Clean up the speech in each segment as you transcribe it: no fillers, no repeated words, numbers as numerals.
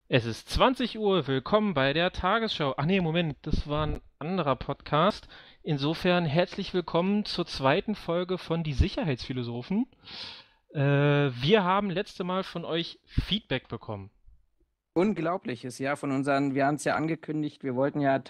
Es ist 20 Uhr, willkommen bei der Tagesschau. Ach nee, Moment, das war ein anderer Podcast. Insofern herzlich willkommen zur zweiten Folge von Die Sicherheitsphilosophen. Wir haben letzte Mal von euch Feedback bekommen. Unglaubliches, ja, wir haben es ja angekündigt, wir wollten ja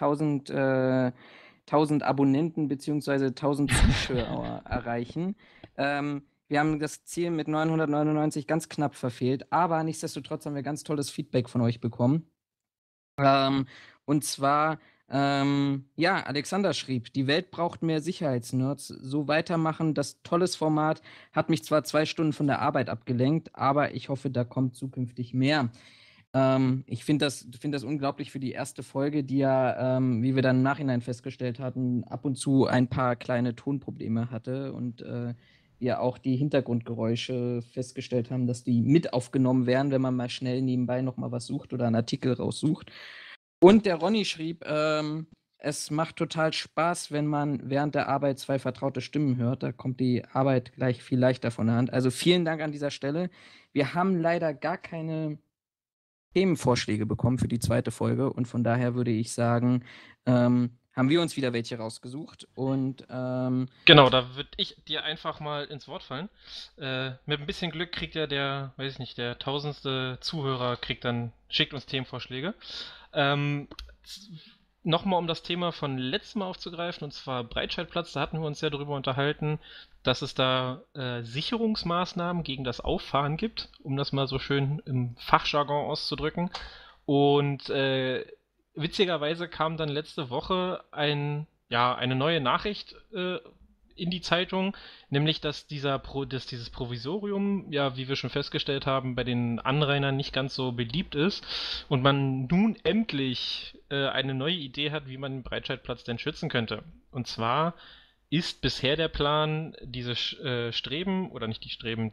1000 Abonnenten bzw. 1000 Zuschauer erreichen. Wir haben das Ziel mit 999 ganz knapp verfehlt, aber nichtsdestotrotz haben wir ganz tolles Feedback von euch bekommen. Und zwar, ja, Alexander schrieb, die Welt braucht mehr Sicherheitsnerds. So weitermachen, das tolles Format hat mich zwar 2 Stunden von der Arbeit abgelenkt, aber ich hoffe, da kommt zukünftig mehr. Ich find das unglaublich für die erste Folge, die ja, wie wir dann im Nachhinein festgestellt hatten, ab und zu ein paar kleine Tonprobleme hatte und wir auch die Hintergrundgeräusche festgestellt haben, dass die mit aufgenommen werden, wenn man mal schnell nebenbei noch mal was sucht oder einen Artikel raussucht. Und der Ronny schrieb, es macht total Spaß, wenn man während der Arbeit zwei vertraute Stimmen hört. Da kommt die Arbeit gleich viel leichter von der Hand. Also vielen Dank an dieser Stelle. Wir haben leider gar keine Themenvorschläge bekommen für die zweite Folge und von daher würde ich sagen, haben wir uns wieder welche rausgesucht und Genau, da würde ich dir einfach mal ins Wort fallen. Mit ein bisschen Glück kriegt ja der, weiß ich nicht, der tausendste Zuhörer schickt uns Themenvorschläge. Ähm, Nochmal, um das Thema von letztem Mal aufzugreifen, und zwar Breitscheidplatz, da hatten wir uns ja darüber unterhalten, dass es da Sicherungsmaßnahmen gegen das Auffahren gibt, um das mal so schön im Fachjargon auszudrücken. Und witzigerweise kam dann letzte Woche eine neue Nachricht in die Zeitung, nämlich dass dieses Provisorium, ja, wie wir schon festgestellt haben, bei den Anrainern nicht ganz so beliebt ist und man nun endlich eine neue Idee hat, wie man den Breitscheidplatz denn schützen könnte. Und zwar ist bisher der Plan, Streben, oder nicht die Streben,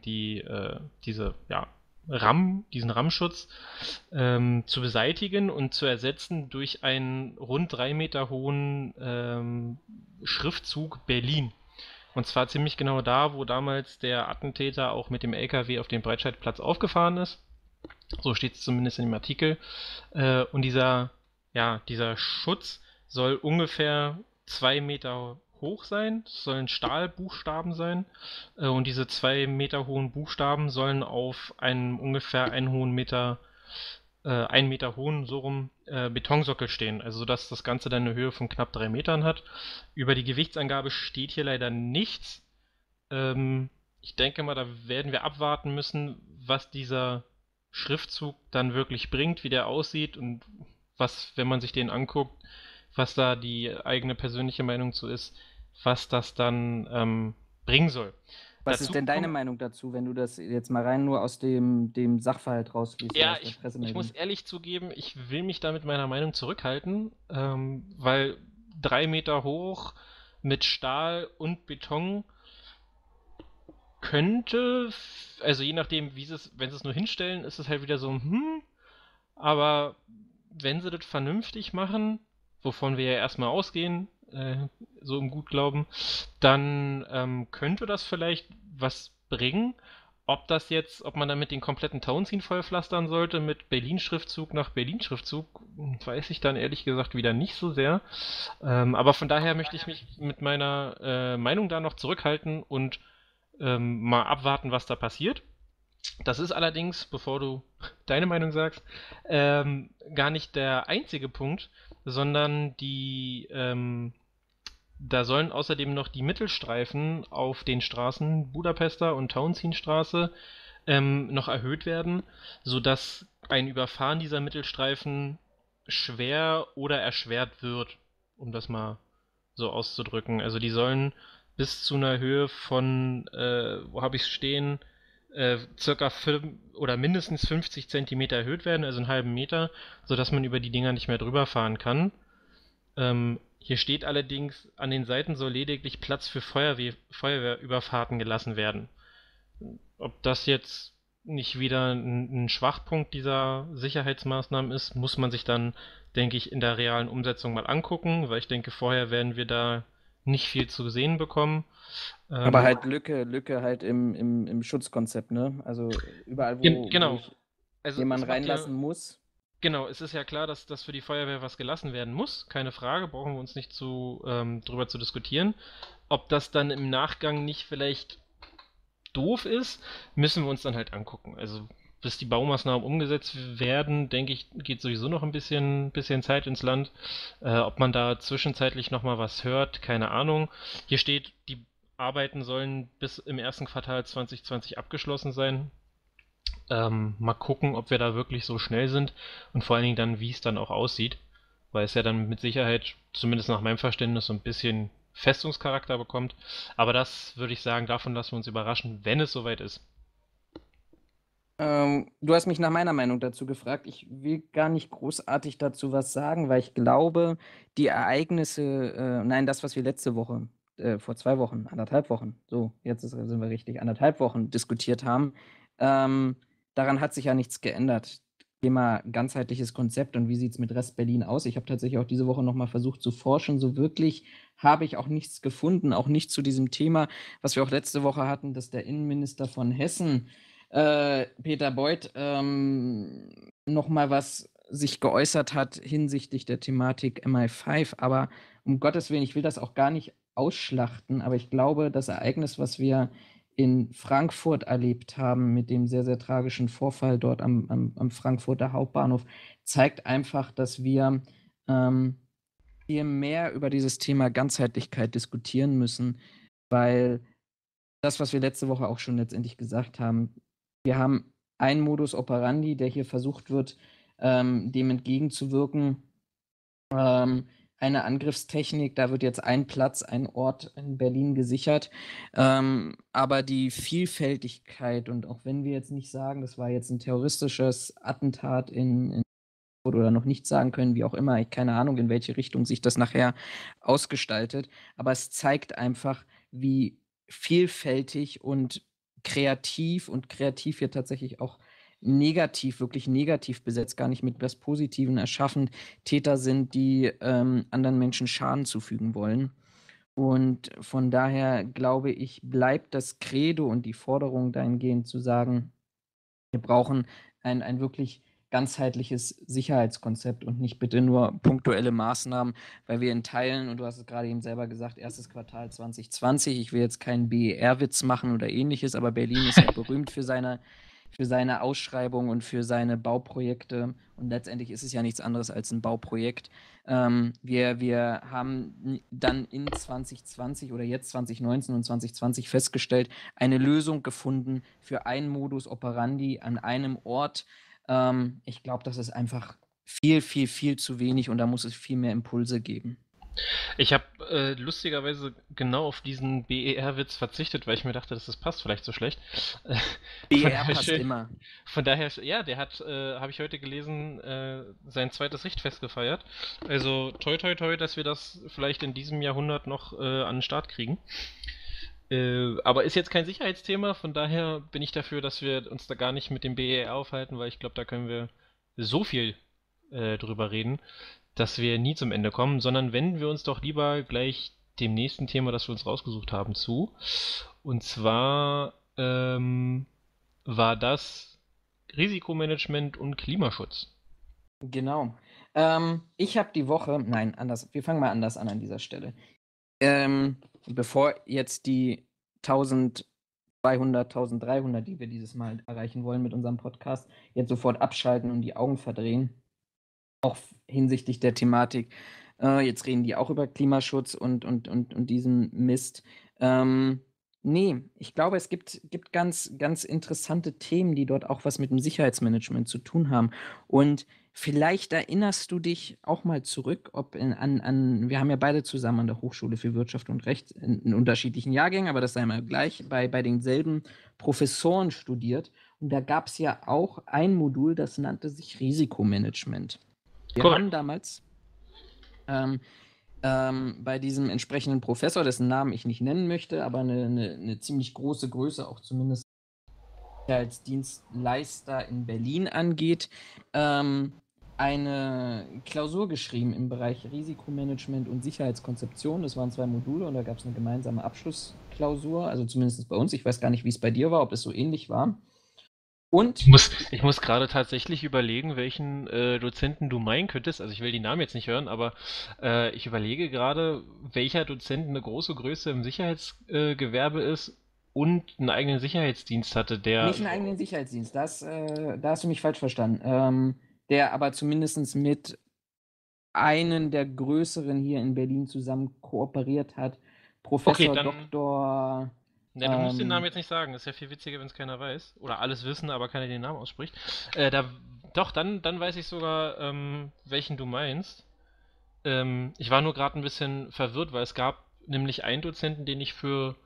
diesen Rammschutz zu beseitigen und zu ersetzen durch einen rund 3 Meter hohen Schriftzug Berlin. Und zwar ziemlich genau da, wo damals der Attentäter auch mit dem LKW auf den Breitscheidplatz aufgefahren ist. So steht es zumindest in dem Artikel. Und dieser Schutz soll ungefähr 2 Meter hoch sein. Es sollen Stahlbuchstaben sein. Und diese 2 Meter hohen Buchstaben sollen auf einem ungefähr einen Meter hohen, so rum, Betonsockel stehen. Also sodass das Ganze dann eine Höhe von knapp 3 Metern hat. Über die Gewichtsangabe steht hier leider nichts. Ich denke mal, da werden wir abwarten müssen, was dieser Schriftzug dann wirklich bringt, wie der aussieht und was, wenn man sich den anguckt, was da die eigene persönliche Meinung zu ist, was das dann bringen soll. was ist Dazu denn deine kommt, Meinung dazu, wenn du das jetzt mal rein nur aus dem Sachverhalt rausliest oder ja, aus der ich muss Pressemeldung? ehrlich zugeben, ich will mich da mit meiner Meinung zurückhalten, weil 3 Meter hoch mit Stahl und Beton könnte, also je nachdem, wenn sie es nur hinstellen, ist es halt wieder so, aber wenn sie das vernünftig machen, wovon wir ja erstmal ausgehen, so im Gutglauben, dann könnte das vielleicht was bringen. Ob man damit den kompletten Townsend vollpflastern sollte mit Berlin-Schriftzug nach Berlin-Schriftzug, weiß ich dann ehrlich gesagt wieder nicht so sehr. Aber von daher möchte ich mich mit meiner Meinung da noch zurückhalten und mal abwarten, was da passiert. Das ist allerdings, bevor du deine Meinung sagst, gar nicht der einzige Punkt, sondern da sollen außerdem noch die Mittelstreifen auf den Straßen Budapester und Tauentzienstraße noch erhöht werden, sodass ein Überfahren dieser Mittelstreifen schwer oder erschwert wird, um das mal so auszudrücken. Also die sollen bis zu einer Höhe von, wo habe ich es stehen, circa 5 oder mindestens 50 Zentimeter erhöht werden, also einen halben Meter, sodass man über die Dinger nicht mehr drüber fahren kann. Hier steht allerdings, an den Seiten soll lediglich Platz für Feuerwehrüberfahrten gelassen werden. Ob das jetzt nicht wieder ein Schwachpunkt dieser Sicherheitsmaßnahmen ist, muss man sich dann, denke ich, in der realen Umsetzung mal angucken, weil ich denke, vorher werden wir da nicht viel zu sehen bekommen. Aber Ähm, halt Lücke halt im Schutzkonzept, ne? Also überall, wo genau. ich Also es jemanden macht ja reinlassen muss. Genau, es ist ja klar, dass für die Feuerwehr was gelassen werden muss. Keine Frage, brauchen wir uns nicht drüber zu diskutieren. Ob das dann im Nachgang nicht vielleicht doof ist, müssen wir uns dann halt angucken. Also bis die Baumaßnahmen umgesetzt werden, denke ich, geht sowieso noch ein bisschen Zeit ins Land. Ob man da zwischenzeitlich nochmal was hört, keine Ahnung. Hier steht, die Arbeiten sollen bis im ersten Quartal 2020 abgeschlossen sein. Mal gucken, ob wir da wirklich so schnell sind und vor allen Dingen dann, wie es dann auch aussieht, weil es ja dann mit Sicherheit, zumindest nach meinem Verständnis, so ein bisschen Festungscharakter bekommt. Aber das würde ich sagen, davon lassen wir uns überraschen, wenn es soweit ist. Du hast mich nach meiner Meinung dazu gefragt. Ich will gar nicht großartig dazu was sagen, weil ich glaube, die Ereignisse, nein, das, was wir letzte Woche, vor 2 Wochen, 1,5 Wochen, so, sind wir richtig, 1,5 Wochen diskutiert haben, ähm, daran hat sich ja nichts geändert. Thema ganzheitliches Konzept und wie sieht es mit Rest-Berlin aus? Ich habe tatsächlich auch diese Woche nochmal versucht zu forschen. So wirklich habe ich auch nichts gefunden, auch nicht zu diesem Thema, was wir auch letzte Woche hatten, dass der Innenminister von Hessen Peter Beuth noch mal was sich geäußert hat hinsichtlich der Thematik MI5. Aber um Gottes Willen, ich will das auch gar nicht ausschlachten, aber ich glaube, das Ereignis, was wir in Frankfurt erlebt haben, mit dem sehr, sehr tragischen Vorfall dort am Frankfurter Hauptbahnhof, zeigt einfach, dass wir viel mehr über dieses Thema Ganzheitlichkeit diskutieren müssen, weil das, was wir letzte Woche auch schon letztendlich gesagt haben, wir haben einen Modus operandi, der hier versucht wird, dem entgegenzuwirken. Eine Angriffstechnik, da wird jetzt ein Platz, ein Ort in Berlin gesichert. Aber die Vielfältigkeit und auch wenn wir jetzt nicht sagen, das war jetzt ein terroristisches Attentat in oder noch nicht sagen können, wie auch immer, ich keine Ahnung, in welche Richtung sich das nachher ausgestaltet, aber es zeigt einfach, wie vielfältig und kreativ hier tatsächlich auch negativ, wirklich negativ besetzt, gar nicht mit was Positivem erschaffen, Täter sind, die anderen Menschen Schaden zufügen wollen. Und von daher glaube ich, bleibt das Credo und die Forderung dahingehend zu sagen, wir brauchen ein wirklich ganzheitliches Sicherheitskonzept und nicht bitte nur punktuelle Maßnahmen, weil wir in Teilen, und du hast es gerade eben selber gesagt, erstes Quartal 2020, ich will jetzt keinen BER-Witz machen oder ähnliches, aber Berlin ist ja berühmt für seine Ausschreibung und für seine Bauprojekte. Und letztendlich ist es ja nichts anderes als ein Bauprojekt. Wir haben dann in 2020 oder jetzt 2019 und 2020 festgestellt, eine Lösung gefunden für einen Modus operandi an einem Ort. Ich glaube, das ist einfach viel, viel, viel zu wenig und da muss es viel mehr Impulse geben. Ich habe lustigerweise genau auf diesen BER-Witz verzichtet, weil ich mir dachte, dass das passt vielleicht so schlecht. Von BR daher passt schön. immer. Von daher, ja, der hat, habe ich heute gelesen, sein zweites Richtfest gefeiert. Also toi toi toi, dass wir das vielleicht in diesem Jahrhundert noch an den Start kriegen. Aber ist jetzt kein Sicherheitsthema, von daher bin ich dafür, dass wir uns da gar nicht mit dem BER aufhalten, weil ich glaube, da können wir so viel drüber reden, dass wir nie zum Ende kommen, sondern wenden wir uns doch lieber gleich dem nächsten Thema, das wir uns rausgesucht haben, zu. Und zwar war das Risikomanagement und Klimaschutz. Genau. Ich habe die Woche, nein, anders, wir fangen mal anders an dieser Stelle. Bevor jetzt die 1200, 1300, die wir dieses Mal erreichen wollen mit unserem Podcast, jetzt sofort abschalten und die Augen verdrehen, auch hinsichtlich der Thematik. Jetzt reden die auch über Klimaschutz und diesen Mist. Nee, ich glaube, es gibt ganz, ganz interessante Themen, die dort auch was mit dem Sicherheitsmanagement zu tun haben. Und vielleicht erinnerst du dich auch mal zurück, wir haben ja beide zusammen an der Hochschule für Wirtschaft und Recht in unterschiedlichen Jahrgängen, aber das sei mal gleich, bei denselben Professoren studiert. Und da gab es ja auch ein Modul, das nannte sich Risikomanagement. Wir Korrekt. haben damals bei diesem entsprechenden Professor, dessen Namen ich nicht nennen möchte, aber eine ziemlich große Größe, auch zumindest als Dienstleister in Berlin angeht, eine Klausur geschrieben im Bereich Risikomanagement und Sicherheitskonzeption. Das waren 2 Module und da gab es eine gemeinsame Abschlussklausur, also zumindest bei uns. Ich weiß gar nicht, wie es bei dir war, ob es so ähnlich war. Und Ich muss gerade tatsächlich überlegen, welchen Dozenten du meinen könntest. Also ich will die Namen jetzt nicht hören, aber ich überlege gerade, welcher Dozent eine große Größe im Sicherheitsgewerbe ist und einen eigenen Sicherheitsdienst hatte, der nicht einen so. eigenen Sicherheitsdienst, da hast du mich falsch verstanden. Der aber zumindest mit einen der größeren hier in Berlin zusammen kooperiert hat. Okay, Professor dann. Doktor. Ne, du musst den Namen Ähm, jetzt nicht sagen. Das ist ja viel witziger, wenn es keiner weiß. Oder alles wissen, aber keiner den Namen ausspricht. Doch, dann weiß ich sogar, welchen du meinst. Ich war nur gerade ein bisschen verwirrt, weil es gab nämlich einen Dozenten, den ich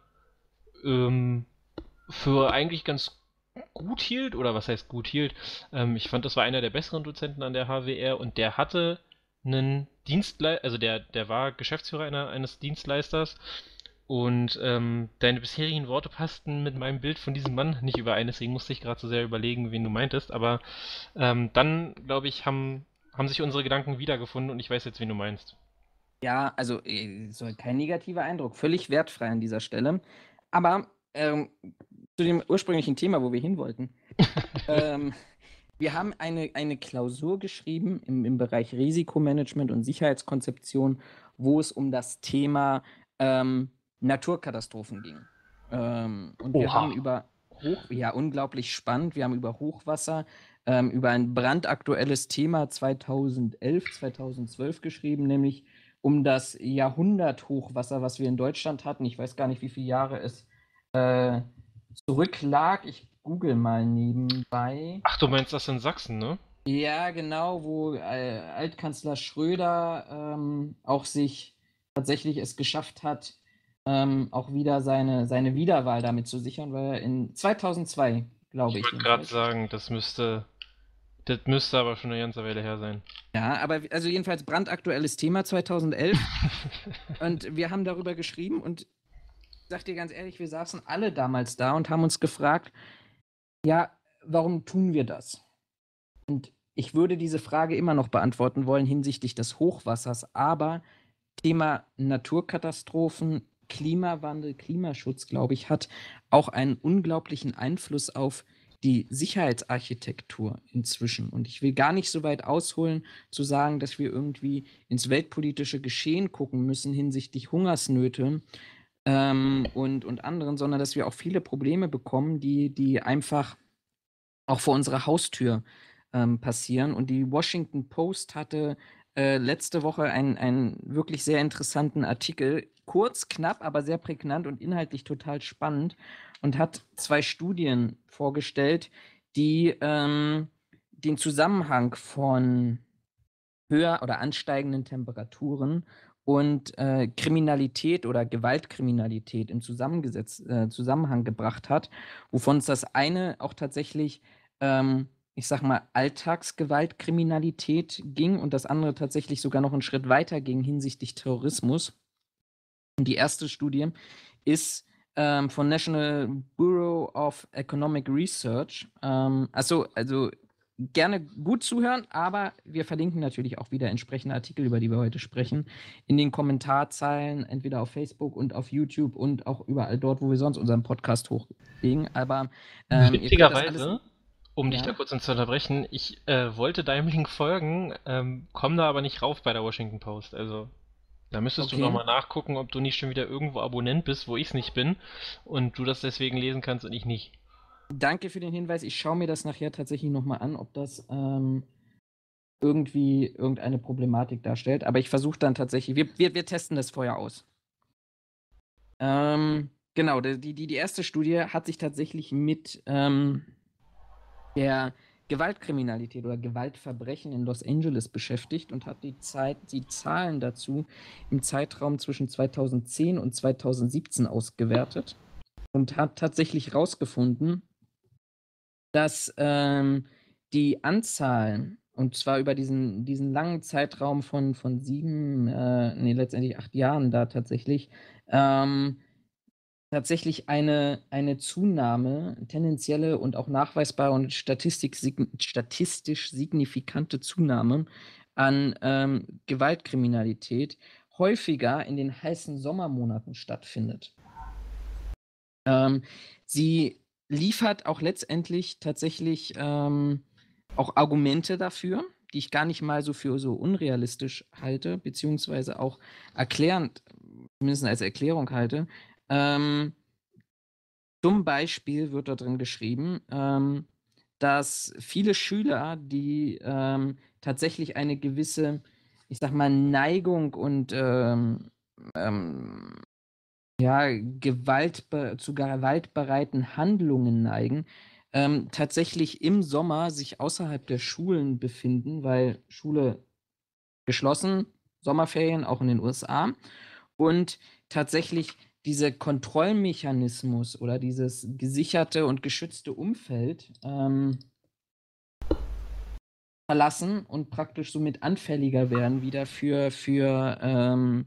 ähm, für eigentlich ganz gut hielt, oder was heißt gut hielt? Ich fand, das war einer der besseren Dozenten an der HWR und der hatte einen Dienstleister, also der war Geschäftsführer eines Dienstleisters und deine bisherigen Worte passten mit meinem Bild von diesem Mann nicht überein, deswegen musste ich gerade so sehr überlegen, wen du meintest, aber dann, glaube ich, haben sich unsere Gedanken wiedergefunden und ich weiß jetzt, wen du meinst. ja, also soll kein negativer Eindruck, völlig wertfrei an dieser Stelle. Aber zu dem ursprünglichen Thema, wo wir hin wollten. Ähm, Wir haben eine Klausur geschrieben im Bereich Risikomanagement und Sicherheitskonzeption, wo es um das Thema Naturkatastrophen ging. Und wir Oha. haben ja, unglaublich spannend, wir haben über Hochwasser, über ein brandaktuelles Thema 2011, 2012 geschrieben, nämlich um das Jahrhunderthochwasser, was wir in Deutschland hatten. Ich weiß gar nicht, wie viele Jahre es äh, zurücklag. Ich google mal nebenbei. Ach, du meinst das in Sachsen, ne? Ja, genau, wo Altkanzler Schröder auch sich tatsächlich es geschafft hat, auch wieder seine Wiederwahl damit zu sichern, weil er in 2002, glaube Ich ich wollte gerade jedenfalls. sagen, das müsste aber schon eine ganze Weile her sein. Ja, aber also jedenfalls brandaktuelles Thema 2011 und wir haben darüber geschrieben und ich sag dir ganz ehrlich, wir saßen alle damals da und haben uns gefragt, ja, warum tun wir das? Und ich würde diese Frage immer noch beantworten wollen hinsichtlich des Hochwassers, aber Thema Naturkatastrophen, Klimawandel, Klimaschutz, glaube ich, hat auch einen unglaublichen Einfluss auf die Sicherheitsarchitektur inzwischen. Und ich will gar nicht so weit ausholen, zu sagen, dass wir irgendwie ins weltpolitische Geschehen gucken müssen hinsichtlich Hungersnöte und anderen, sondern dass wir auch viele Probleme bekommen, die einfach auch vor unserer Haustür passieren. Und die Washington Post hatte letzte Woche einen wirklich sehr interessanten Artikel, kurz, knapp, aber sehr prägnant und inhaltlich total spannend und hat zwei Studien vorgestellt, die den Zusammenhang von höher oder ansteigenden Temperaturen und Kriminalität oder Gewaltkriminalität im Zusammenhang gebracht hat, wovon es das eine auch tatsächlich, ich sag mal, Alltagsgewaltkriminalität ging und das andere tatsächlich sogar noch einen Schritt weiter ging hinsichtlich Terrorismus. Und die erste Studie ist von National Bureau of Economic Research. Also gerne gut zuhören, aber wir verlinken natürlich auch wieder entsprechende Artikel, über die wir heute sprechen, in den Kommentarzeilen, entweder auf Facebook und auf YouTube und auch überall dort, wo wir sonst unseren Podcast hochlegen. Aber ihr könnt das alles, Witzigerweise, um dich da ja, kurz zu unterbrechen, ich wollte deinem Link folgen, komm da aber nicht rauf bei der Washington Post. Also, da müsstest du okay. nochmal nachgucken, ob du nicht schon wieder irgendwo Abonnent bist, wo ich es nicht bin und du das deswegen lesen kannst und ich nicht. Danke für den Hinweis. Ich schaue mir das nachher tatsächlich nochmal an, ob das irgendwie irgendeine Problematik darstellt. Aber ich versuche dann tatsächlich, wir testen das vorher aus. Genau, die erste Studie hat sich tatsächlich mit der Gewaltkriminalität oder Gewaltverbrechen in Los Angeles beschäftigt und hat die Zahlen dazu im Zeitraum zwischen 2010 und 2017 ausgewertet und hat tatsächlich herausgefunden, dass die Anzahl, und zwar über diesen langen Zeitraum von 7, nee, letztendlich 8 Jahren da tatsächlich eine Zunahme, tendenzielle und auch nachweisbare und statistisch signifikante Zunahme an Gewaltkriminalität häufiger in den heißen Sommermonaten stattfindet. Ähm, Sie liefert auch letztendlich tatsächlich auch Argumente dafür, die ich gar nicht mal so für so unrealistisch halte, beziehungsweise auch erklärend, zumindest als Erklärung halte. Zum Beispiel wird da drin geschrieben, dass viele Schüler, die tatsächlich eine gewisse, ich sag mal, Neigung und ja, zu gewaltbereiten Handlungen neigen, tatsächlich im Sommer sich außerhalb der Schulen befinden, weil Schule geschlossen, Sommerferien, auch in den USA. Und tatsächlich dieser Kontrollmechanismus oder dieses gesicherte und geschützte Umfeld verlassen und praktisch somit anfälliger werden wieder für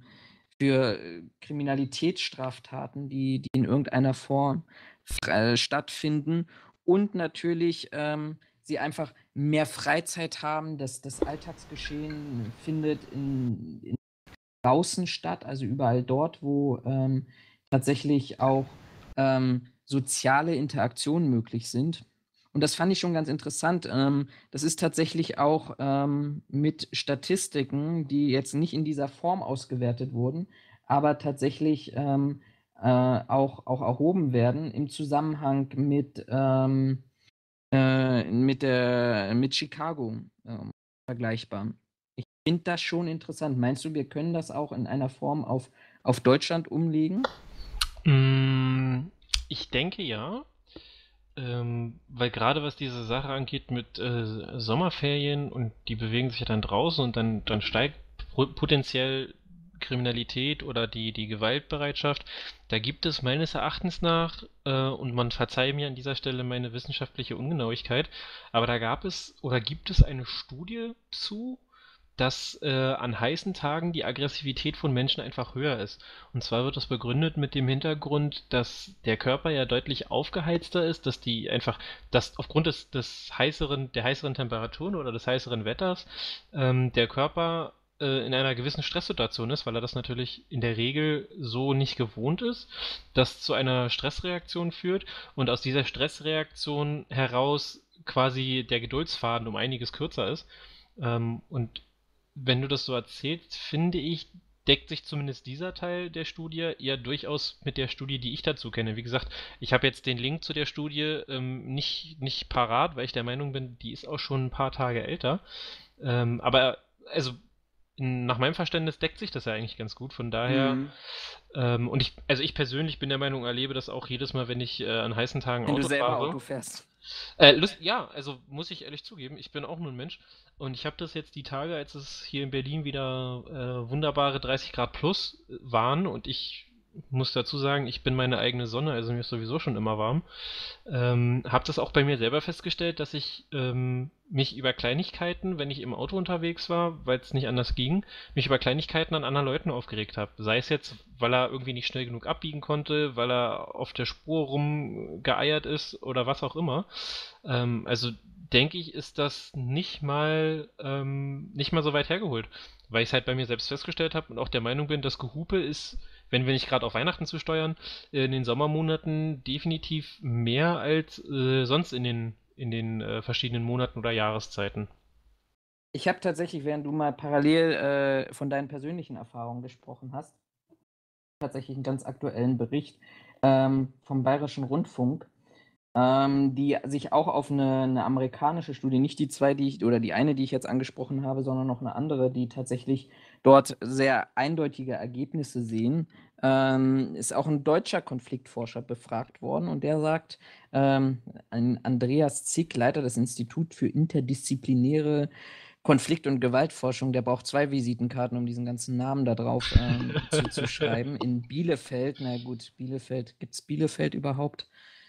Kriminalitätsstraftaten, die in irgendeiner Form stattfinden. Und natürlich sie einfach mehr Freizeit haben, das Alltagsgeschehen findet in draußen statt, also überall dort, wo tatsächlich auch soziale Interaktionen möglich sind. Und das fand ich schon ganz interessant. Das ist tatsächlich auch mit Statistiken, die jetzt nicht in dieser Form ausgewertet wurden, aber tatsächlich auch erhoben werden im Zusammenhang mit Chicago vergleichbar. Ich finde das schon interessant. Meinst du, wir können das auch in einer Form auf Deutschland umlegen? Ich denke ja. Weil gerade was diese Sache angeht mit Sommerferien und die bewegen sich ja dann draußen und dann steigt potenziell Kriminalität oder die Gewaltbereitschaft. Da gibt es meines Erachtens nach, und man verzeihe mir an dieser Stelle meine wissenschaftliche Ungenauigkeit, aber da gab es oder gibt es eine Studie zu, dass an heißen Tagen die Aggressivität von Menschen einfach höher ist. Und zwar wird das begründet mit dem Hintergrund, dass der Körper ja deutlich aufgeheizter ist, dass die einfach, dass aufgrund der heißeren Temperaturen oder des heißeren Wetters der Körper in einer gewissen Stresssituation ist, weil er das natürlich in der Regel so nicht gewohnt ist, das zu einer Stressreaktion führt und aus dieser Stressreaktion heraus quasi der Geduldsfaden um einiges kürzer ist. Und wenn du das so erzählst, finde ich, deckt sich zumindest dieser Teil der Studie ja durchaus mit der Studie, die ich dazu kenne. Wie gesagt, ich habe jetzt den Link zu der Studie nicht parat, weil ich der Meinung bin, die ist auch schon ein paar Tage älter. Aber also nach meinem Verständnis deckt sich das ja eigentlich ganz gut. Von daher, und ich persönlich bin der Meinung, erlebe das auch jedes Mal, wenn ich an heißen Tagen Wenn du Auto selber fahre. Auto fährst. Ja, also muss ich ehrlich zugeben, ich bin auch nur ein Mensch und ich habe das jetzt die Tage, als es hier in Berlin wieder wunderbare 30 Grad plus waren und ich muss dazu sagen, ich bin meine eigene Sonne, also mir ist sowieso schon immer warm, habe das auch bei mir selber festgestellt, dass ich mich über Kleinigkeiten, wenn ich im Auto unterwegs war, weil es nicht anders ging, mich über Kleinigkeiten an anderen Leuten aufgeregt habe. Sei es jetzt, weil er irgendwie nicht schnell genug abbiegen konnte, weil er auf der Spur rumgeeiert ist oder was auch immer. Also denke ich, ist das nicht mal so weit hergeholt, weil ich es halt bei mir selbst festgestellt habe und auch der Meinung bin, das Gehupe ist, wenn wir nicht gerade auf Weihnachten zu steuern, in den Sommermonaten definitiv mehr als sonst in den verschiedenen Monaten oder Jahreszeiten. Ich habe tatsächlich, während du mal parallel von deinen persönlichen Erfahrungen gesprochen hast, tatsächlich einen ganz aktuellen Bericht vom Bayerischen Rundfunk, die sich auch auf eine amerikanische Studie, nicht die zwei, oder die eine, die ich jetzt angesprochen habe, sondern noch eine andere, die tatsächlich dort sehr eindeutige Ergebnisse sehen, ist auch ein deutscher Konfliktforscher befragt worden und der sagt, ein Andreas Zick, Leiter des Instituts für interdisziplinäre Konflikt- und Gewaltforschung, der braucht 2 Visitenkarten, um diesen ganzen Namen da drauf zu schreiben. In Bielefeld, na gut, gibt es Bielefeld überhaupt?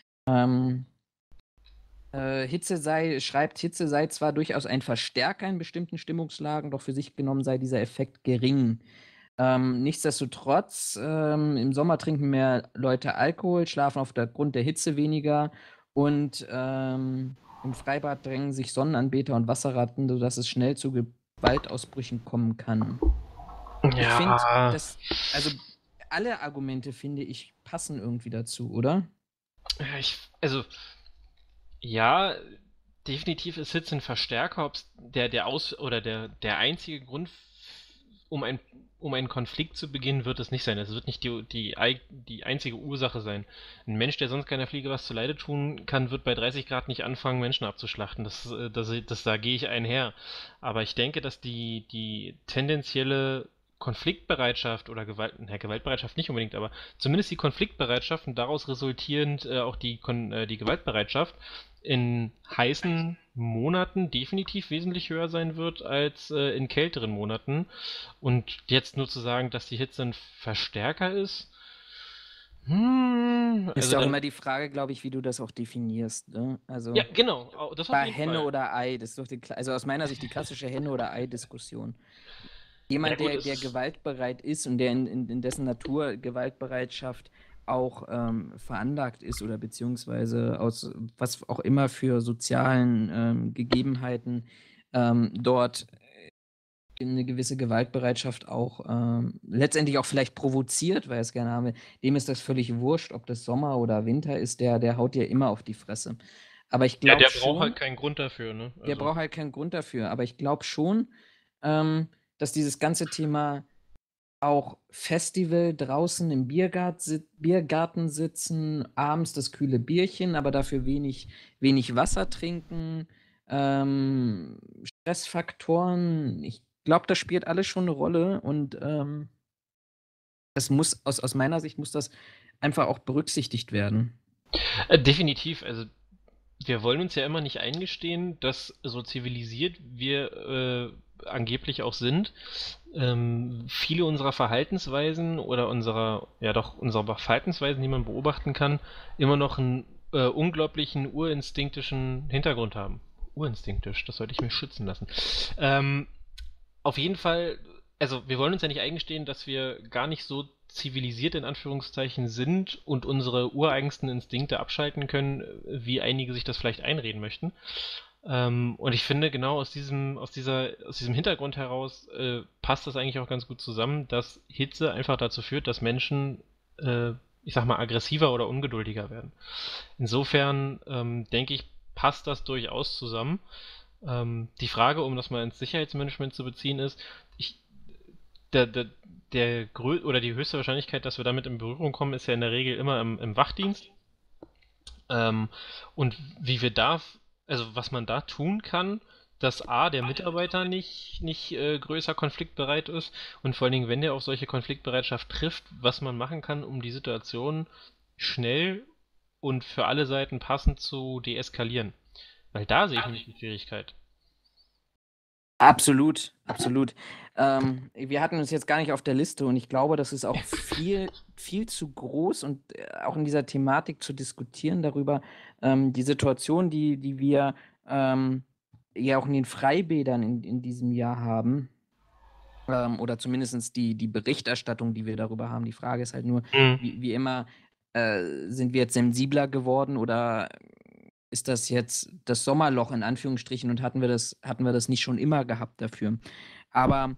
Hitze sei zwar durchaus ein Verstärker in bestimmten Stimmungslagen, doch für sich genommen sei dieser Effekt gering. Nichtsdestotrotz, im Sommer trinken mehr Leute Alkohol, schlafen aufgrund der Hitze weniger und im Freibad drängen sich Sonnenanbeter und Wasserratten, sodass es schnell zu Gewaltausbrüchen kommen kann. Ich finde, Ja, also alle Argumente, finde ich, passen irgendwie dazu, oder? Also, ja, definitiv ist Hitze ein Verstärker, ob's der Aus oder der einzige Grund, um ein um einen Konflikt zu beginnen, wird es nicht sein. Es wird nicht die einzige Ursache sein. Ein Mensch, der sonst keiner Fliege was zuleide tun kann, wird bei 30 Grad nicht anfangen, Menschen abzuschlachten. Da gehe ich einher. Aber ich denke, dass die tendenzielle Konfliktbereitschaft oder Gewaltbereitschaft nicht unbedingt, aber zumindest die Konfliktbereitschaft und daraus resultierend auch die Gewaltbereitschaft in heißen Monaten definitiv wesentlich höher sein wird als in kälteren Monaten. Und jetzt nur zu sagen, dass die Hitze ein Verstärker ist, Ist also auch dann, immer die Frage, glaube ich, wie du das auch definierst. Ne? ja, Also genau, das auf bei jeden Henne Fall. oder Ei, das ist doch also aus meiner Sicht die klassische Henne- oder Ei-Diskussion. Ja Jemand, gut, der gewaltbereit ist und der in dessen Natur Gewaltbereitschaft auch veranlagt ist oder beziehungsweise aus was auch immer für sozialen Gegebenheiten dort eine gewisse Gewaltbereitschaft auch letztendlich auch vielleicht provoziert, weil er es gerne haben will, dem ist das völlig wurscht, ob das Sommer oder Winter ist, der haut dir immer auf die Fresse. Aber ich ja, glaube der braucht schon, halt keinen Grund dafür, ne? der Also, braucht halt keinen Grund dafür, aber ich glaube schon, dass dieses ganze Thema auch Festival draußen im Biergarten sitzen, abends das kühle Bierchen, aber dafür wenig Wasser trinken, Stressfaktoren. Ich glaube, das spielt alles schon eine Rolle und das muss aus meiner Sicht muss das einfach auch berücksichtigt werden. definitiv, also wir wollen uns ja immer nicht eingestehen, dass so zivilisiert wir angeblich auch sind, viele unserer Verhaltensweisen oder unserer Verhaltensweisen, die man beobachten kann, immer noch einen unglaublichen urinstinktischen Hintergrund haben. Urinstinktisch, das sollte ich mir schützen lassen. Ähm, auf jeden Fall, also wir wollen uns ja nicht eingestehen, dass wir gar nicht so zivilisiert in Anführungszeichen sind und unsere ureigensten Instinkte abschalten können, wie einige sich das vielleicht einreden möchten. Und ich finde, genau aus diesem Hintergrund heraus passt das eigentlich auch ganz gut zusammen, dass Hitze einfach dazu führt, dass Menschen, ich sag mal, aggressiver oder ungeduldiger werden. Insofern denke ich, passt das durchaus zusammen. Die Frage, um das mal ins Sicherheitsmanagement zu beziehen, ist, ich, der, der, oder die höchste Wahrscheinlichkeit, dass wir damit in Berührung kommen, ist ja in der Regel immer im Wachdienst. Ähm, und wie wir da, also was man da tun kann, dass A, der Mitarbeiter nicht größer konfliktbereit ist und vor allen Dingen, wenn der auf solche Konfliktbereitschaft trifft, was man machen kann, um die Situation schnell und für alle Seiten passend zu deeskalieren. Weil da sehe ich nämlich die Schwierigkeit. Absolut, absolut. Wir hatten uns jetzt gar nicht auf der Liste und ich glaube, das ist auch viel zu groß und auch in dieser Thematik zu diskutieren darüber, die Situation, die wir ja auch in den Freibädern in diesem Jahr haben, oder zumindest die Berichterstattung, die wir darüber haben. Die Frage ist halt nur, Mhm. wie immer, sind wir jetzt sensibler geworden oder ist das jetzt das Sommerloch in Anführungsstrichen und hatten wir das nicht schon immer gehabt dafür? Aber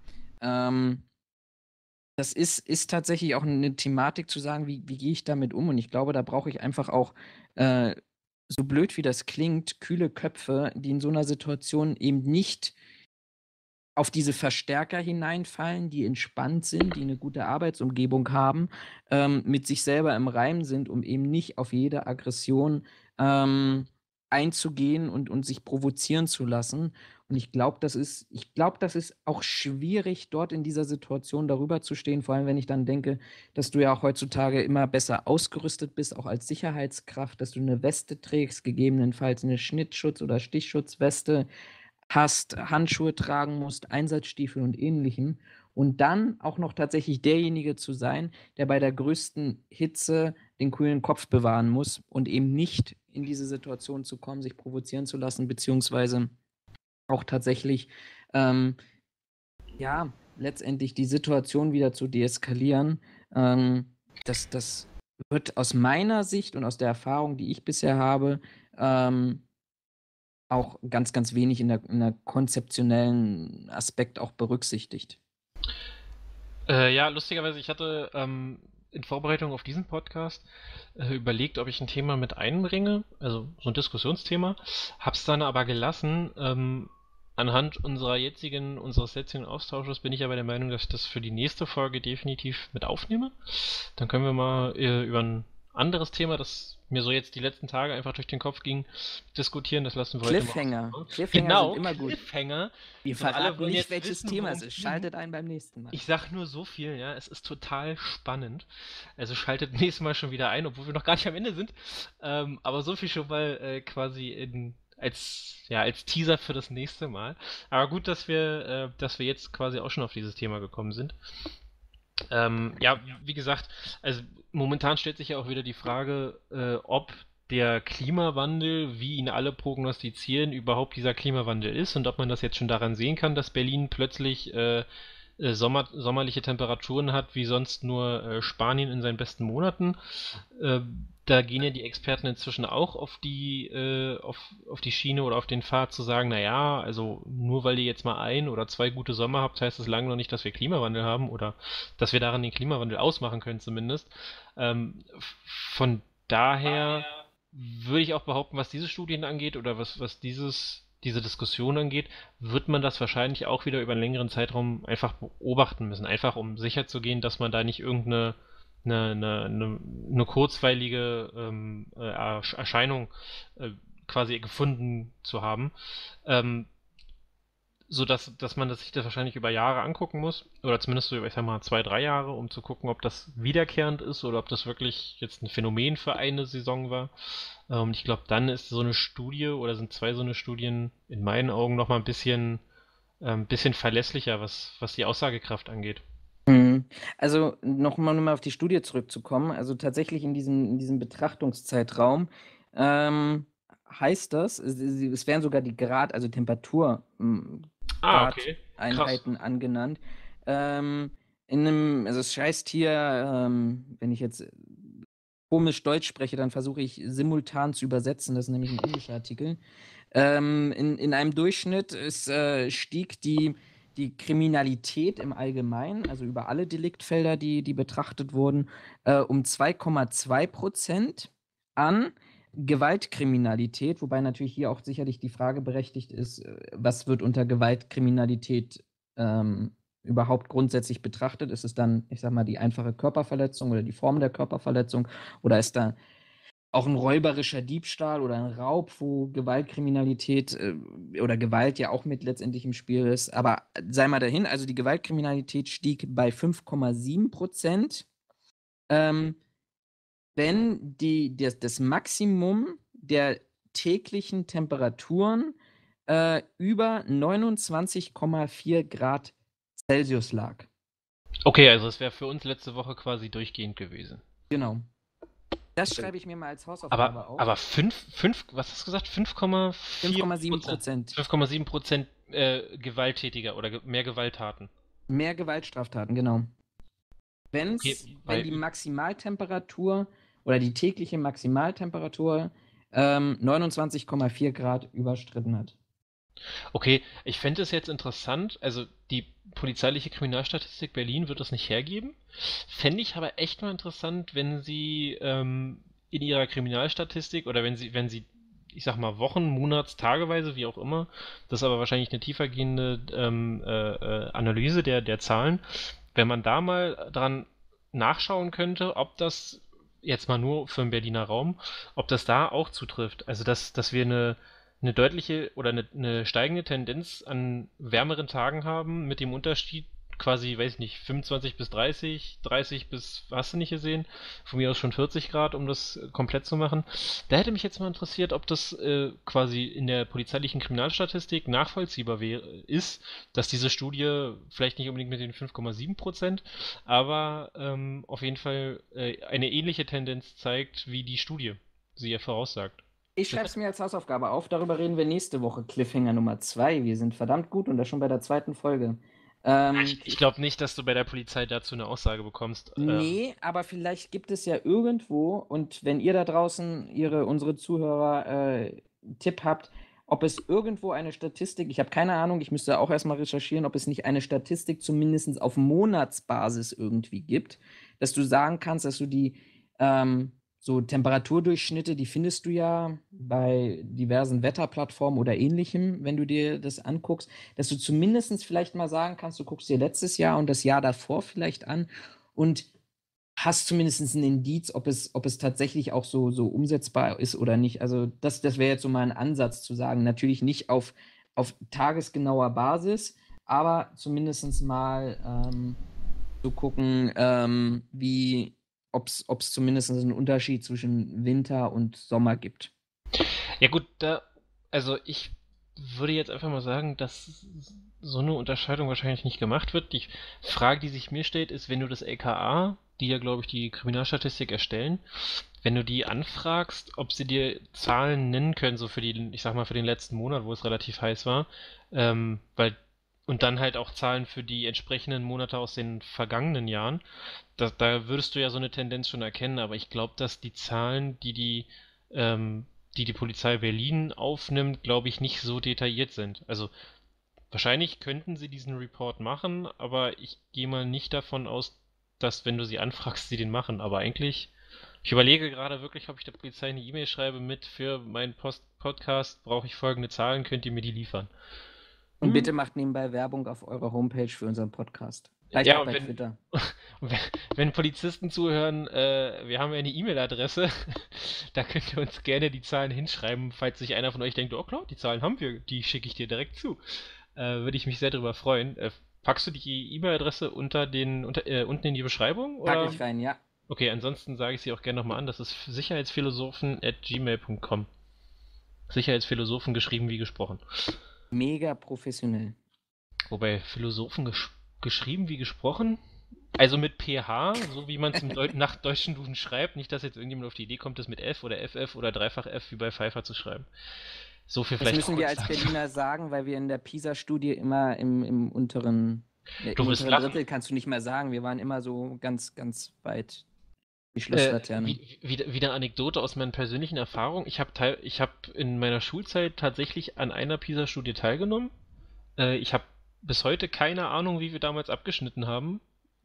das ist tatsächlich auch eine Thematik zu sagen, wie gehe ich damit um? Und ich glaube, da brauche ich einfach auch, äh, so blöd wie das klingt, kühle Köpfe, die in so einer Situation eben nicht auf diese Verstärker hineinfallen, die entspannt sind, die eine gute Arbeitsumgebung haben, mit sich selber im Reim sind, um eben nicht auf jede Aggression, einzugehen und sich provozieren zu lassen. Und ich glaube, das ist auch schwierig, dort in dieser Situation darüber zu stehen, vor allem, wenn ich dann denke, dass du ja auch heutzutage immer besser ausgerüstet bist, auch als Sicherheitskraft, dass du eine Weste trägst, gegebenenfalls eine Schnittschutz oder Stichschutzweste hast, Handschuhe tragen musst, Einsatzstiefel und Ähnlichem und dann auch noch tatsächlich derjenige zu sein, der bei der größten Hitze den kühlen Kopf bewahren muss und eben nicht in diese Situation zu kommen, sich provozieren zu lassen, beziehungsweise auch tatsächlich, ähm, ja, letztendlich die Situation wieder zu deeskalieren. Das wird aus meiner Sicht und aus der Erfahrung, die ich bisher habe, auch ganz wenig in der konzeptionellen Aspekt auch berücksichtigt. Ja, lustigerweise, ich hatte in Vorbereitung auf diesen Podcast überlegt, ob ich ein Thema mit einbringe, also so ein Diskussionsthema, hab's dann aber gelassen. Anhand unseres jetzigen Austausches bin ich aber der Meinung, dass ich das für die nächste Folge definitiv mit aufnehme. Dann können wir mal über ein anderes Thema, das mir so jetzt die letzten Tage einfach durch den Kopf ging, diskutieren. Das lassen wir heute mal Cliffhanger. aus. Cliffhanger Genau, sind immer gut. Cliffhanger. Wir Und alle verraten wollen nicht, jetzt welches wissen, Thema worum es ist. es Schaltet ein beim nächsten Mal. Ich sag nur so viel, ja, es ist total spannend. Also schaltet nächstes Mal schon wieder ein, obwohl wir noch gar nicht am Ende sind. Aber so viel schon mal quasi als Teaser für das nächste Mal. Aber gut, dass wir jetzt quasi auch schon auf dieses Thema gekommen sind. Ja, wie gesagt, also momentan stellt sich ja auch wieder die Frage, ob der Klimawandel, wie ihn alle prognostizieren, überhaupt dieser Klimawandel ist und ob man das jetzt schon daran sehen kann, dass Berlin plötzlich sommerliche Temperaturen hat, wie sonst nur Spanien in seinen besten Monaten. Da gehen ja die Experten inzwischen auch auf die Schiene oder auf den Pfad zu sagen, naja, also nur weil ihr jetzt mal 1 oder 2 gute Sommer habt, heißt es lange noch nicht, dass wir Klimawandel haben oder dass wir daran den Klimawandel ausmachen können zumindest. Von daher würde ich auch behaupten, was diese Studien angeht oder was diese Diskussion angeht, wird man das wahrscheinlich auch wieder über einen längeren Zeitraum einfach beobachten müssen. Einfach um sicherzugehen, dass man da nicht irgendeine eine kurzweilige Erscheinung quasi gefunden zu haben. So dass man sich das wahrscheinlich über Jahre angucken muss, oder zumindest so über, ich sag mal, 2, 3 Jahre, um zu gucken, ob das wiederkehrend ist oder ob das wirklich jetzt ein Phänomen für eine Saison war. Ich glaube, dann ist so eine Studie oder sind 2 so eine Studien in meinen Augen nochmal ein bisschen verlässlicher, was die Aussagekraft angeht. Also nochmal auf die Studie zurückzukommen, also tatsächlich in diesem Betrachtungszeitraum heißt das, es werden sogar die also Temperatur Okay. Einheiten angenannt. Also es heißt hier, wenn ich jetzt komisch Deutsch spreche, dann versuche ich simultan zu übersetzen, das ist nämlich ein englischer Artikel. In einem Durchschnitt stieg die Kriminalität im Allgemeinen, also über alle Deliktfelder, die betrachtet wurden, um 2,2% an. Gewaltkriminalität, wobei natürlich hier auch sicherlich die Frage berechtigt ist, was wird unter Gewaltkriminalität überhaupt grundsätzlich betrachtet? Ist es dann, ich sag mal, die einfache Körperverletzung oder die Form der Körperverletzung oder ist da auch ein räuberischer Diebstahl oder ein Raub, wo Gewaltkriminalität oder Gewalt ja auch mit letztendlich im Spiel ist. Aber sei mal dahin, also die Gewaltkriminalität stieg bei 5,7%. Wenn das Maximum der täglichen Temperaturen über 29,4 Grad Celsius lag. Okay, also es wäre für uns letzte Woche quasi durchgehend gewesen. Genau. Das schreibe ich mir mal als Hausaufgabe auf. Aber was hast du gesagt? 5,7%. 5,7% gewalttätiger oder mehr Gewalttaten. Mehr Gewaltstraftaten, genau. Wenn weil- die Maximaltemperatur oder die tägliche Maximaltemperatur 29,4 Grad überstritten hat. Okay, ich fände es jetzt interessant, also die polizeiliche Kriminalstatistik Berlin wird das nicht hergeben. Fände ich aber echt mal interessant, wenn sie in ihrer Kriminalstatistik oder wenn sie, ich sag mal, Wochen, Monats, tageweise, wie auch immer, das ist aber wahrscheinlich eine tiefergehende Analyse der Zahlen, wenn man da mal dran nachschauen könnte, ob das jetzt mal nur für den Berliner Raum, ob das da auch zutrifft. Also dass wir eine deutliche oder eine steigende Tendenz an wärmeren Tagen haben, mit dem Unterschied quasi, weiß ich nicht, 25 bis 30, 30 bis, hast du nicht gesehen, von mir aus schon 40 Grad, um das komplett zu machen. Da hätte mich jetzt mal interessiert, ob das quasi in der polizeilichen Kriminalstatistik nachvollziehbar ist, dass diese Studie vielleicht nicht unbedingt mit den 5,7%, aber auf jeden Fall eine ähnliche Tendenz zeigt, wie die Studie sie ja voraussagt. Ich schreibe es mir als Hausaufgabe auf, darüber reden wir nächste Woche. Cliffhanger Nummer 2. Wir sind verdammt gut und das schon bei der 2. Folge. Ich glaube nicht, dass du bei der Polizei dazu eine Aussage bekommst. Nee, aber vielleicht gibt es ja irgendwo, und wenn ihr da draußen, unsere Zuhörer, Tipp habt, ob es irgendwo eine Statistik, ich habe keine Ahnung, ich müsste auch erstmal recherchieren, ob es nicht eine Statistik zumindest auf Monatsbasis irgendwie gibt, dass du sagen kannst, dass du die so Temperaturdurchschnitte, die findest du ja bei diversen Wetterplattformen oder ähnlichem, wenn du dir das anguckst, dass du zumindest vielleicht mal sagen kannst, du guckst dir letztes Jahr und das Jahr davor vielleicht an und hast zumindest ein Indiz, ob es tatsächlich auch so umsetzbar ist oder nicht. Also das wäre jetzt so mal ein Ansatz zu sagen. Natürlich nicht auf tagesgenauer Basis, aber zumindest mal zu gucken, ob es zumindest einen Unterschied zwischen Winter und Sommer gibt. Ja gut, also ich würde jetzt einfach mal sagen, dass so eine Unterscheidung wahrscheinlich nicht gemacht wird. Die Frage, die sich mir stellt, ist, wenn du das LKA, die ja, glaube ich, die Kriminalstatistik erstellen, wenn du die anfragst, ob sie dir Zahlen nennen können, so für ich sag mal, für den letzten Monat, wo es relativ heiß war, und dann halt auch Zahlen für die entsprechenden Monate aus den vergangenen Jahren, da würdest du ja so eine Tendenz schon erkennen, aber ich glaube, dass die Zahlen, die Polizei Berlin aufnimmt, glaube ich, nicht so detailliert sind. Also wahrscheinlich könnten sie diesen Report machen, aber ich gehe mal nicht davon aus, dass, wenn du sie anfragst, sie den machen. Aber eigentlich, ich überlege gerade wirklich, ob ich der Polizei eine E-Mail schreibe mit: für meinen Podcast brauche ich folgende Zahlen, könnt ihr mir die liefern? Und bitte macht nebenbei Werbung auf eurer Homepage für unseren Podcast. Vielleicht Ja, auch und bei Twitter. wenn Polizisten zuhören, wir haben ja eine E-Mail-Adresse, da könnt ihr uns gerne die Zahlen hinschreiben, falls sich einer von euch denkt: oh klar, die Zahlen haben wir, die schicke ich dir direkt zu. Würde ich mich sehr darüber freuen. Packst du die E-Mail-Adresse unten in die Beschreibung? Pack Oder? ich rein, ja. Okay, ansonsten sage ich sie auch gerne nochmal an. Das ist sicherheitsphilosophen@gmail.com. Sicherheitsphilosophen geschrieben wie gesprochen. Mega professionell. Wobei Philosophen geschrieben wie gesprochen? Also mit PH, so wie man es nach deutschen Duden schreibt. Nicht, dass jetzt irgendjemand auf die Idee kommt, das mit F oder FF oder Dreifach F wie bei Pfeiffer zu schreiben. So viel Das vielleicht müssen auch wir kurz als dazu. Berliner sagen, weil wir in der PISA-Studie immer im unteren Du wirst lachen. Drittel kannst du nicht mehr sagen. Wir waren immer so ganz, ganz weit die Schlusslaterne. Wieder Anekdote aus meinen persönlichen Erfahrungen. Ich hab in meiner Schulzeit tatsächlich an einer PISA-Studie teilgenommen. Ich habe bis heute keine Ahnung, wie wir damals abgeschnitten haben.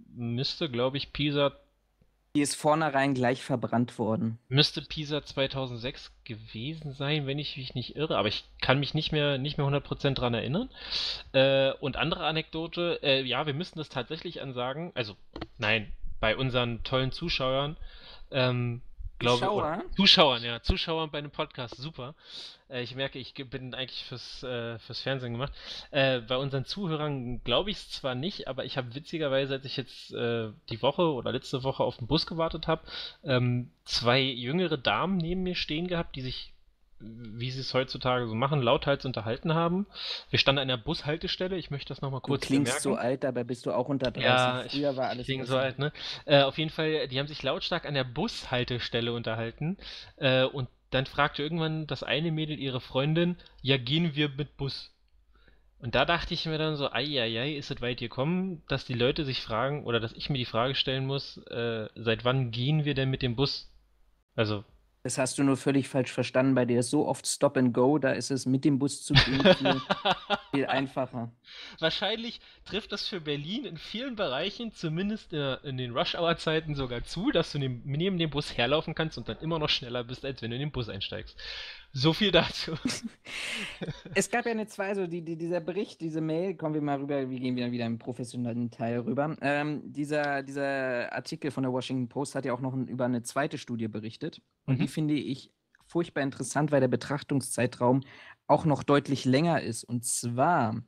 Die ist vornherein gleich verbrannt worden. Müsste Pisa 2006 gewesen sein, wenn ich mich nicht irre, aber ich kann mich nicht mehr 100% dran erinnern. Und andere Anekdote, ja, wir müssen das tatsächlich ansagen, also nein, bei unseren tollen Zuschauern, oder Zuschauer? Zuschauern, ja, Zuschauern bei einem Podcast, super. Ich merke, ich bin eigentlich fürs Fernsehen gemacht. Bei unseren Zuhörern glaube ich es zwar nicht, aber ich habe witzigerweise, als ich jetzt die Woche oder letzte Woche auf den Bus gewartet habe, zwei jüngere Damen neben mir stehen gehabt, die sich, wie sie es heutzutage so machen, lauthals unterhalten haben. Wir standen an der Bushaltestelle, ich möchte das nochmal Du kurz klingst so bemerken. alt, dabei bist du auch unter 30. Ja, Früher war ich alles klinge so besser. alt, ne? Auf jeden Fall, die haben sich lautstark an der Bushaltestelle unterhalten. Und dann fragte irgendwann das eine Mädel ihre Freundin: ja, gehen wir mit Bus? Und da dachte ich mir dann so: ei, ist es weit gekommen, dass die Leute sich fragen, oder dass ich mir die Frage stellen muss, seit wann gehen wir denn mit dem Bus? Also, Das hast du nur völlig falsch verstanden. Bei dir ist so oft Stop and Go, da ist es mit dem Bus zu gehen viel einfacher. wahrscheinlich trifft das für Berlin in vielen Bereichen, zumindest in den Rush-Hour-Zeiten sogar zu, dass du neben dem Bus herlaufen kannst und dann immer noch schneller bist, als wenn du in den Bus einsteigst. So viel dazu. Es gab ja also dieser Bericht, diese Mail, kommen wir mal rüber, wir gehen wieder im professionellen Teil rüber. Dieser Artikel von der Washington Post hat ja auch noch über eine zweite Studie berichtet. Und die finde ich furchtbar interessant, weil der Betrachtungszeitraum auch noch deutlich länger ist. Und zwar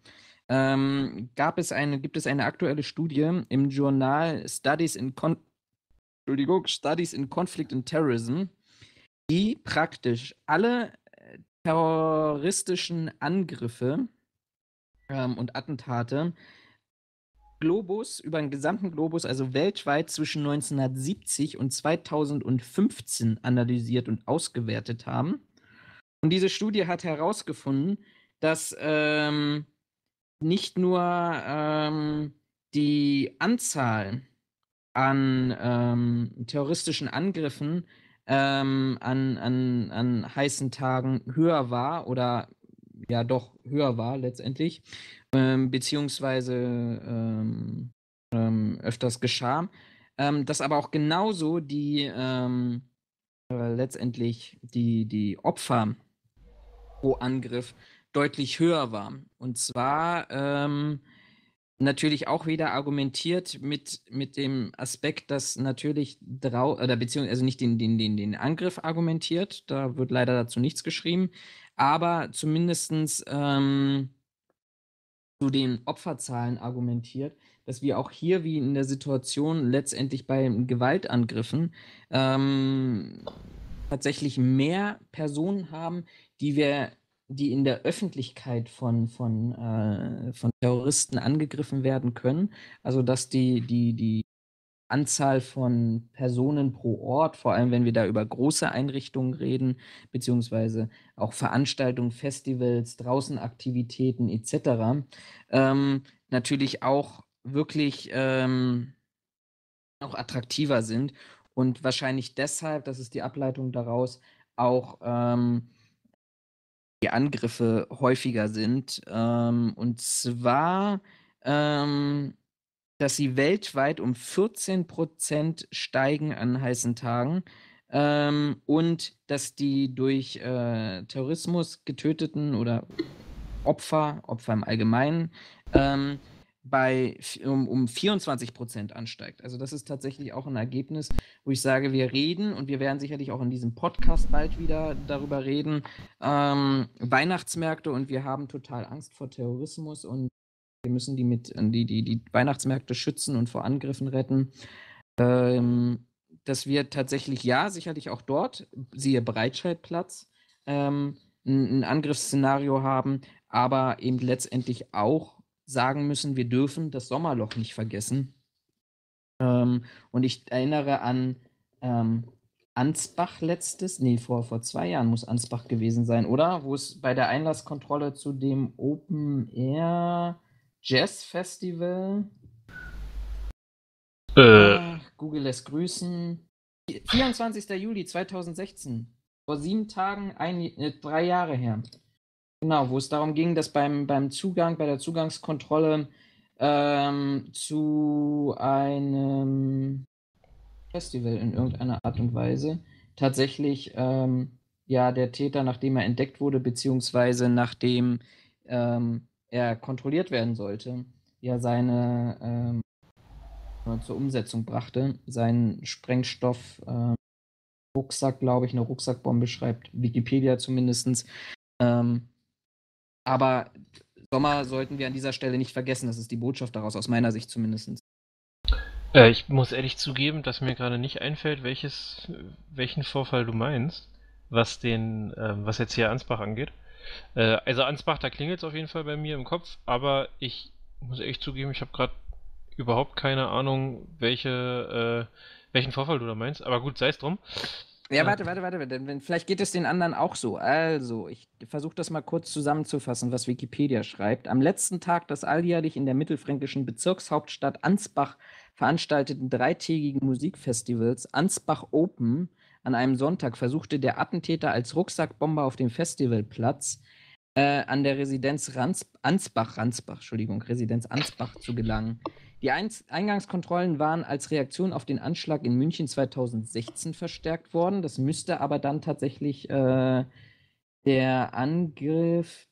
gibt es eine aktuelle Studie im Journal Studies in Conflict and Terrorism, die praktisch alle terroristischen Angriffe und Attentate über den gesamten Globus, also weltweit zwischen 1970 und 2015 analysiert und ausgewertet haben. Und diese Studie hat herausgefunden, dass nicht nur die Anzahl an terroristischen Angriffen an heißen Tagen höher war oder ja doch höher war letztendlich, beziehungsweise öfters geschah. Dass aber auch genauso letztendlich die Opfer pro Angriff deutlich höher war. Und zwar natürlich auch wieder argumentiert mit dem Aspekt, dass natürlich oder beziehungsweise also nicht den Angriff argumentiert, da wird leider dazu nichts geschrieben, aber zumindestens zu den Opferzahlen argumentiert, dass wir auch hier wie in der Situation letztendlich bei Gewaltangriffen tatsächlich mehr Personen haben, die in der Öffentlichkeit von Terroristen angegriffen werden können. Also dass die Anzahl von Personen pro Ort, vor allem wenn wir da über große Einrichtungen reden, beziehungsweise auch Veranstaltungen, Festivals, Draußenaktivitäten etc., natürlich auch wirklich auch attraktiver sind und wahrscheinlich deshalb, das ist die Ableitung daraus, auch die Angriffe häufiger sind. Und zwar, dass sie weltweit um 14% steigen an heißen Tagen und dass die durch Terrorismus getöteten oder Opfer im Allgemeinen, um 24% ansteigt. Also das ist tatsächlich auch ein Ergebnis, wo ich sage, wir reden und wir werden sicherlich auch in diesem Podcast bald wieder darüber reden, Weihnachtsmärkte und wir haben total Angst vor Terrorismus und wir müssen die Weihnachtsmärkte schützen und vor Angriffen retten. Dass wir tatsächlich, ja, sicherlich auch dort, siehe Breitscheidplatz, ein Angriffsszenario haben, aber eben letztendlich auch sagen müssen, wir dürfen das Sommerloch nicht vergessen. Und ich erinnere an Ansbach vor 2 Jahren muss Ansbach gewesen sein, oder? Wo es bei der Einlasskontrolle zu dem Open Air Jazz Festival. Google lässt grüßen. 24. Juli 2016. Vor 7 Tagen, 3 Jahre her. Genau, wo es darum ging, dass bei der Zugangskontrolle zu einem Festival in irgendeiner Art und Weise tatsächlich ja der Täter, nachdem er entdeckt wurde, beziehungsweise nachdem er kontrolliert werden sollte, ja seine zur Umsetzung brachte, seinen Sprengstoff Rucksack, glaube ich, eine Rucksackbombe schreibt Wikipedia zumindest. Aber Sommer sollten wir an dieser Stelle nicht vergessen, das ist die Botschaft daraus, aus meiner Sicht zumindest. Ich muss ehrlich zugeben, dass mir gerade nicht einfällt, welchen Vorfall du meinst, was jetzt hier Ansbach angeht. Also Ansbach, da klingelt es auf jeden Fall bei mir im Kopf, aber ich muss echt zugeben, ich habe gerade überhaupt keine Ahnung, welchen Vorfall du da meinst. Aber gut, sei es drum. Ja, warte. Vielleicht geht es den anderen auch so. Also, ich versuche das mal kurz zusammenzufassen, was Wikipedia schreibt. Am letzten Tag des alljährlich in der mittelfränkischen Bezirkshauptstadt Ansbach veranstalteten 3-tägigen Musikfestivals Ansbach Open an einem Sonntag versuchte der Attentäter als Rucksackbomber auf dem Festivalplatz an der Residenz Ansbach zu gelangen. Die Eingangskontrollen waren als Reaktion auf den Anschlag in München 2016 verstärkt worden. Das müsste aber dann tatsächlich der Angriff,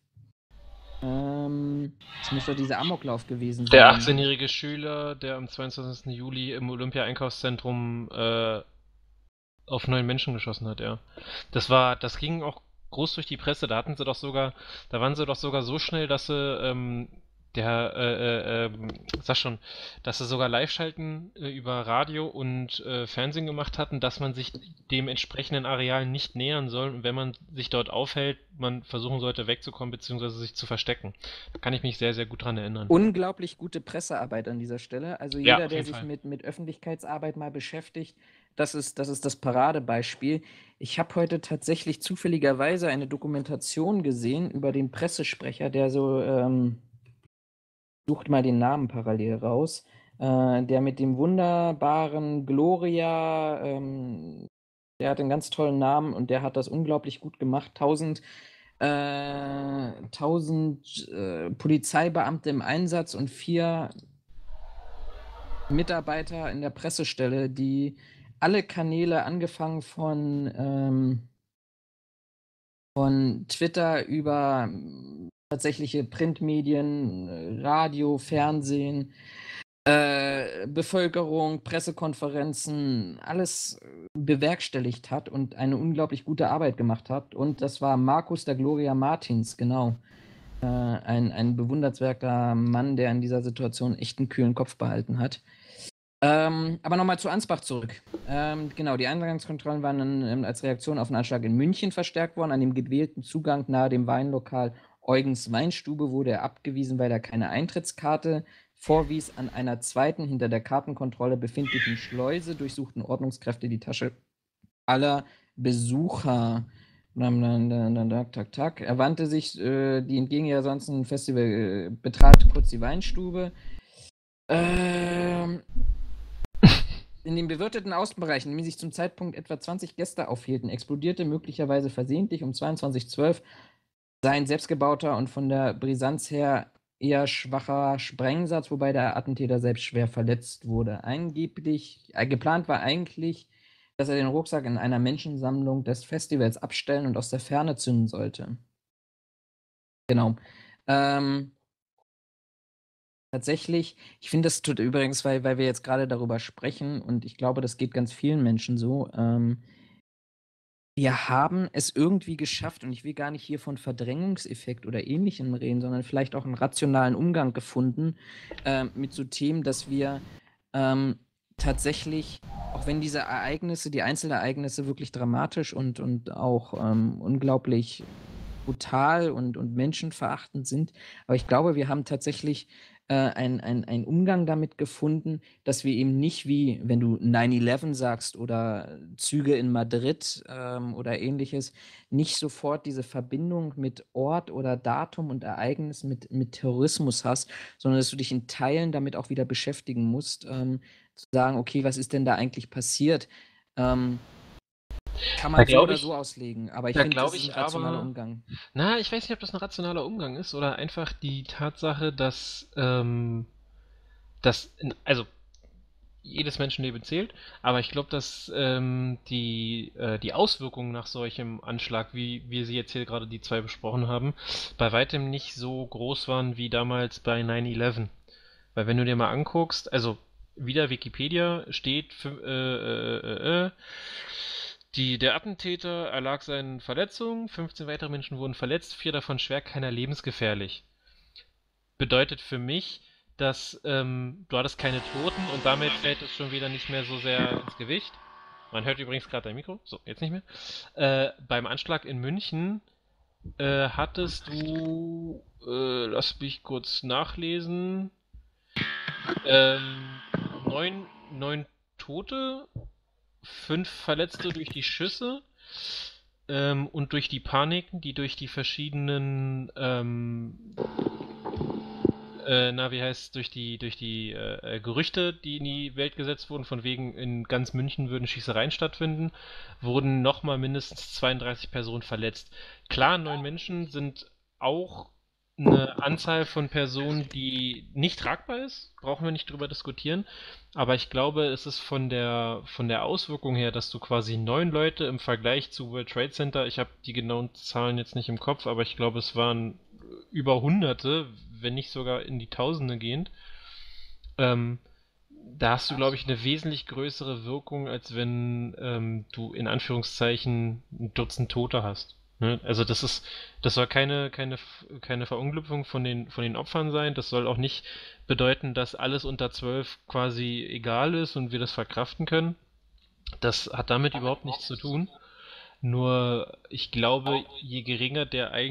das müsste dieser Amoklauf gewesen sein. Der 18-jährige Schüler, der am 22. Juli im Olympia-Einkaufszentrum auf 9 Menschen geschossen hat, ja. Das ging auch groß durch die Presse, da waren sie doch sogar so schnell, dass sie dass sie sogar Live-Schalten über Radio und Fernsehen gemacht hatten, dass man sich dem entsprechenden Areal nicht nähern soll und wenn man sich dort aufhält, man versuchen sollte wegzukommen bzw. sich zu verstecken. Da kann ich mich sehr, sehr gut dran erinnern. Unglaublich gute Pressearbeit an dieser Stelle. Also Ja, jeder, auf der jeden sich Fall. mit Öffentlichkeitsarbeit mal beschäftigt, das ist das Paradebeispiel. Ich habe heute tatsächlich zufälligerweise eine Dokumentation gesehen über den Pressesprecher, der so, sucht mal den Namen parallel raus, der mit dem wunderbaren Gloria, der hat einen ganz tollen Namen und der hat das unglaublich gut gemacht. 1000 1000 Polizeibeamte im Einsatz und 4 Mitarbeiter in der Pressestelle, die alle Kanäle angefangen von Twitter über tatsächliche Printmedien, Radio, Fernsehen, Bevölkerung, Pressekonferenzen, alles bewerkstelligt hat und eine unglaublich gute Arbeit gemacht hat. Und das war Markus da Gloria Martins, genau. Ein bewundernswerter Mann, der in dieser Situation echt einen kühlen Kopf behalten hat. Aber nochmal zu Ansbach zurück. Genau, die Eingangskontrollen waren dann als Reaktion auf einen Anschlag in München verstärkt worden. An dem gewählten Zugang nahe dem Weinlokal Eugens Weinstube wurde er abgewiesen, weil er keine Eintrittskarte vorwies. An einer zweiten, hinter der Kartenkontrolle befindlichen Schleuse durchsuchten Ordnungskräfte die Tasche aller Besucher. Tak. Er wandte sich, die entgegen ja sonst ein Festival, betrat kurz die Weinstube. In den bewirteten Außenbereichen, in denen sich zum Zeitpunkt etwa 20 Gäste aufhielten, explodierte möglicherweise versehentlich um 22:12 sein selbstgebauter und von der Brisanz her eher schwacher Sprengsatz, wobei der Attentäter selbst schwer verletzt wurde. Geplant war eigentlich, dass er den Rucksack in einer Menschensammlung des Festivals abstellen und aus der Ferne zünden sollte. Genau. Tatsächlich, ich finde das tut übrigens, weil wir jetzt gerade darüber sprechen und ich glaube, das geht ganz vielen Menschen so, wir haben es irgendwie geschafft und ich will gar nicht hier von Verdrängungseffekt oder Ähnlichem reden, sondern vielleicht auch einen rationalen Umgang gefunden, mit so Themen, dass wir, tatsächlich, auch wenn diese Ereignisse, die Einzelereignisse wirklich dramatisch und auch, unglaublich brutal und menschenverachtend sind, aber ich glaube, wir haben tatsächlich, einen Umgang damit gefunden, dass wir eben nicht wie, wenn du 9/11 sagst oder Züge in Madrid, oder Ähnliches, nicht sofort diese Verbindung mit Ort oder Datum und Ereignis mit Terrorismus hast, sondern dass du dich in Teilen damit auch wieder beschäftigen musst, zu sagen: „Okay, was ist denn da eigentlich passiert?“ Kann Da man so glaube oder ich, so auslegen, aber ich da finde, das glaube ist 'n ich rationaler aber, Umgang. na, ich weiß nicht, ob das ein rationaler Umgang ist oder einfach die Tatsache, also jedes Menschenleben zählt, aber ich glaube, dass die Auswirkungen nach solchem Anschlag, wie wir sie jetzt hier gerade die zwei besprochen haben, bei weitem nicht so groß waren wie damals bei 9/11. Weil wenn du dir mal anguckst, also wieder Wikipedia steht, der Attentäter erlag seinen Verletzungen, 15 weitere Menschen wurden verletzt, 4 davon schwer, keiner lebensgefährlich. Bedeutet für mich, dass du hattest keine Toten und damit fällt es schon wieder nicht mehr so sehr ins Gewicht. Man hört übrigens gerade dein Mikro. So, jetzt nicht mehr. Beim Anschlag in München hattest du, lass mich kurz nachlesen, ähm, 9 Tote, 5 Verletzte durch die Schüsse und durch die Paniken, die durch die verschiedenen durch die Gerüchte, die in die Welt gesetzt wurden, von wegen in ganz München würden Schießereien stattfinden, wurden nochmal mindestens 32 Personen verletzt. Klar, 9 Menschen sind auch eine Anzahl von Personen, die nicht tragbar ist, brauchen wir nicht drüber diskutieren, aber ich glaube, es ist von der Auswirkung her, dass du quasi 9 Leute im Vergleich zu World Trade Center, ich habe die genauen Zahlen jetzt nicht im Kopf, aber ich glaube, es waren über Hunderte, wenn nicht sogar in die Tausende gehend, ähm, da hast du, glaube ich, eine wesentlich größere Wirkung, als wenn du in Anführungszeichen ein Dutzend Tote hast. Ne? Also das soll keine Verunglückung von den Opfern sein. Das soll auch nicht bedeuten, dass alles unter 12 quasi egal ist und wir das verkraften können. Das hat damit überhaupt nichts zu tun. Nur ich glaube, je geringer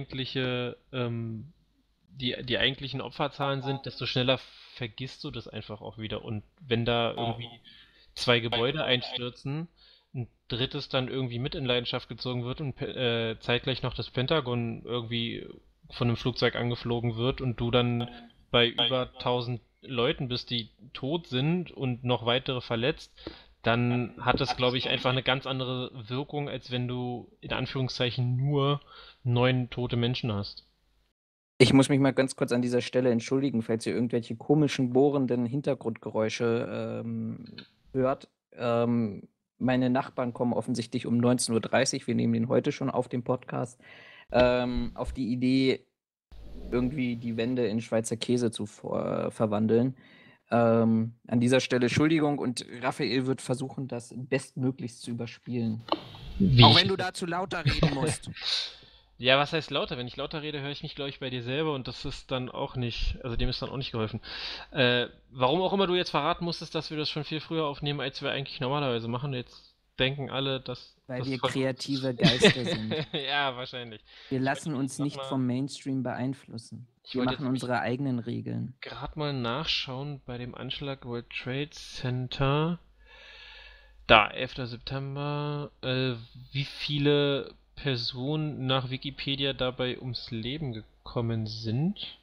die eigentlichen Opferzahlen sind, desto schneller vergisst du das einfach auch wieder. Und wenn da irgendwie 2 Gebäude einstürzen, ein drittes dann irgendwie mit in Leidenschaft gezogen wird und zeitgleich noch das Pentagon irgendwie von einem Flugzeug angeflogen wird und du dann bei über 1000 Leuten bist, die tot sind und noch weitere verletzt, dann hat das, glaube ich, einfach eine ganz andere Wirkung, als wenn du in Anführungszeichen nur 9 tote Menschen hast. Ich muss mich mal ganz kurz an dieser Stelle entschuldigen, falls ihr irgendwelche komischen, bohrenden Hintergrundgeräusche hört. Meine Nachbarn kommen offensichtlich um 19:30 Uhr, wir nehmen den heute schon auf dem Podcast, auf die Idee, irgendwie die Wände in Schweizer Käse zu verwandeln. An dieser Stelle Entschuldigung, und Raphael wird versuchen, das bestmöglichst zu überspielen. Auch wenn du dazu lauter reden musst. Ja, was heißt lauter? Wenn ich lauter rede, höre ich mich, glaube ich, bei dir selber und das ist dann auch nicht, also dem ist dann auch nicht geholfen. Warum auch immer du jetzt verraten musstest, dass wir das schon viel früher aufnehmen, als wir eigentlich normalerweise machen. Jetzt denken alle, dass Weil das wir voll- kreative Geister sind. Ja, wahrscheinlich. Wir lassen uns grad nicht mal- vom Mainstream beeinflussen. Ich Wir wollte jetzt machen unsere eigenen Regeln. gerade mal nachschauen bei dem Anschlag World Trade Center. Da, 11. September. Wie viele Personen nach Wikipedia dabei ums Leben gekommen sind?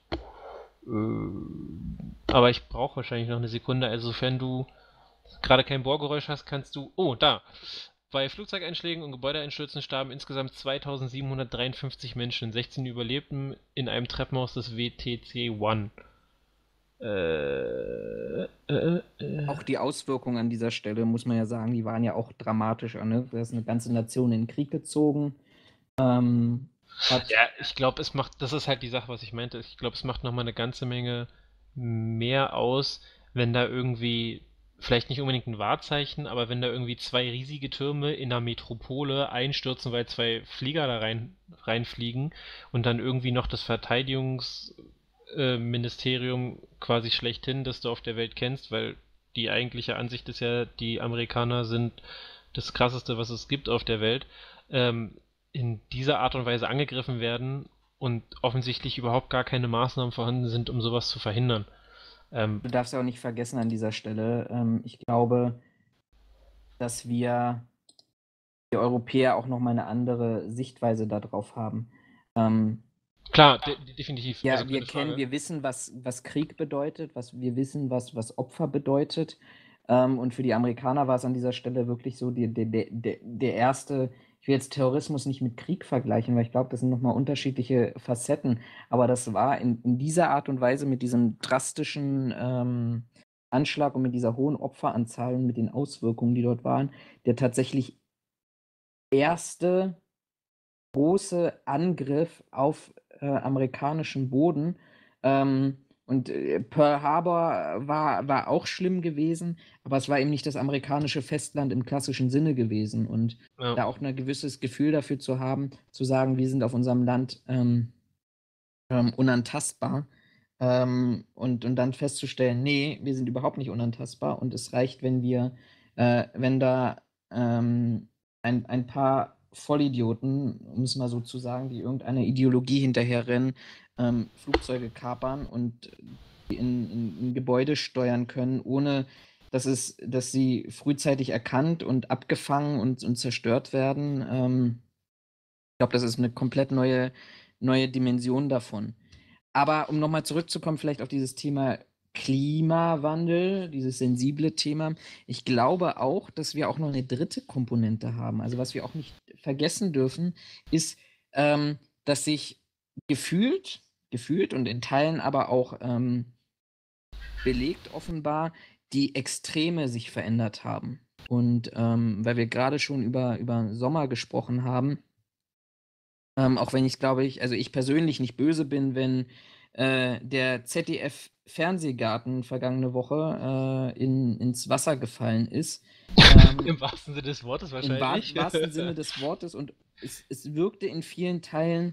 Aber ich brauche wahrscheinlich noch eine Sekunde. Also, sofern du gerade kein Bohrgeräusch hast, kannst du. Oh, da! Bei Flugzeugeinschlägen und Gebäudeeinstürzen starben insgesamt 2753 Menschen, 16 überlebten in einem Treppenhaus des WTC-1. Auch die Auswirkungen an dieser Stelle, muss man ja sagen, die waren ja auch dramatischer. Ne? Da ist eine ganze Nation in den Krieg gezogen. Ja, ich glaube, das ist halt die Sache, was ich meinte. Ich glaube, es macht nochmal eine ganze Menge mehr aus, wenn da irgendwie, vielleicht nicht unbedingt ein Wahrzeichen, aber wenn da irgendwie 2 riesige Türme in der Metropole einstürzen, weil 2 Flieger da reinfliegen und dann irgendwie noch das Verteidigungsministerium quasi schlechthin, das du auf der Welt kennst, weil die eigentliche Ansicht ist ja, die Amerikaner sind das Krasseste, was es gibt auf der Welt. In dieser Art und Weise angegriffen werden und offensichtlich überhaupt gar keine Maßnahmen vorhanden sind, um sowas zu verhindern. Du darfst ja auch nicht vergessen an dieser Stelle, ich glaube, dass wir Europäer auch nochmal eine andere Sichtweise darauf haben. Klar, definitiv. Ja, Also keine Frage. wir wissen, was Krieg bedeutet, wir wissen, was Opfer bedeutet. Und für die Amerikaner war es an dieser Stelle wirklich so der erste, ich will jetzt Terrorismus nicht mit Krieg vergleichen, weil ich glaube, das sind nochmal unterschiedliche Facetten. Aber das war in dieser Art und Weise mit diesem drastischen Anschlag und mit dieser hohen Opferanzahl und mit den Auswirkungen, die dort waren, der tatsächlich erste große Angriff auf amerikanischen Boden. Und Pearl Harbor war auch schlimm gewesen, aber es war eben nicht das amerikanische Festland im klassischen Sinne gewesen. Und Ja. da auch ein gewisses Gefühl dafür zu haben, zu sagen, wir sind auf unserem Land unantastbar. Und dann festzustellen, nee, wir sind überhaupt nicht unantastbar und es reicht, wenn da ein paar Vollidioten, um es mal so zu sagen, die irgendeiner Ideologie hinterherrennen, Flugzeuge kapern und in Gebäude steuern können, ohne dass sie frühzeitig erkannt und abgefangen und zerstört werden. Ich glaube, das ist eine komplett neue Dimension davon. Aber um nochmal zurückzukommen, vielleicht auf dieses Thema Klimawandel, dieses sensible Thema. Ich glaube auch, dass wir auch noch eine dritte Komponente haben. Also was wir auch nicht vergessen dürfen, ist, dass sich gefühlt und in Teilen aber auch belegt offenbar, die Extreme sich verändert haben. Und weil wir gerade schon über Sommer gesprochen haben, auch wenn ich persönlich nicht böse bin, wenn der ZDF-Fernsehgarten vergangene Woche ins Wasser gefallen ist. Im wahrsten Sinne des Wortes Im wahrscheinlich. wahrsten Sinne des Wortes. Und es wirkte in vielen Teilen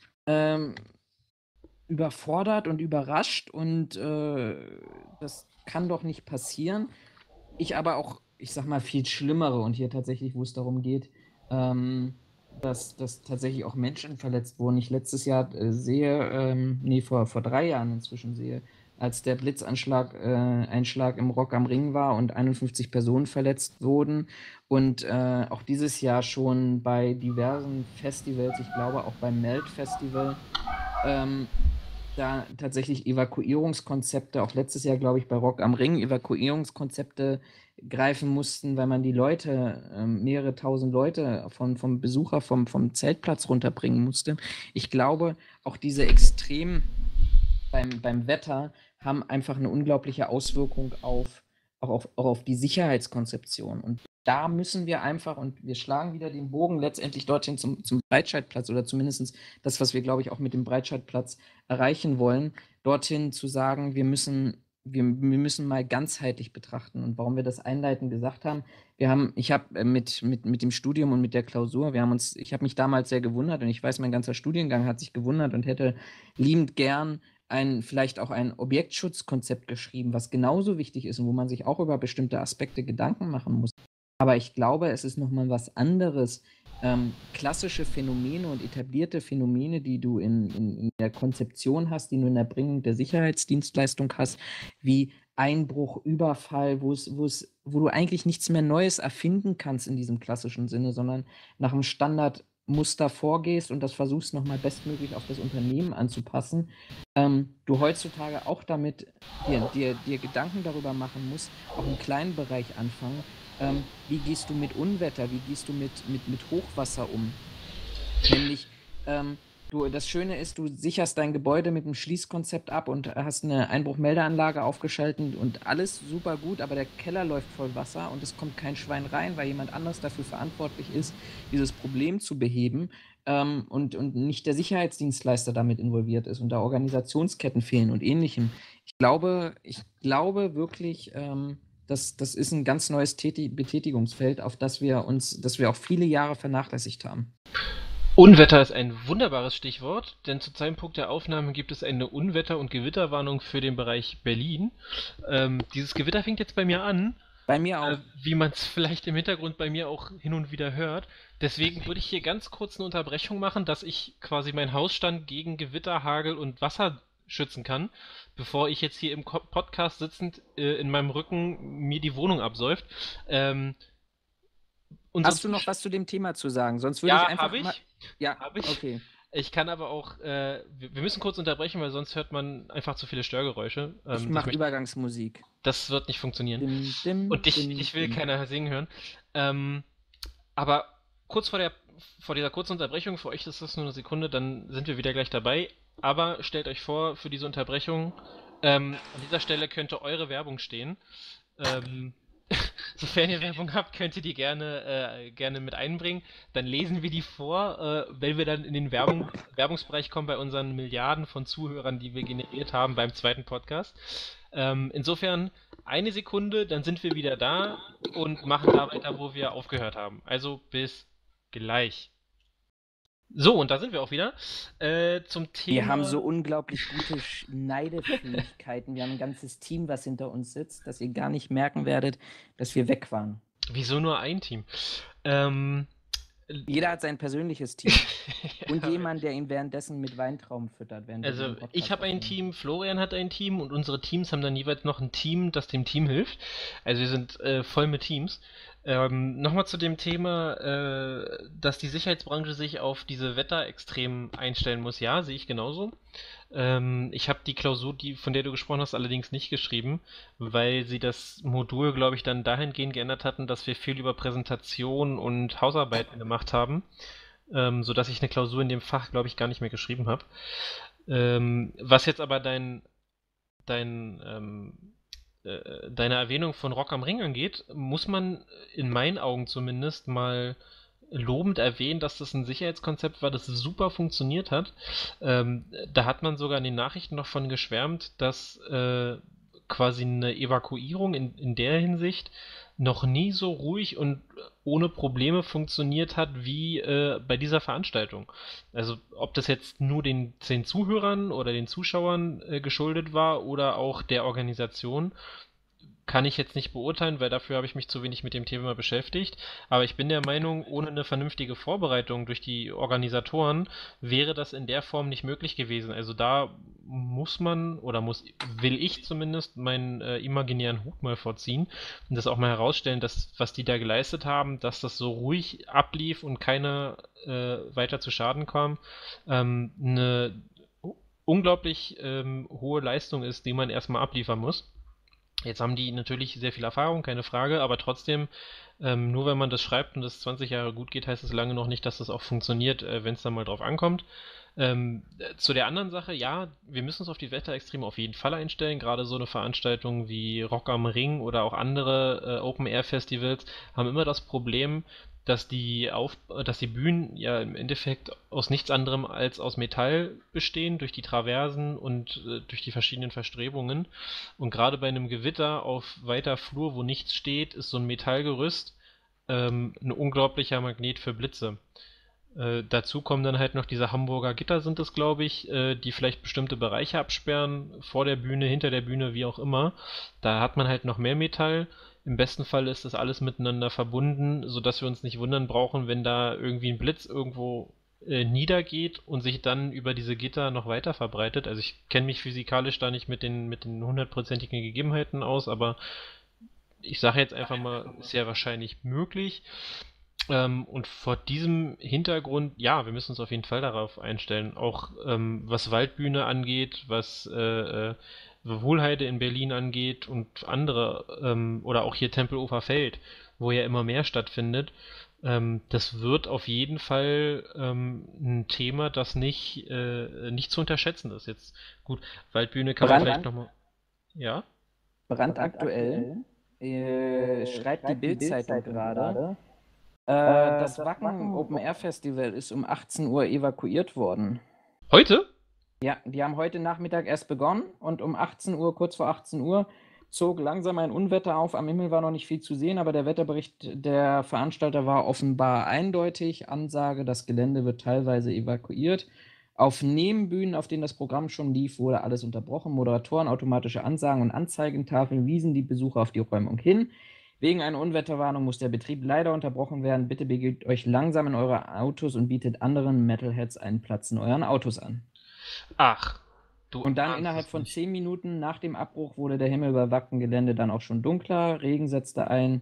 überfordert und überrascht. Und das kann doch nicht passieren. Ich aber auch, ich sag mal, viel Schlimmere und hier tatsächlich, wo es darum geht, dass tatsächlich auch Menschen verletzt wurden. Ich letztes Jahr vor 3 Jahren inzwischen sehe, als der Blitzeinschlag im Rock am Ring war und 51 Personen verletzt wurden. Und auch dieses Jahr schon bei diversen Festivals, ich glaube auch beim Melt Festival, da tatsächlich Evakuierungskonzepte, auch letztes Jahr, glaube ich, bei Rock am Ring, Evakuierungskonzepte greifen mussten, weil man die Leute, mehrere tausend Leute vom Besucher vom Zeltplatz runterbringen musste. Ich glaube, auch diese Extrem beim Wetter haben einfach eine unglaubliche Auswirkung auch auf die Sicherheitskonzeption. Und da müssen wir einfach, und wir schlagen wieder den Bogen letztendlich dorthin zum Breitscheidplatz oder zumindest das, was wir, glaube ich, auch mit dem Breitscheidplatz erreichen wollen, dorthin zu sagen, wir müssen mal ganzheitlich betrachten. Und warum wir das einleitend gesagt haben, ich habe mit dem Studium und mit der Klausur, ich habe mich damals sehr gewundert und ich weiß, mein ganzer Studiengang hat sich gewundert und hätte liebend gern vielleicht auch ein Objektschutzkonzept geschrieben, was genauso wichtig ist und wo man sich auch über bestimmte Aspekte Gedanken machen muss. Aber ich glaube, es ist nochmal was anderes. Klassische Phänomene und etablierte Phänomene, die du in der Konzeption hast, die du in der Erbringung der Sicherheitsdienstleistung hast, wie Einbruch, Überfall, wo du eigentlich nichts mehr Neues erfinden kannst in diesem klassischen Sinne, sondern nach einem Standardmuster vorgehst und das versuchst nochmal bestmöglich auf das Unternehmen anzupassen, du heutzutage auch damit dir Gedanken darüber machen musst, auch im kleinen Bereich anfangen, wie gehst du mit Unwetter, wie gehst du mit Hochwasser um? Nämlich, das Schöne ist, du sicherst dein Gebäude mit einem Schließkonzept ab und hast eine Einbruchmeldeanlage aufgeschaltet und alles super gut, aber der Keller läuft voll Wasser und es kommt kein Schwein rein, weil jemand anderes dafür verantwortlich ist, dieses Problem zu beheben, und nicht der Sicherheitsdienstleister damit involviert ist und da Organisationsketten fehlen und Ähnlichem. Ich glaube wirklich, das ist ein ganz neues Betätigungsfeld, auf das wir auch viele Jahre vernachlässigt haben. Unwetter ist ein wunderbares Stichwort, denn zu Zeitpunkt der Aufnahme gibt es eine Unwetter- und Gewitterwarnung für den Bereich Berlin. Dieses Gewitter fängt jetzt bei mir an, Bei mir auch. wie man es vielleicht im Hintergrund bei mir auch hin und wieder hört. Deswegen würde ich hier ganz kurz eine Unterbrechung machen, dass ich quasi meinen Hausstand gegen Gewitter, Hagel und Wasser schützen kann, bevor ich jetzt hier im Podcast sitzend in meinem Rücken mir die Wohnung absäuft. Hast du noch was zu dem Thema zu sagen? Sonst würde ich Ja, einfach habe mal. ich. Ja, Habe ich. okay. Ich kann aber auch, wir müssen kurz unterbrechen, weil sonst hört man einfach zu viele Störgeräusche. Ich mache Übergangsmusik. Das wird nicht funktionieren. Dim, dim, Und dim, ich will dim. keiner singen hören. Aber kurz vor dieser kurzen Unterbrechung, für euch ist das nur eine Sekunde, dann sind wir wieder gleich dabei. Aber stellt euch vor, für diese Unterbrechung, an dieser Stelle könnte eure Werbung stehen. Sofern ihr Werbung habt, könnt ihr die gerne mit einbringen. Dann lesen wir die vor, wenn wir dann in den Werbungsbereich kommen bei unseren Milliarden von Zuhörern, die wir generiert haben beim zweiten Podcast. Insofern eine Sekunde, dann sind wir wieder da und machen da weiter, wo wir aufgehört haben. Also bis gleich. So, und da sind wir auch wieder. Zum Thema. Wir haben so unglaublich gute Schneidefähigkeiten. Wir haben ein ganzes Team, was hinter uns sitzt, dass ihr gar nicht merken werdet, dass wir weg waren. Wieso nur ein Team? Jeder hat sein persönliches Team. Und jemand, der ihn währenddessen mit Weintrauben füttert. Also, ich habe ein Team, Florian hat ein Team und unsere Teams haben dann jeweils noch ein Team, das dem Team hilft. Also, wir sind voll mit Teams. Nochmal zu dem Thema, dass die Sicherheitsbranche sich auf diese Wetterextremen einstellen muss. Ja, sehe ich genauso. Ich habe die Klausur, von der du gesprochen hast, allerdings nicht geschrieben, weil sie das Modul, glaube ich, dann dahingehend geändert hatten, dass wir viel über Präsentation und Hausarbeiten gemacht haben, sodass ich eine Klausur in dem Fach, glaube ich, gar nicht mehr geschrieben habe. Was jetzt aber deine Erwähnung von Rock am Ring angeht, muss man in meinen Augen zumindest mal lobend erwähnen, dass das ein Sicherheitskonzept war, das super funktioniert hat. Da hat man sogar in den Nachrichten noch von geschwärmt, dass quasi eine Evakuierung in der Hinsicht noch nie so ruhig und ohne Probleme funktioniert hat wie bei dieser Veranstaltung. Also ob das jetzt nur den Zuhörern oder den Zuschauern geschuldet war oder auch der Organisation, kann ich jetzt nicht beurteilen, weil dafür habe ich mich zu wenig mit dem Thema beschäftigt. Aber ich bin der Meinung, ohne eine vernünftige Vorbereitung durch die Organisatoren wäre das in der Form nicht möglich gewesen. Also da muss man oder will ich zumindest meinen imaginären Hut mal vorziehen und das auch mal herausstellen, dass was die da geleistet haben, dass das so ruhig ablief und keiner weiter zu Schaden kam. unglaublich hohe Leistung ist, die man erstmal abliefern muss. Jetzt haben die natürlich sehr viel Erfahrung, keine Frage, aber trotzdem, nur wenn man das schreibt und es 20 Jahre gut geht, heißt es lange noch nicht, dass das auch funktioniert, wenn es dann mal drauf ankommt. Zu der anderen Sache, ja, wir müssen uns auf die Wetterextreme auf jeden Fall einstellen. Gerade so eine Veranstaltung wie Rock am Ring oder auch andere Open-Air-Festivals haben immer das Problem, dass die Bühnen ja im Endeffekt aus nichts anderem als aus Metall bestehen, durch die Traversen und durch die verschiedenen Verstrebungen. Und gerade bei einem Gewitter auf weiter Flur, wo nichts steht, ist so ein Metallgerüst ein unglaublicher Magnet für Blitze. Dazu kommen dann halt noch diese Hamburger Gitter, sind es, glaube ich, die vielleicht bestimmte Bereiche absperren, vor der Bühne, hinter der Bühne, wie auch immer. Da hat man halt noch mehr Metall. Im besten Fall ist das alles miteinander verbunden, sodass wir uns nicht wundern brauchen, wenn da irgendwie ein Blitz irgendwo niedergeht und sich dann über diese Gitter noch weiter verbreitet. Also ich kenne mich physikalisch da nicht mit den hundertprozentigen Gegebenheiten aus, aber ich sage jetzt einfach mal, ist ja wahrscheinlich möglich. Und vor diesem Hintergrund, ja, wir müssen uns auf jeden Fall darauf einstellen. Auch was Waldbühne angeht, was Wohlheide in Berlin angeht und andere, oder auch hier Tempelhofer Feld, wo ja immer mehr stattfindet. Das wird auf jeden Fall ein Thema, das nicht zu unterschätzen ist. Jetzt gut, Waldbühne kann man vielleicht nochmal. Ja? Brandaktuell schreibt die Bild-Zeitung gerade, das Wacken Open Air Festival ist um 18 Uhr evakuiert worden. Heute? Ja, die haben heute Nachmittag erst begonnen und um 18 Uhr, kurz vor 18 Uhr, zog langsam ein Unwetter auf. Am Himmel war noch nicht viel zu sehen, aber der Wetterbericht der Veranstalter war offenbar eindeutig. Ansage, das Gelände wird teilweise evakuiert. Auf Nebenbühnen, auf denen das Programm schon lief, wurde alles unterbrochen. Moderatoren, automatische Ansagen und Anzeigentafeln wiesen die Besucher auf die Räumung hin. Wegen einer Unwetterwarnung muss der Betrieb leider unterbrochen werden. Bitte begebt euch langsam in eure Autos und bietet anderen Metalheads einen Platz in euren Autos an. Ach, du Und dann ahnst innerhalb es von nicht. 10 Minuten nach dem Abbruch wurde der Himmel über Wackengelände dann auch schon dunkler, Regen setzte ein.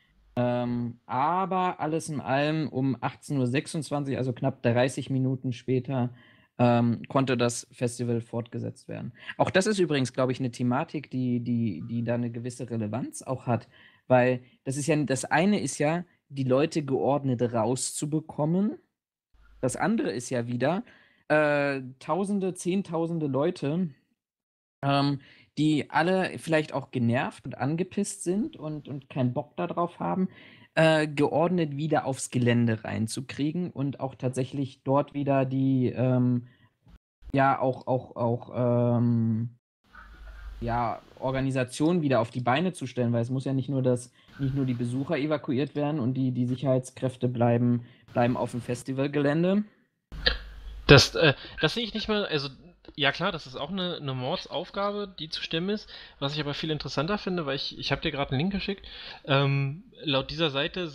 Aber alles in allem um 18:26 Uhr, also knapp 30 Minuten später, konnte das Festival fortgesetzt werden. Auch das ist übrigens, glaube ich, eine Thematik, die da eine gewisse Relevanz auch hat, weil das eine ist ja, die Leute geordnet rauszubekommen. Das andere ist ja wieder, Tausende, Zehntausende Leute, die alle vielleicht auch genervt und angepisst sind und keinen Bock darauf haben, geordnet wieder aufs Gelände reinzukriegen und auch tatsächlich dort wieder die, ja, ja, Organisation wieder auf die Beine zu stellen, weil es muss ja nicht nur die Besucher evakuiert werden und die Sicherheitskräfte bleiben auf dem Festivalgelände. Das sehe ich nicht mal, also ja klar, das ist auch eine Mordsaufgabe, die zu stemmen ist. Was ich aber viel interessanter finde, weil ich habe dir gerade einen Link geschickt. Laut dieser Seite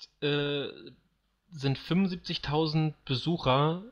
sind 75.000 Besucher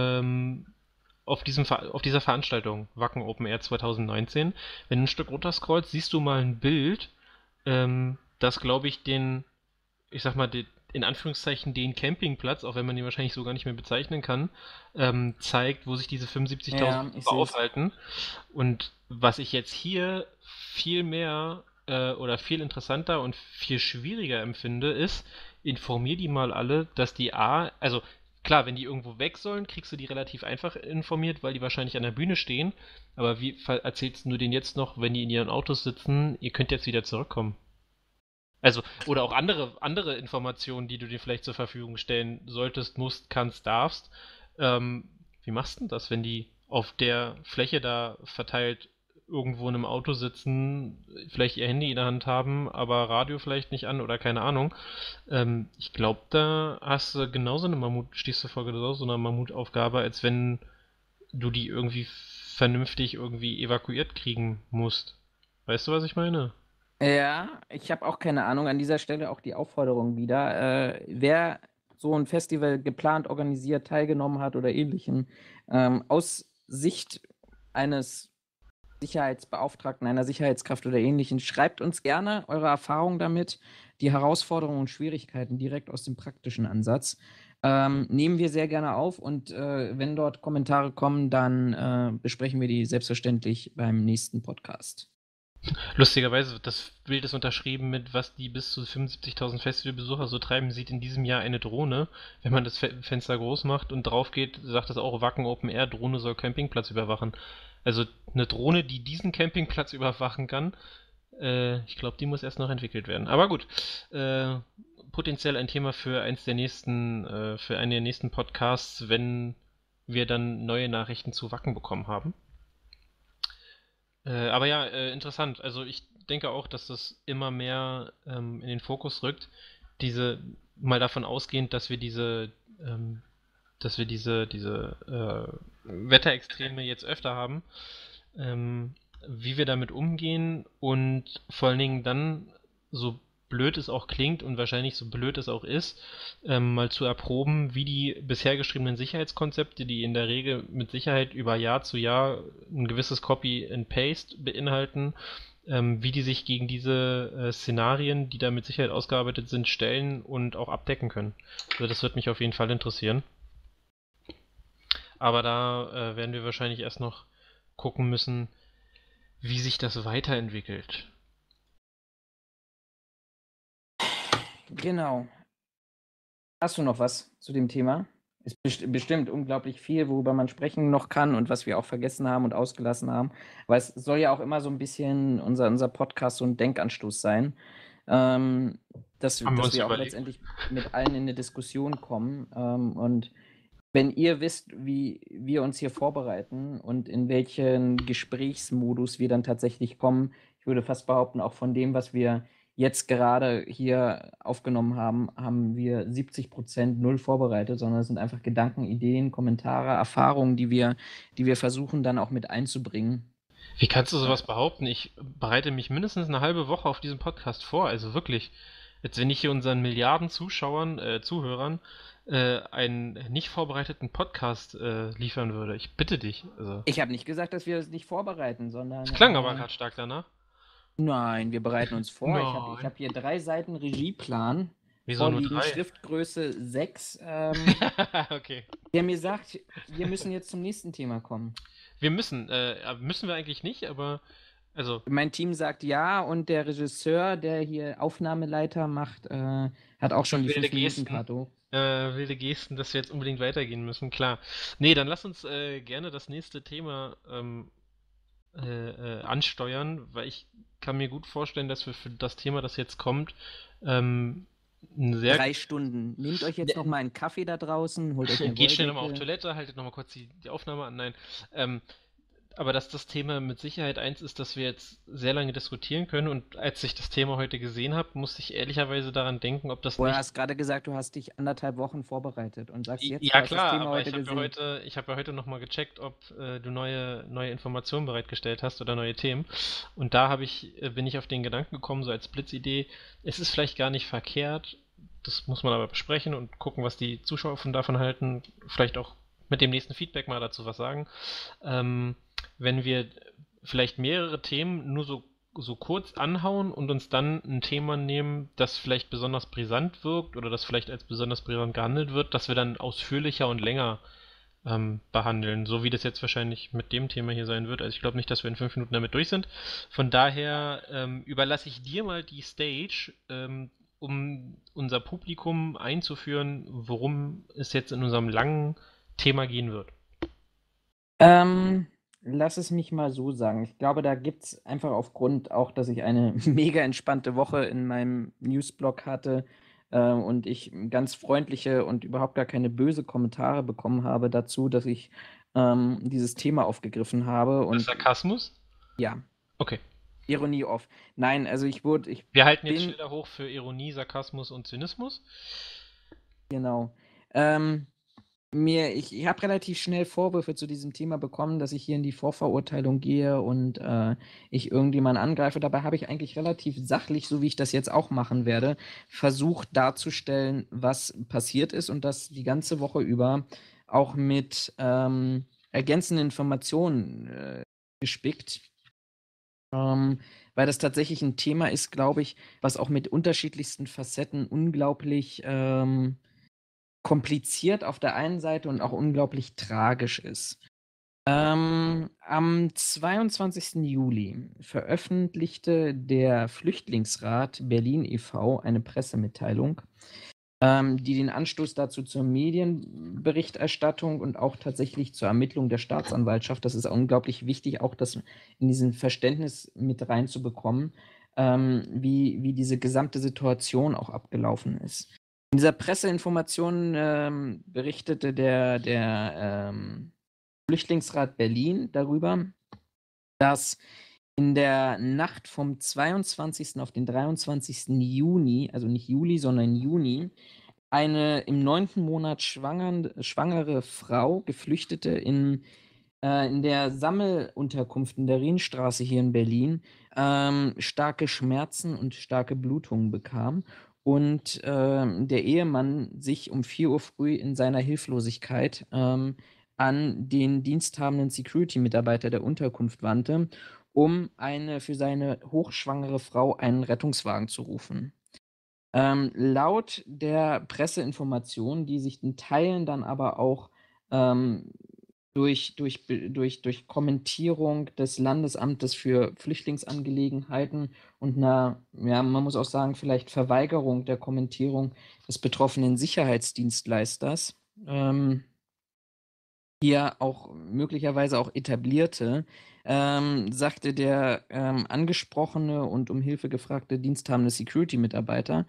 auf dieser Veranstaltung Wacken Open Air 2019. Wenn du ein Stück runterscrollst, siehst du mal ein Bild, das glaube ich ich sag mal, in Anführungszeichen den Campingplatz, auch wenn man den wahrscheinlich so gar nicht mehr bezeichnen kann, zeigt, wo sich diese 75.000 Ja, ich Besucher sehe es. aufhalten. Und was ich jetzt hier viel mehr oder viel interessanter und viel schwieriger empfinde, ist, informier die mal alle, dass also klar, wenn die irgendwo weg sollen, kriegst du die relativ einfach informiert, weil die wahrscheinlich an der Bühne stehen. Aber wie erzählst du denen jetzt noch, wenn die in ihren Autos sitzen, ihr könnt jetzt wieder zurückkommen? Also, oder auch andere Informationen, die du dir vielleicht zur Verfügung stellen solltest, musst, kannst, darfst. Wie machst du denn das, wenn die auf der Fläche da verteilt irgendwo in einem Auto sitzen, vielleicht ihr Handy in der Hand haben, aber Radio vielleicht nicht an oder keine Ahnung? Ich glaube, da stehst du vor genau so einer Mammutaufgabe, als wenn du die irgendwie vernünftig irgendwie evakuiert kriegen musst. Weißt du, was ich meine? Ja, ich habe auch keine Ahnung. An dieser Stelle auch die Aufforderung wieder. Wer so ein Festival geplant, organisiert, teilgenommen hat oder ähnlichem, aus Sicht eines Sicherheitsbeauftragten, einer Sicherheitskraft oder ähnlichen, schreibt uns gerne eure Erfahrungen damit, die Herausforderungen und Schwierigkeiten direkt aus dem praktischen Ansatz. Nehmen wir sehr gerne auf und wenn dort Kommentare kommen, dann besprechen wir die selbstverständlich beim nächsten Podcast. Lustigerweise, das Bild ist unterschrieben mit, was die bis zu 75.000 Festivalbesucher so treiben, sieht in diesem Jahr eine Drohne. Wenn man das Fenster groß macht und drauf geht, sagt das auch Wacken Open Air, Drohne soll Campingplatz überwachen. Also eine Drohne, die diesen Campingplatz überwachen kann, ich glaube, die muss erst noch entwickelt werden. Aber gut, potenziell ein Thema für für einen der nächsten Podcasts, wenn wir dann neue Nachrichten zu Wacken bekommen haben. Aber ja, interessant. Also ich denke auch, dass das immer mehr in den Fokus rückt. Mal davon ausgehend, dass wir diese Wetterextreme jetzt öfter haben, wie wir damit umgehen und vor allen Dingen dann, so blöd es auch klingt und wahrscheinlich so blöd es auch ist, mal zu erproben, wie die bisher geschriebenen Sicherheitskonzepte, die in der Regel mit Sicherheit über Jahr zu Jahr ein gewisses Copy and Paste beinhalten, wie die sich gegen diese Szenarien, die da mit Sicherheit ausgearbeitet sind, stellen und auch abdecken können. Also das wird mich auf jeden Fall interessieren. Aber da werden wir wahrscheinlich erst noch gucken müssen, wie sich das weiterentwickelt. Genau. Hast du noch was zu dem Thema? Ist bestimmt unglaublich viel, worüber man sprechen noch kann und was wir auch vergessen haben und ausgelassen haben. Aber es soll ja auch immer so ein bisschen unser Podcast so ein Denkanstoß sein, dass Haben wir uns wir auch überlegt. letztendlich mit allen in eine Diskussion kommen. Und wenn ihr wisst, wie wir uns hier vorbereiten und in welchen Gesprächsmodus wir dann tatsächlich kommen, ich würde fast behaupten, auch von dem, was wir jetzt gerade hier aufgenommen haben, haben wir 70% null vorbereitet, sondern es sind einfach Gedanken, Ideen, Kommentare, Erfahrungen, die wir versuchen dann auch mit einzubringen. Wie kannst du sowas behaupten? Ich bereite mich mindestens eine halbe Woche auf diesen Podcast vor. Also wirklich, als wenn ich hier unseren Milliarden Zuhörern, einen nicht vorbereiteten Podcast liefern würde. Ich bitte dich. Also, Ich habe nicht gesagt, dass wir es nicht vorbereiten, es sondern klang aber gerade stark danach. nein, wir bereiten uns vor. Ich Nein. hab hier 3 Seiten Regieplan Wieso nur vorliegen, 3? Schriftgröße 6, Okay. der mir sagt, wir müssen jetzt zum nächsten Thema kommen. Müssen wir eigentlich nicht, aber also Mein Team sagt ja und der Regisseur, der hier Aufnahmeleiter macht, hat auch schon die wilde Gesten. 5-Minuten-Karte hoch. Wilde Gesten, dass wir jetzt unbedingt weitergehen müssen, klar. Nee, dann lass uns gerne das nächste Thema ansteuern, weil ich kann mir gut vorstellen, dass wir für das Thema, das jetzt kommt, ein sehr 3 Stunden. Nehmt euch jetzt noch mal einen Kaffee da draußen, holt euch eine geht schnell nochmal auf Wolldecke. Toilette, haltet nochmal kurz die Aufnahme an. Nein. Aber dass das Thema mit Sicherheit eins ist, das wir jetzt sehr lange diskutieren können. Und als ich das Thema heute gesehen habe, musste ich ehrlicherweise daran denken, ob das Du nicht. hast gerade gesagt, du hast dich 1,5 Wochen vorbereitet und sagst jetzt, du Ja hast das klar, Thema aber heute gesehen. ich habe ja heute nochmal gecheckt, ob du neue Informationen bereitgestellt hast oder neue Themen. Und da bin ich auf den Gedanken gekommen, so als Blitzidee, es ist vielleicht gar nicht verkehrt, das muss man aber besprechen und gucken, was die Zuschauer davon halten, vielleicht auch mit dem nächsten Feedback mal dazu was sagen. Wenn wir vielleicht mehrere Themen nur so kurz anhauen und uns dann ein Thema nehmen, das vielleicht besonders brisant wirkt oder das vielleicht als besonders brisant gehandelt wird, dass wir dann ausführlicher und länger behandeln, so wie das jetzt wahrscheinlich mit dem Thema hier sein wird. Also ich glaube nicht, dass wir in 5 Minuten damit durch sind. Von daher überlasse ich dir mal die Stage, um unser Publikum einzuführen, worum es jetzt in unserem langen Thema gehen wird. Lass es mich mal so sagen. Ich glaube, da gibt es einfach aufgrund auch, dass ich eine mega entspannte Woche in meinem Newsblog hatte und ich ganz freundliche und überhaupt gar keine böse Kommentare bekommen habe dazu, dass ich dieses Thema aufgegriffen habe. Und Sarkasmus? ja, Okay. Ironie off. Nein, also ich Wir halten jetzt bin, Schilder hoch für Ironie, Sarkasmus und Zynismus. genau. Ich habe relativ schnell Vorwürfe zu diesem Thema bekommen, dass ich hier in die Vorverurteilung gehe und ich irgendjemanden angreife. Dabei habe ich eigentlich relativ sachlich, so wie ich das jetzt auch machen werde, versucht darzustellen, was passiert ist und das die ganze Woche über auch mit ergänzenden Informationen gespickt. Weil das tatsächlich ein Thema ist, glaube ich, was auch mit unterschiedlichsten Facetten unglaublich kompliziert auf der einen Seite und auch unglaublich tragisch ist. Am 22. Juli veröffentlichte der Flüchtlingsrat Berlin e.V. eine Pressemitteilung, die den Anstoß dazu zur Medienberichterstattung und auch tatsächlich zur Ermittlung der Staatsanwaltschaft, das ist unglaublich wichtig, auch das in diesen Verständnis mit reinzubekommen, wie diese gesamte Situation auch abgelaufen ist. In dieser Presseinformation berichtete der Flüchtlingsrat Berlin darüber, dass in der Nacht vom 22. auf den 23. Juni, also nicht Juli, sondern Juni, eine im 9. Monat schwangere Frau, Geflüchtete in der Sammelunterkunft in der Rienstraße hier in Berlin, starke Schmerzen und starke Blutungen bekam und der Ehemann sich um 4 Uhr früh in seiner Hilflosigkeit an den diensthabenden Security-Mitarbeiter der Unterkunft wandte, um für seine hochschwangere Frau einen Rettungswagen zu rufen. Laut der Presseinformationen, die sich in Teilen dann aber auch durch Kommentierung des Landesamtes für Flüchtlingsangelegenheiten und einer, ja, man muss auch sagen, vielleicht Verweigerung der Kommentierung des betroffenen Sicherheitsdienstleisters, hier auch möglicherweise auch etablierte, sagte der angesprochene und um Hilfe gefragte diensthabende Security-Mitarbeiter,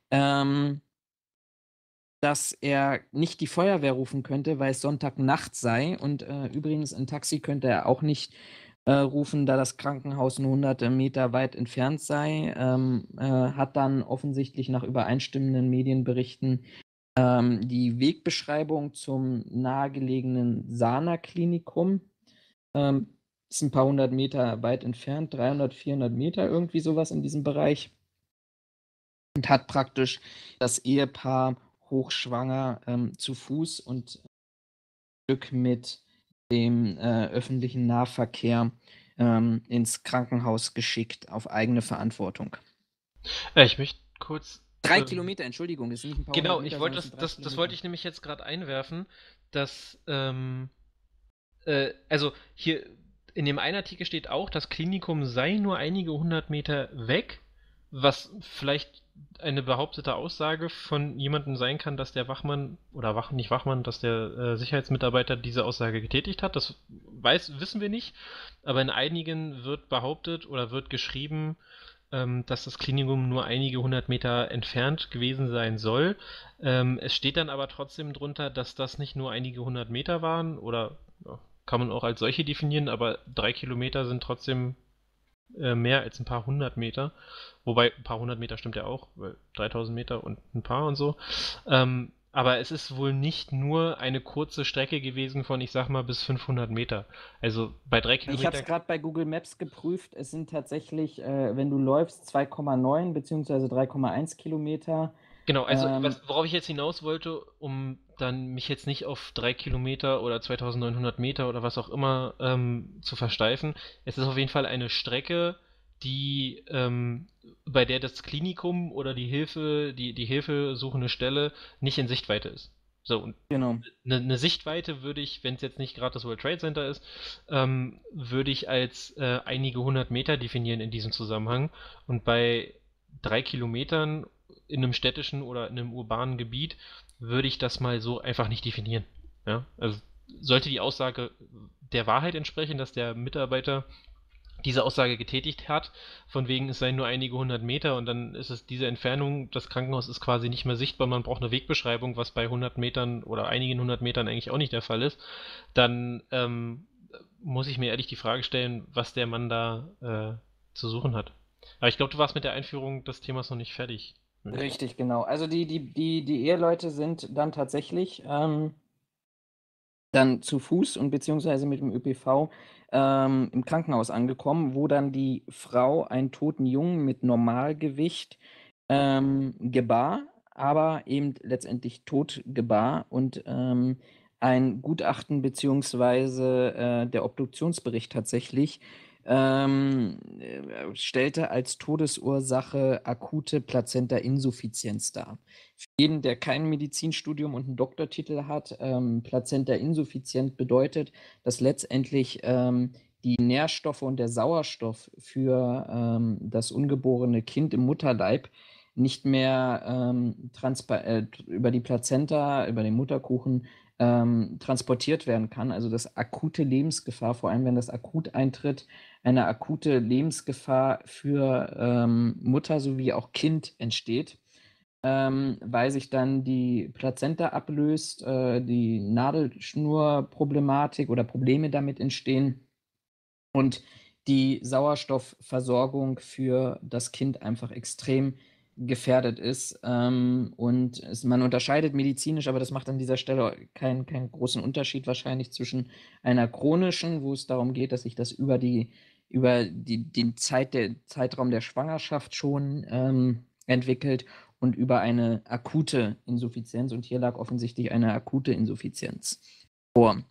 dass er nicht die Feuerwehr rufen könnte, weil es Sonntagnacht sei und übrigens ein Taxi könnte er auch nicht rufen, da das Krankenhaus nur hunderte Meter weit entfernt sei, hat dann offensichtlich nach übereinstimmenden Medienberichten die Wegbeschreibung zum nahegelegenen Sana-Klinikum, ist ein paar hundert Meter weit entfernt, 300, 400 Meter, irgendwie sowas in diesem Bereich. Und hat praktisch das Ehepaar hochschwanger zu Fuß und Stück mit dem öffentlichen Nahverkehr ins Krankenhaus geschickt, auf eigene Verantwortung. Ich möchte kurz. 3 Kilometer, Entschuldigung, das sind nicht ein paar hundert Genau, Meter, ich sondern wollte das sind 3 das Kilometer. wollte ich nämlich jetzt gerade einwerfen, dass, also hier in dem einen Artikel steht auch, das Klinikum sei nur einige hundert Meter weg, was vielleicht eine behauptete Aussage von jemandem sein kann, dass der Wachmann oder nicht Wachmann, dass der Sicherheitsmitarbeiter diese Aussage getätigt hat. Das wissen wir nicht, aber in einigen wird behauptet oder wird geschrieben, dass das Klinikum nur einige hundert Meter entfernt gewesen sein soll. Es steht dann aber trotzdem drunter, dass das nicht nur einige hundert Meter waren oder ja, kann man auch als solche definieren, aber 3 Kilometer sind trotzdem mehr als ein paar hundert Meter. Wobei ein paar hundert Meter stimmt ja auch, weil 3000 Meter und ein paar und so. Aber es ist wohl nicht nur eine kurze Strecke gewesen von, ich sag mal, bis 500 Meter. Also bei 3 Ich habe Kilometer. es gerade bei Google Maps geprüft. Es sind tatsächlich, wenn du läufst, 2,9 bzw. 3,1 Kilometer. Genau, also worauf ich jetzt hinaus wollte, um dann mich jetzt nicht auf 3 Kilometer oder 2900 Meter oder was auch immer zu versteifen. Es ist auf jeden Fall eine Strecke, die bei der das Klinikum oder die hilfesuchende Stelle nicht in Sichtweite ist. So, und Genau. eine Sichtweite würde ich, wenn es jetzt nicht gerade das World Trade Center ist, würde ich als einige hundert Meter definieren in diesem Zusammenhang. Und bei 3 Kilometern in einem städtischen oder in einem urbanen Gebiet würde ich das mal so einfach nicht definieren. Ja? Also sollte die Aussage der Wahrheit entsprechen, dass der Mitarbeiter diese Aussage getätigt hat, von wegen es seien nur einige hundert Meter und dann ist es diese Entfernung, das Krankenhaus ist quasi nicht mehr sichtbar, man braucht eine Wegbeschreibung, was bei 100 Metern oder einigen hundert Metern eigentlich auch nicht der Fall ist, dann muss ich mir ehrlich die Frage stellen, was der Mann da zu suchen hat. Aber ich glaube, du warst mit der Einführung des Themas noch nicht fertig. Richtig, genau. Also die Eheleute sind dann tatsächlich dann zu Fuß und beziehungsweise mit dem ÖPV im Krankenhaus angekommen, wo dann die Frau einen toten Jungen mit Normalgewicht gebar, aber eben letztendlich tot gebar und ein Gutachten beziehungsweise der Obduktionsbericht tatsächlich stellte als Todesursache akute Plazenta-Insuffizienz dar. Für jeden, der kein Medizinstudium und einen Doktortitel hat, Plazenta-insuffizient bedeutet, dass letztendlich die Nährstoffe und der Sauerstoff für das ungeborene Kind im Mutterleib nicht mehr über die Plazenta, über den Mutterkuchen transportiert werden kann. Also dass akute Lebensgefahr, vor allem wenn das akut eintritt, eine akute Lebensgefahr für Mutter sowie auch Kind entsteht, weil sich dann die Plazenta ablöst, die Nabelschnurproblematik oder Probleme damit entstehen und die Sauerstoffversorgung für das Kind einfach extrem gefährdet ist. Man unterscheidet medizinisch, aber das macht an dieser Stelle keinen großen Unterschied wahrscheinlich zwischen einer chronischen, wo es darum geht, dass sich das über den Zeitraum der Schwangerschaft schon entwickelt und über eine akute Insuffizienz. Und hier lag offensichtlich eine akute Insuffizienz vor.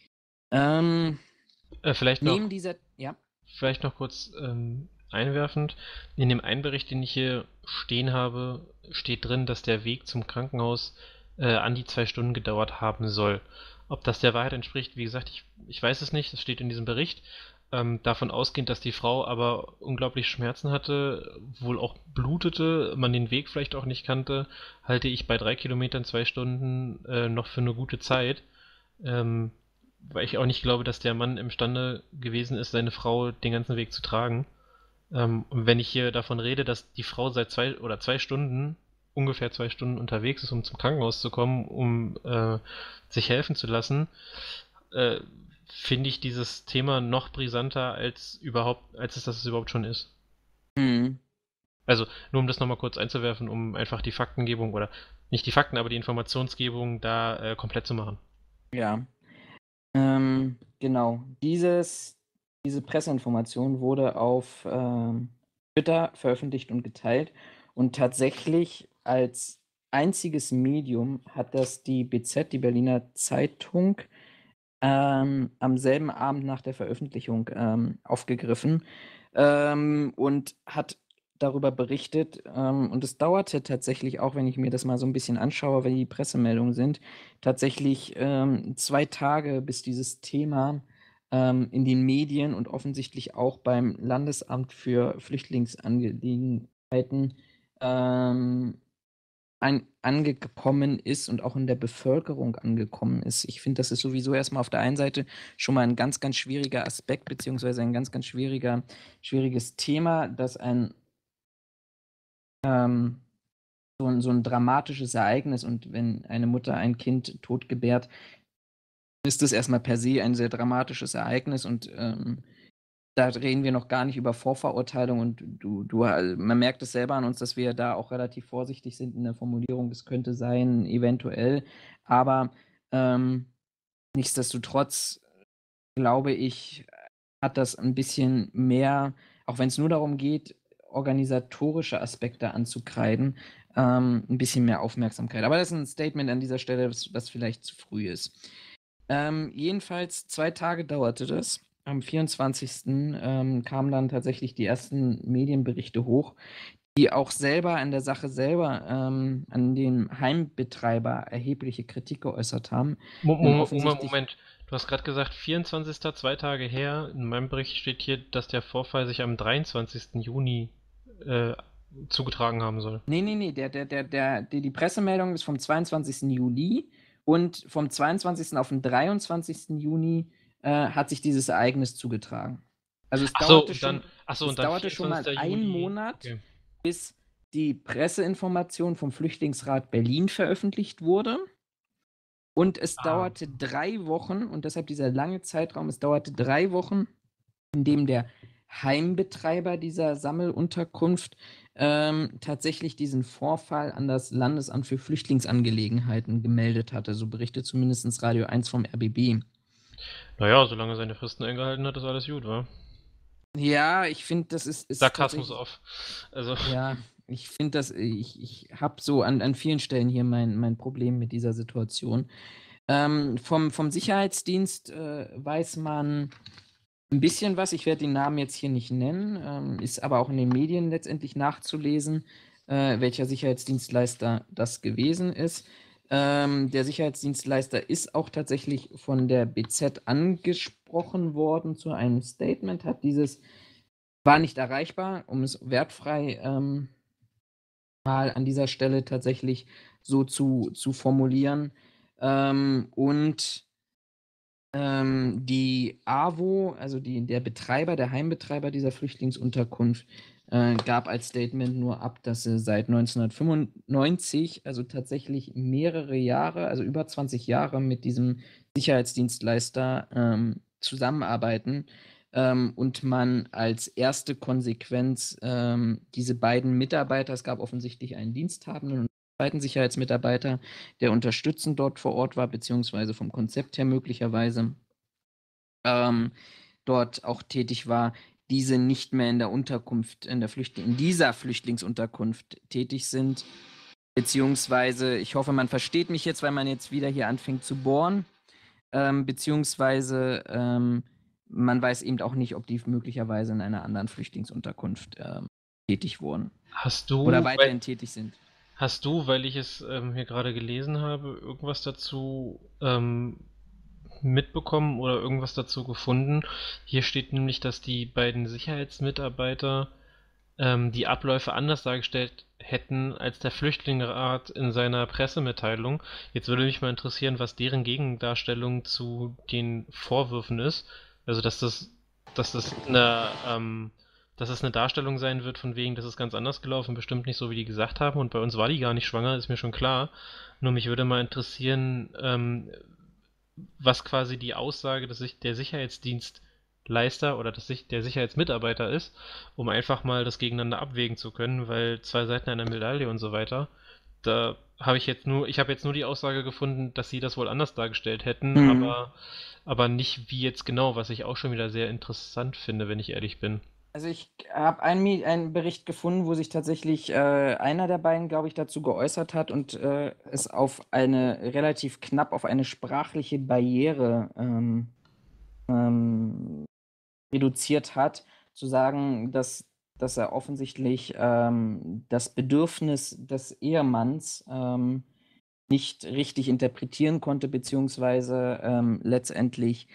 Vielleicht Neben noch, dieser, ja. vielleicht noch kurz einwerfend. In dem einen Bericht, den ich hier stehen habe, steht drin, dass der Weg zum Krankenhaus an die 2 Stunden gedauert haben soll. Ob das der Wahrheit entspricht, wie gesagt, ich weiß es nicht, das steht in diesem Bericht. Davon ausgehend, dass die Frau aber unglaublich Schmerzen hatte, wohl auch blutete, man den Weg vielleicht auch nicht kannte, halte ich bei 3 Kilometern 2 Stunden noch für eine gute Zeit. Weil ich auch nicht glaube, dass der Mann imstande gewesen ist, seine Frau den ganzen Weg zu tragen. Und wenn ich hier davon rede, dass die Frau seit 2 Stunden, ungefähr 2 Stunden unterwegs ist, um zum Krankenhaus zu kommen, um sich helfen zu lassen, finde ich dieses Thema noch brisanter als es überhaupt schon ist. Mhm. Also, nur um das nochmal kurz einzuwerfen, um einfach die Faktengebung oder nicht die Fakten, aber die Informationsgebung da komplett zu machen. Ja. Genau. Diese Presseinformation wurde auf Twitter veröffentlicht und geteilt. Und tatsächlich als einziges Medium hat das die BZ, die Berliner Zeitung, am selben Abend nach der Veröffentlichung aufgegriffen und hat darüber berichtet. Und es dauerte tatsächlich auch, wenn ich mir das mal so ein bisschen anschaue, wenn die Pressemeldungen sind, tatsächlich 2 Tage, bis dieses Thema in den Medien und offensichtlich auch beim Landesamt für Flüchtlingsangelegenheiten angekommen ist und auch in der Bevölkerung angekommen ist. Ich finde, das ist sowieso erstmal auf der einen Seite schon mal ein ganz, ganz schwieriger Aspekt, beziehungsweise ein ganz, ganz schwieriges Thema, dass so ein dramatisches Ereignis und wenn eine Mutter ein Kind tot gebärt, ist das erstmal per se ein sehr dramatisches Ereignis und da reden wir noch gar nicht über Vorverurteilung und man merkt es selber an uns, dass wir da auch relativ vorsichtig sind in der Formulierung. Das könnte sein, eventuell, aber nichtsdestotrotz glaube ich, hat das ein bisschen mehr, auch wenn es nur darum geht, organisatorische Aspekte anzukreiden, ein bisschen mehr Aufmerksamkeit. Aber das ist ein Statement an dieser Stelle, was vielleicht zu früh ist. Jedenfalls 2 Tage dauerte das. Am 24. Kamen dann tatsächlich die ersten Medienberichte hoch, die auch selber an der Sache selber, an den Heimbetreiber erhebliche Kritik geäußert haben. Denn offensichtlich Moment. Du hast gerade gesagt, 24. 2 Tage her. In meinem Bericht steht hier, dass der Vorfall sich am 23. Juni zugetragen haben soll. nee, die Pressemeldung ist vom 22. Juli und vom 22. auf den 23. Juni hat sich dieses Ereignis zugetragen. Also es dauerte schon mal 24. einen Juli. Monat, Okay. bis die Presseinformation vom Flüchtlingsrat Berlin veröffentlicht wurde. Und es dauerte 3 Wochen, und deshalb dieser lange Zeitraum, es dauerte 3 Wochen, in dem der Heimbetreiber dieser Sammelunterkunft tatsächlich diesen Vorfall an das Landesamt für Flüchtlingsangelegenheiten gemeldet hatte. So berichtet zumindest Radio 1 vom RBB. Naja, solange seine Fristen eingehalten hat, ist alles gut, wa? Ja, ich finde, das ist Sarkasmus tatsächlich. auf. Also. Ja, ich finde das, ich habe so an vielen Stellen hier mein Problem mit dieser Situation. Vom Sicherheitsdienst weiß man Ein bisschen was, ich werde den Namen jetzt hier nicht nennen, ist aber auch in den Medien letztendlich nachzulesen, welcher Sicherheitsdienstleister das gewesen ist. Der Sicherheitsdienstleister ist auch tatsächlich von der BZ angesprochen worden zu einem Statement, war nicht erreichbar, um es wertfrei mal an dieser Stelle tatsächlich so zu formulieren. Und die AWO, also der Betreiber, der Heimbetreiber dieser Flüchtlingsunterkunft, gab als Statement nur ab, dass sie seit 1995, also tatsächlich mehrere Jahre, also über 20 Jahre mit diesem Sicherheitsdienstleister zusammenarbeiten und man als erste Konsequenz diese beiden Mitarbeiter, es gab offensichtlich einen Diensthabenden und einen zweiten Sicherheitsmitarbeiter, der unterstützend dort vor Ort war, beziehungsweise vom Konzept her möglicherweise dort auch tätig war, diese nicht mehr in der Unterkunft, in dieser Flüchtlingsunterkunft tätig sind. Beziehungsweise, ich hoffe, man versteht mich jetzt, weil man jetzt wieder hier anfängt zu bohren. Beziehungsweise, man weiß eben auch nicht, ob die möglicherweise in einer anderen Flüchtlingsunterkunft tätig wurden Hast du, oder weil, weiterhin tätig sind. hast du, weil ich es hier gerade gelesen habe, irgendwas dazu mitbekommen oder irgendwas dazu gefunden? Hier steht nämlich, dass die beiden Sicherheitsmitarbeiter die Abläufe anders dargestellt hätten als der Flüchtlingsrat in seiner Pressemitteilung. Jetzt würde mich mal interessieren, was deren Gegendarstellung zu den Vorwürfen ist. Also, dass das eine Darstellung sein wird von wegen, das ist ganz anders gelaufen, bestimmt nicht so, wie die gesagt haben. Und bei uns war die gar nicht schwanger, ist mir schon klar. Nur mich würde mal interessieren, was quasi die Aussage der Sicherheitsdienstleister oder der Sicherheitsmitarbeiter ist, um einfach mal das gegeneinander abwägen zu können, weil zwei Seiten einer Medaille und so weiter. Da habe ich habe jetzt nur die Aussage gefunden, dass sie das wohl anders dargestellt hätten, Mhm. aber nicht wie jetzt genau, was ich auch schon wieder sehr interessant finde, wenn ich ehrlich bin. Also ich habe einen Bericht gefunden, wo sich tatsächlich einer der beiden, glaube ich, dazu geäußert hat und es auf relativ knapp auf eine sprachliche Barriere ähm, reduziert hat, zu sagen, dass er offensichtlich das Bedürfnis des Ehemanns nicht richtig interpretieren konnte, beziehungsweise letztendlich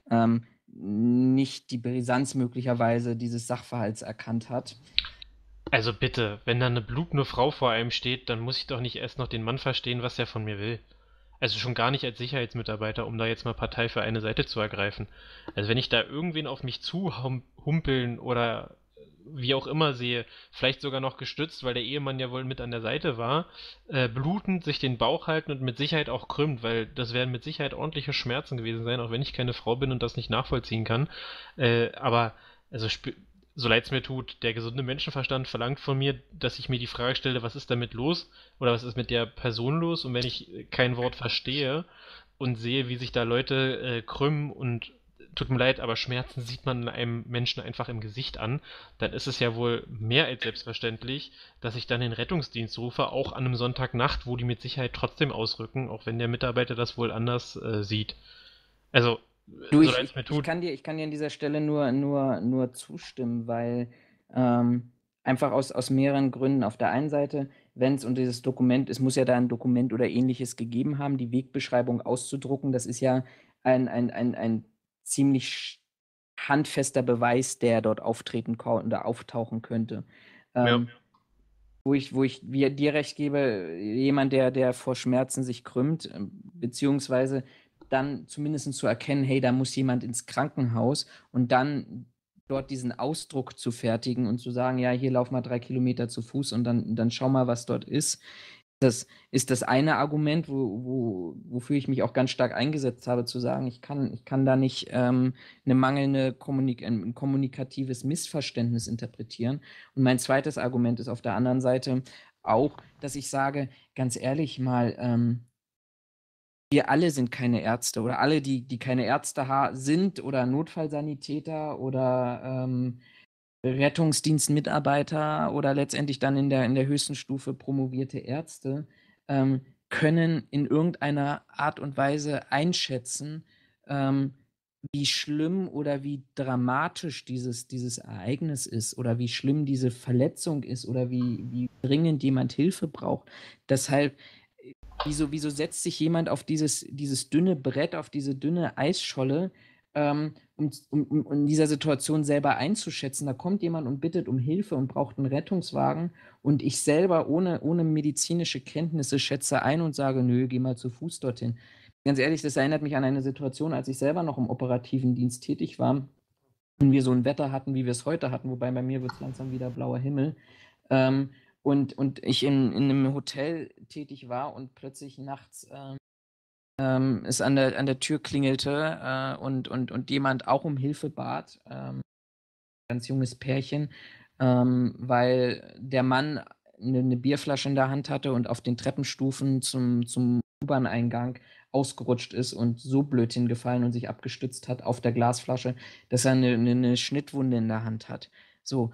nicht die Brisanz möglicherweise dieses Sachverhalts erkannt hat. Also bitte, wenn da eine blutende Frau vor einem steht, dann muss ich doch nicht erst noch den Mann verstehen, was er von mir will. Also schon gar nicht als Sicherheitsmitarbeiter, um da jetzt mal Partei für eine Seite zu ergreifen. Also wenn ich da irgendwen auf mich zu humpeln oder wie auch immer sehe, vielleicht sogar noch gestützt, weil der Ehemann ja wohl mit an der Seite war, blutend sich den Bauch halten und mit Sicherheit auch krümmt, weil das werden mit Sicherheit ordentliche Schmerzen gewesen sein, auch wenn ich keine Frau bin und das nicht nachvollziehen kann. Aber also so leid es mir tut, der gesunde Menschenverstand verlangt von mir, dass ich mir die Frage stelle, was ist damit los oder was ist mit der Person los? Und wenn ich kein Wort verstehe und sehe, wie sich da Leute krümmen und tut mir leid, aber Schmerzen sieht man einem Menschen einfach im Gesicht an, dann ist es ja wohl mehr als selbstverständlich, dass ich dann den Rettungsdienst rufe, auch an einem Sonntagnacht, wo die mit Sicherheit trotzdem ausrücken, auch wenn der Mitarbeiter das wohl anders sieht. Also, Du, so leid es mir ich tut. kann dir an dieser Stelle nur zustimmen, weil einfach aus mehreren Gründen. Auf der einen Seite, wenn es um dieses Dokument, es muss ja da ein Dokument oder ähnliches gegeben haben, die Wegbeschreibung auszudrucken, das ist ja ein ziemlich handfester Beweis, der dort auftreten oder auftauchen könnte. Ja. Ähm, wo ich dir recht gebe, jemand, der vor Schmerzen sich krümmt, beziehungsweise dann zumindest zu erkennen, hey, da muss jemand ins Krankenhaus und dann dort diesen Ausdruck zu fertigen und zu sagen, ja, hier lauf mal 3 Kilometer zu Fuß und dann schau mal, was dort ist. Das ist das eine Argument, wofür ich mich auch ganz stark eingesetzt habe, zu sagen, ich kann da nicht ein kommunikatives Missverständnis interpretieren. Und mein zweites Argument ist auf der anderen Seite auch, dass ich sage, ganz ehrlich mal, wir alle sind keine Ärzte oder alle, die keine Ärzte sind oder Notfallsanitäter oder Rettungsdienstmitarbeiter oder letztendlich dann in der höchsten Stufe promovierte Ärzte, können in irgendeiner Art und Weise einschätzen, wie schlimm oder wie dramatisch dieses Ereignis ist oder wie schlimm diese Verletzung ist oder wie dringend jemand Hilfe braucht. Deshalb, wieso setzt sich jemand auf dieses dünne Brett, auf diese dünne Eisscholle, um in dieser Situation selber einzuschätzen? Da kommt jemand und bittet um Hilfe und braucht einen Rettungswagen und ich selber ohne medizinische Kenntnisse schätze ein und sage: „Nö, geh mal zu Fuß dorthin.“ Ganz ehrlich, das erinnert mich an eine Situation, als ich selber noch im operativen Dienst tätig war und wir so 'n Wetter hatten, wie wir's heute hatten, wobei bei mir wird's langsam wieder blauer Himmel. Ähm, und ich in 'nem Hotel tätig war und plötzlich nachts, es an der Tür klingelte, und jemand auch um Hilfe bat, ganz junges Pärchen, weil der Mann 'ne Bierflasche in der Hand hatte und auf den Treppenstufen zum U-Bahn-Eingang ausgerutscht ist und so blöd hingefallen und sich abgestützt hat auf der Glasflasche, dass er 'ne Schnittwunde in der Hand hat. So,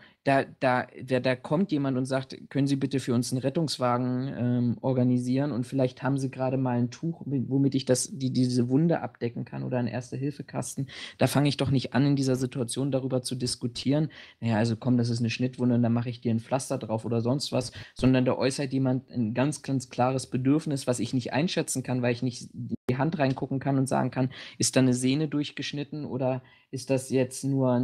da kommt jemand und sagt: „Können Sie bitte für uns 'n Rettungswagen, organisieren und vielleicht haben Sie grade mal 'n Tuch, womit ich diese Wunde abdecken kann oder 'n Erste-Hilfe-Kasten.“ Da fange ich doch nicht an, in dieser Situation darüber zu diskutieren: „Na ja, also komm, das ist 'ne Schnittwunde und dann mache ich dir 'n Pflaster drauf“ oder sonst was, sondern da äußert jemand 'n ganz klares Bedürfnis, was ich nicht einschätzen kann, weil ich nicht in die Hand reingucken kann und sagen kann: „Ist da 'ne Sehne durchgeschnitten oder ist das jetzt nur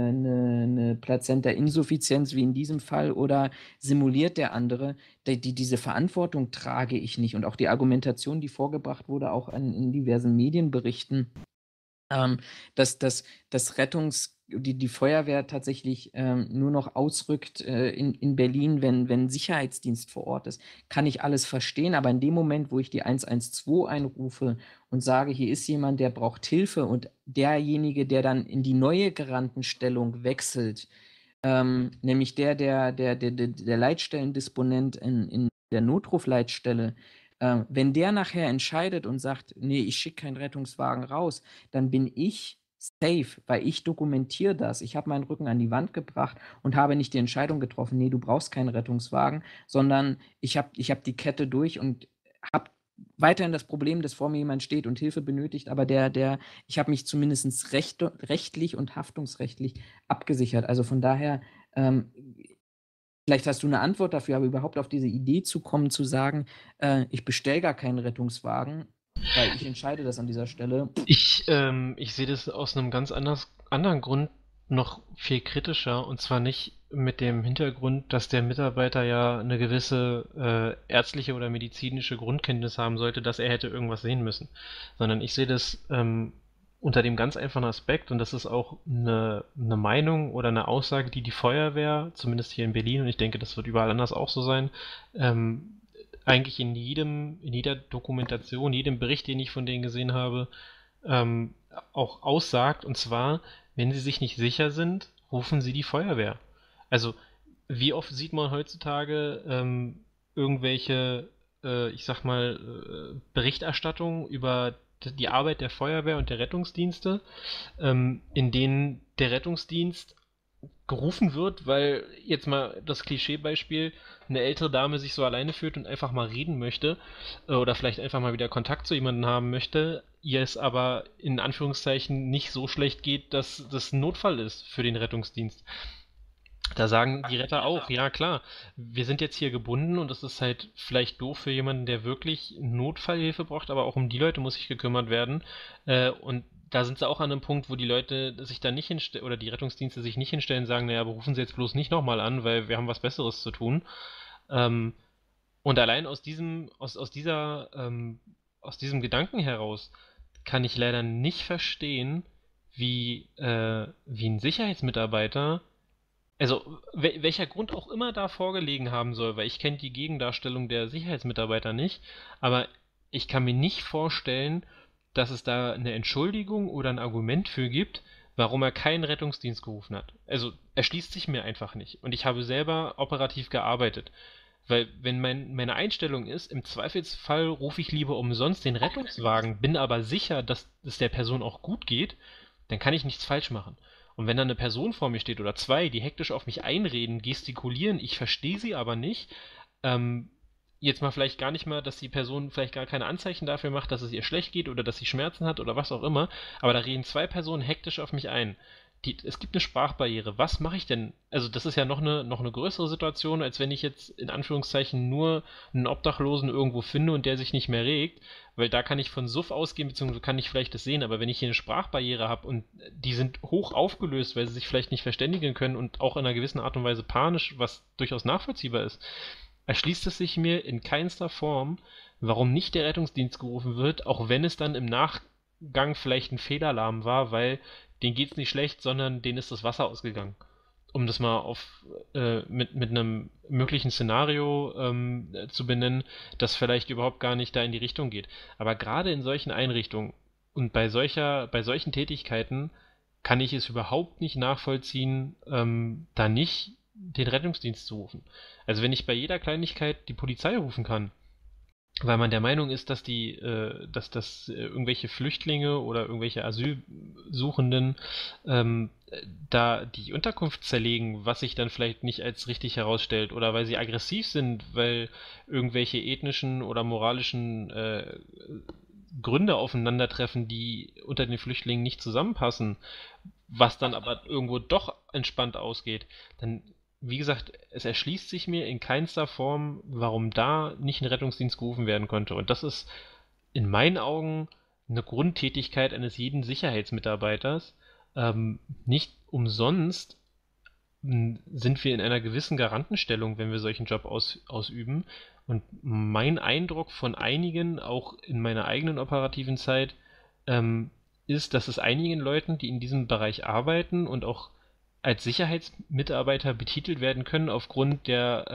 'ne Plazenta-Insuffizienz wie in diesem Fall oder simuliert der andere?“ Diese Verantwortung trage ich nicht und auch die Argumentation, die vorgebracht wurde, auch in diversen Medienberichten, ähm, dass die Feuerwehr tatsächlich, nur noch ausrückt, in Berlin, wenn Sicherheitsdienst vor Ort ist, kann ich alles verstehen. Aber in dem Moment, wo ich die 112 einrufe und sage: „Hier ist jemand, der braucht Hilfe“ und derjenige, der dann in die neue Granttenstellung wechselt, nämlich der Leitstellendisponent in der Notrufleitstelle, wenn der nachher entscheidet und sagt: „Ne, ich schicke keinen Rettungswagen raus“, dann bin ich safe, weil ich dokumentiere das. Ich habe meinen Rücken an die Wand gebracht und habe nicht die Entscheidung getroffen: „Ne, du brauchst keinen Rettungswagen“, sondern ich habe die Kette durch und habe weiterhin das Problem, dass vor mir jemand steht und Hilfe benötigt, aber ich habe mich zumindestens rechtlich und haftungsrechtlich abgesichert. Also, von daher, vielleicht hast du 'ne Antwort dafür, aber überhaupt auf diese Idee zu kommen, zu sagen: „Ich bestelle gar keinen Rettungswagen, weil ich entscheide das an dieser Stelle.“ Ich sehe das aus einem ganz anderen Grund noch viel kritischer, und zwar nicht mit dem Hintergrund, dass der Mitarbeiter ja eine gewisse ärztliche oder medizinische Grundkenntnis haben sollte, dass er hätte irgendwas sehen müssen, sondern ich sehe das unter dem ganz einfachen Aspekt, und das ist auch eine Meinung oder eine Aussage, die die Feuerwehr, zumindest hier in Berlin, und ich denke, das wird überall anders auch so sein, eigentlich in jeder Dokumentation, jedem Bericht, den ich von denen gesehen habe, auch aussagt, und zwar, wenn sie sich nicht sicher sind, rufen sie die Feuerwehr. Also, wie oft sieht man heutzutage irgendwelche, ich sag mal, Berichterstattungen über die Arbeit der Feuerwehr und der Rettungsdienste, in denen der Rettungsdienst gerufen wird, weil jetzt mal das Klischeebeispiel, eine ältere Dame sich so alleine fühlt und einfach mal reden möchte oder vielleicht einfach mal wieder Kontakt zu jemandem haben möchte, ihr es aber in Anführungszeichen nicht so schlecht geht, dass das ein Notfall ist für den Rettungsdienst. Da sagen die Retter auch, ja klar, wir sind jetzt hier gebunden und das ist halt vielleicht doof für jemanden, der wirklich Notfallhilfe braucht, aber auch um die Leute muss sich gekümmert werden. Und da sind sie auch an einem Punkt, wo die Leute sich da nicht hinstellen oder die Rettungsdienste sich nicht hinstellen und sagen, naja, aber rufen Sie jetzt bloß nicht nochmal an, weil wir haben was Besseres zu tun. Ähm, und allein aus diesem Gedanken heraus kann ich leider nicht verstehen, wie ein Sicherheitsmitarbeiter, also welcher Grund auch immer da vorgelegen haben soll, weil ich kenne die Gegendarstellung der Sicherheitsmitarbeiter nicht, aber ich kann mir nicht vorstellen, dass es da eine Entschuldigung oder ein Argument für gibt, warum er keinen Rettungsdienst gerufen hat. Also erschließt sich mir einfach nicht. Und ich habe selber operativ gearbeitet. Weil wenn meine Einstellung ist, im Zweifelsfall rufe ich lieber umsonst den Rettungswagen, bin aber sicher, dass es der Person auch gut geht, dann kann ich nichts falsch machen. Und wenn da eine Person vor mir steht oder zwei, die hektisch auf mich einreden, gestikulieren, ich verstehe sie aber nicht, ähm, jetzt mal vielleicht gar nicht mal, dass die Person vielleicht gar keine Anzeichen dafür macht, dass es ihr schlecht geht oder dass sie Schmerzen hat oder was auch immer, aber da reden zwei Personen hektisch auf mich ein. Es gibt eine Sprachbarriere. Was mache ich denn? Also das ist ja noch eine größere Situation, als wenn ich jetzt in Anführungszeichen nur einen Obdachlosen irgendwo finde und der sich nicht mehr regt, weil da kann ich von Suff ausgehen, beziehungsweise kann ich vielleicht das sehen, aber wenn ich hier eine Sprachbarriere habe und die sind hoch aufgelöst, weil sie sich vielleicht nicht verständigen können und auch in einer gewissen Art und Weise panisch, was durchaus nachvollziehbar ist, erschließt es sich mir in keinster Form, warum nicht der Rettungsdienst gerufen wird, auch wenn es dann im Nachgang vielleicht ein Fehlalarm war, weil denen geht's nicht schlecht, sondern denen ist das Wasser ausgegangen. Um das mal mit einem möglichen Szenario zu benennen, das vielleicht überhaupt gar nicht da in die Richtung geht. Aber gerade in solchen Einrichtungen und bei solchen Tätigkeiten kann ich es überhaupt nicht nachvollziehen, da nicht den Rettungsdienst zu rufen. Also wenn ich bei jeder Kleinigkeit die Polizei rufen kann, weil man der Meinung ist, dass das irgendwelche Flüchtlinge oder irgendwelche Asylsuchenden da die Unterkunft zerlegen, was sich dann vielleicht nicht als richtig herausstellt, oder weil sie aggressiv sind, weil irgendwelche ethnischen oder moralischen Gründe aufeinandertreffen, die unter den Flüchtlingen nicht zusammenpassen, was dann aber irgendwo doch entspannt ausgeht, dann, wie gesagt, es erschließt sich mir in keinster Form, warum da nicht ein Rettungsdienst gerufen werden konnte. Und das ist in meinen Augen eine Grundtätigkeit eines jeden Sicherheitsmitarbeiters. Nicht umsonst sind wir in einer gewissen Garantenstellung, wenn wir solchen Job ausüben. Und mein Eindruck von einigen, auch in meiner eigenen operativen Zeit, ist, dass es einigen Leuten, die in diesem Bereich arbeiten und auch als Sicherheitsmitarbeiter betitelt werden können, aufgrund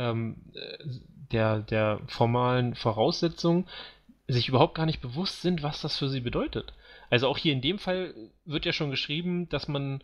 der formalen Voraussetzungen, sich überhaupt gar nicht bewusst sind, was das für sie bedeutet. Also auch hier in dem Fall wird ja schon geschrieben, dass man